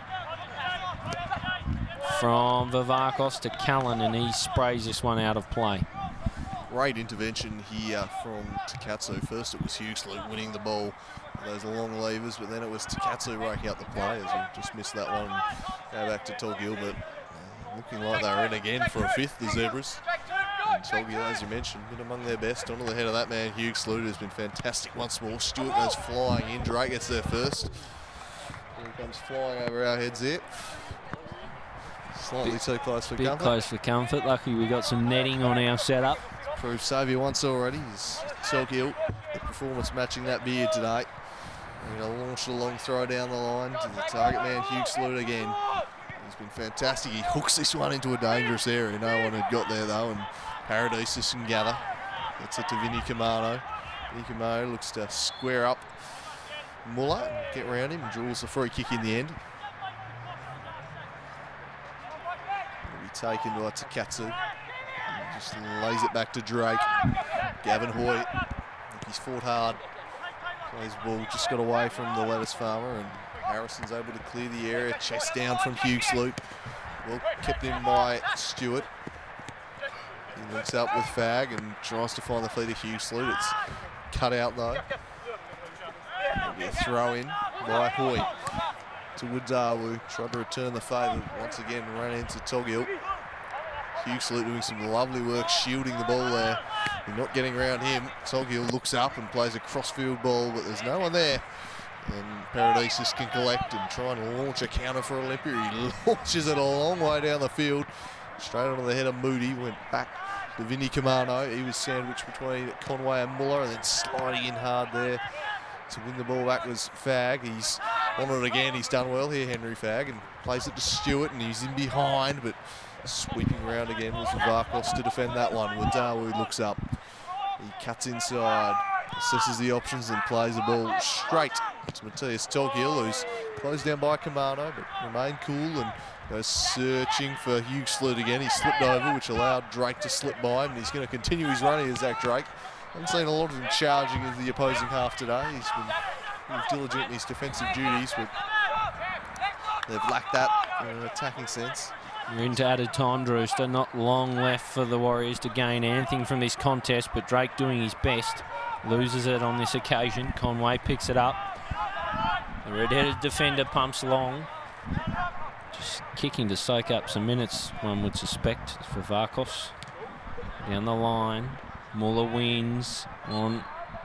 From Vivakos to Callan, and he sprays this one out of play. Great intervention here from Takatsu. First it was Hoogsloot winning the ball, those long levers, but then it was Takatsu breaking up the play as he just missed that one and go back to Toghill, but uh, looking like they're in again for a fifth, the Zebras. And Toghill, as you mentioned, been among their best. Onto the head of that man, Hoogsloot, has been fantastic once more. Stewart goes flying in, Drake gets there first. Here he comes flying over our heads there. Slightly bit, too close for bit comfort. close for comfort. Lucky we got some netting on our setup. Proved saviour once already. Is Toghill, the performance matching that beard today. And he'll launch a long throw down the line to the target man, Hoogsloot again. He's been fantastic. He hooks this one into a dangerous area. No one had got there though, and Paradisus can gather. Gets it to Vinny Kamano. Vinny Kamano looks to square up Muller and get around him and draws the free kick in the end. It'll be taken by Takatsu. Just lays it back to Drake. Gavin Hoy, I think he's fought hard. Plays the ball, just got away from the lettuce farmer, and Harrison's able to clear the area. Chest down from Hoogsloot. Well kept in by Stewart. He links up with Fag and tries to find the feet of Hoogsloot. It's cut out though. It'll be a throw in by Hoy to Wadawu. Tried to return the favour. Once again ran into Toghill. Hoogsloot doing some lovely work shielding the ball there. You're not getting around him. Toghill looks up and plays a crossfield ball, but there's no one there. And Paradisus can collect and try and launch a counter for Olympia. He launches it a long way down the field. Straight onto the head of Moody. Went back to Vinny Kamano. He was sandwiched between Conway and Muller, and then sliding in hard there to win the ball back was Fag. He's on it again. He's done well here, Henry Fag, and plays it to Stewart, and he's in behind, but sweeping around again was Vivakos to defend that one. Wadawu looks up. He cuts inside, assesses the options, and plays the ball straight to Matthias Toghill, who's closed down by Kamano, but remained cool and goes searching for Hoogsloot again. He slipped over, which allowed Drake to slip by him, and he's going to continue his run here, Zach Drake. Haven't seen a lot of him charging into the opposing half today. He's been pretty diligent in his defensive duties, but they've lacked that in an attacking sense. We're into added time, Drewster. Not long left for the Warriors to gain anything from this contest, but Drake doing his best. Loses it on this occasion. Conway picks it up. The red-headed defender pumps long. Just kicking to soak up some minutes, one would suspect, for Vivakos. Down the line. Muller wins on,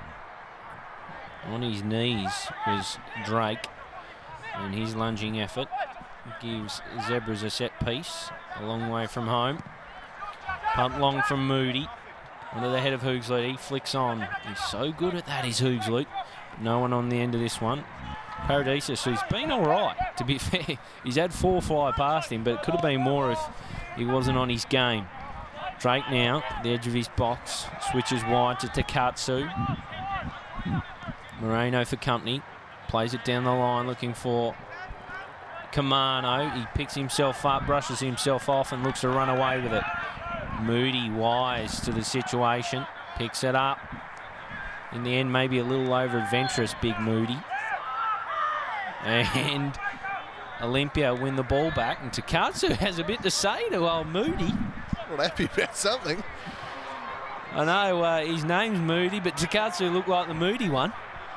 on his knees was Drake, and his lunging effort gives Zebras a set piece a long way from home. Pump long from Moody onto the head of Hoogsloot. He flicks on. He's so good at that, is Hoogsloot. No one on the end of this one. Paradisus, who's been all right, to be fair. He's had four fly past him, but it could have been more if he wasn't on his game. Drake now, the edge of his box, switches wide to Takatsu. Moreno for company, plays it down the line looking for Kamano. He picks himself up, brushes himself off and looks to run away with it. Moody wise to the situation, picks it up. In the end, maybe a little over-adventurous, big Moody. And Olympia win the ball back, and Takatsu has a bit to say to old Moody. Not happy about something. I know, uh, his name's Moody, but Takatsu looked like the Moody one.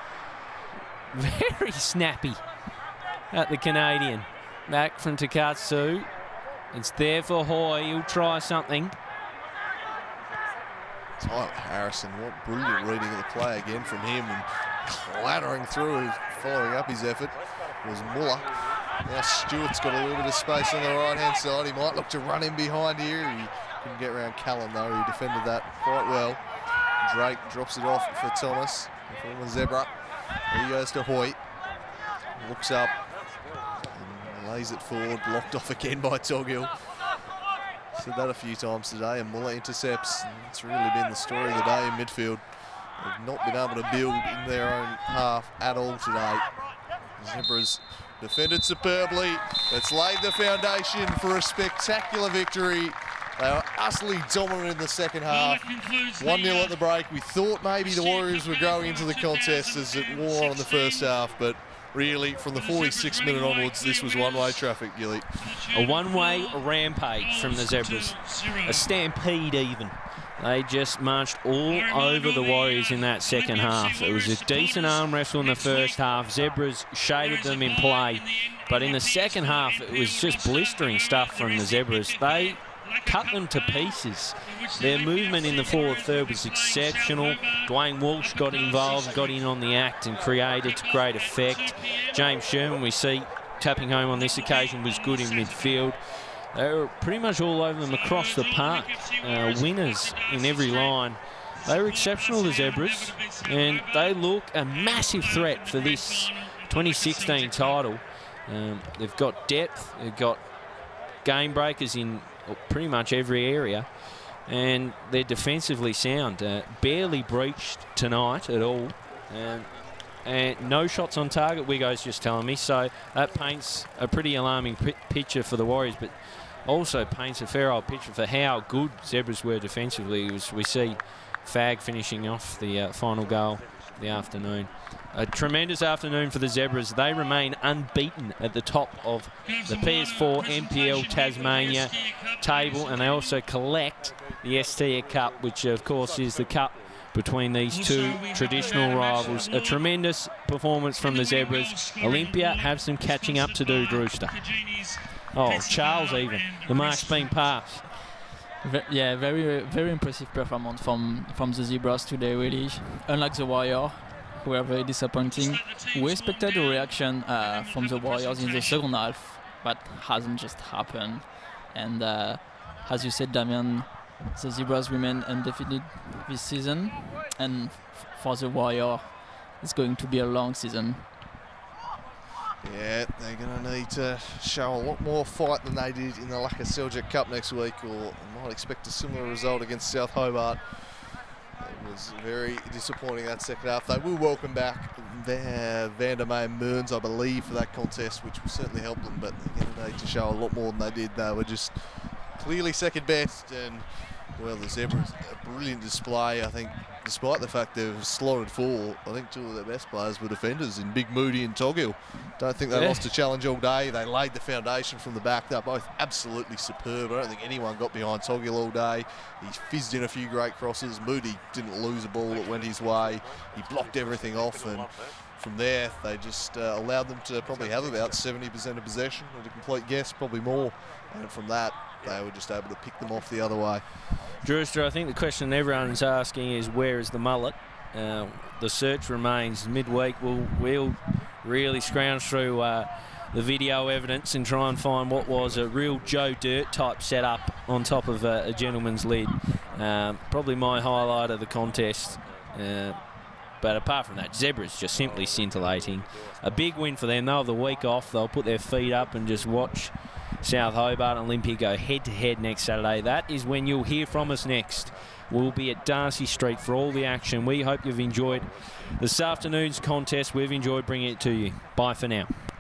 Very snappy at the Canadian. Back from Takatsu. It's there for Hoy. He'll try something. Tyler Harrison, what brilliant reading of the play again from him, and clattering through, following up his effort was Muller. Now Stewart's got a little bit of space on the right-hand side. He might look to run in behind here. He couldn't get around Callan, though. He defended that quite well. Drake drops it off for Thomas, the former Zebra. He goes to Hoyt. Looks up and lays it forward. Blocked off again by Toghill. Said that a few times today, and Muller intercepts. And it's really been the story of the day in midfield. They've not been able to build in their own half at all today. Zebras defended superbly. It's laid the foundation for a spectacular victory. They were utterly dominant in the second half. one nil at the break. We thought maybe the Warriors were growing into the contest as it wore on in the first half, but really, from the forty-sixth minute onwards, this was one-way traffic, Gilly. A one-way rampage from the Zebras. A stampede even. They just marched all over the Warriors in that second half. It was a decent arm wrestle in the first half. Zebras shaded them in play. But in the second half, it was just blistering stuff from the Zebras. They cut them to pieces. Their movement in the forward third was exceptional. Dwayne Walsh got involved, got in on the act and created to great effect. James Sherman, we see tapping home on this occasion, was good in midfield. They were pretty much all over them across the park. Uh, winners in every line. They were exceptional, the Zebras, and they look a massive threat for this twenty sixteen title. Um, they've got depth, they've got game breakers in pretty much every area, and they're defensively sound. Uh, barely breached tonight at all. Um, and no shots on target, Wiggo's just telling me, so that paints a pretty alarming picture for the Warriors, but also paints a fair old picture for how good Zebras were defensively. Was we see Fag finishing off the uh, final goal of the afternoon. A tremendous afternoon for the Zebras. They remain unbeaten at the top of the P S four N P L Tasmania table, and they also collect the Estia Cup, which of course is the cup between these two traditional rivals. A tremendous performance from the Zebras. Olympia have some catching up to do, Drewster. Oh, Charles even. The mark's been passed. Ve yeah, very very impressive performance from, from the Zebras today, really. Unlike the Warriors, who were very disappointing. We expected a reaction uh, from the Warriors in the second half, but hasn't just happened. And uh, as you said, Damian, the Zebras remain undefeated this season, and f for the Warriors, it's going to be a long season. Yeah, they're going to need to show a lot more fight than they did in the Laka Seljuk Cup next week, or might expect a similar result against South Hobart. It was very disappointing that second half. They will welcome back their Vandermeer Mearns, I believe, for that contest, which will certainly help them, but they're going to need to show a lot more than they did. They were just clearly second best, and well, the Zebras, a brilliant display. I think, despite the fact they've slotted four, I think two of their best players were defenders in Big Moody and Toghill. Don't think they Yeah. lost a challenge all day. They laid the foundation from the back. They're both absolutely superb. I don't think anyone got behind Toghill all day. He fizzed in a few great crosses. Moody didn't lose a ball that went his way. He blocked everything off, and from there, they just uh, allowed them to probably have about seventy percent of possession at a complete guess, probably more. And from that, they were just able to pick them off the other way. Drewster, I think the question everyone's asking is, where is the mullet? Uh, the search remains midweek. We'll, we'll really scrounge through uh, the video evidence and try and find what was a real Joe Dirt type setup on top of uh, a gentleman's lid. Um, probably my highlight of the contest. Uh, But apart from that, Zebras just simply scintillating. A big win for them. They'll have the week off. They'll put their feet up and just watch South Hobart and Olympia go head-to-head next Saturday. That is when you'll hear from us next. We'll be at Darcy Street for all the action. We hope you've enjoyed this afternoon's contest. We've enjoyed bringing it to you. Bye for now.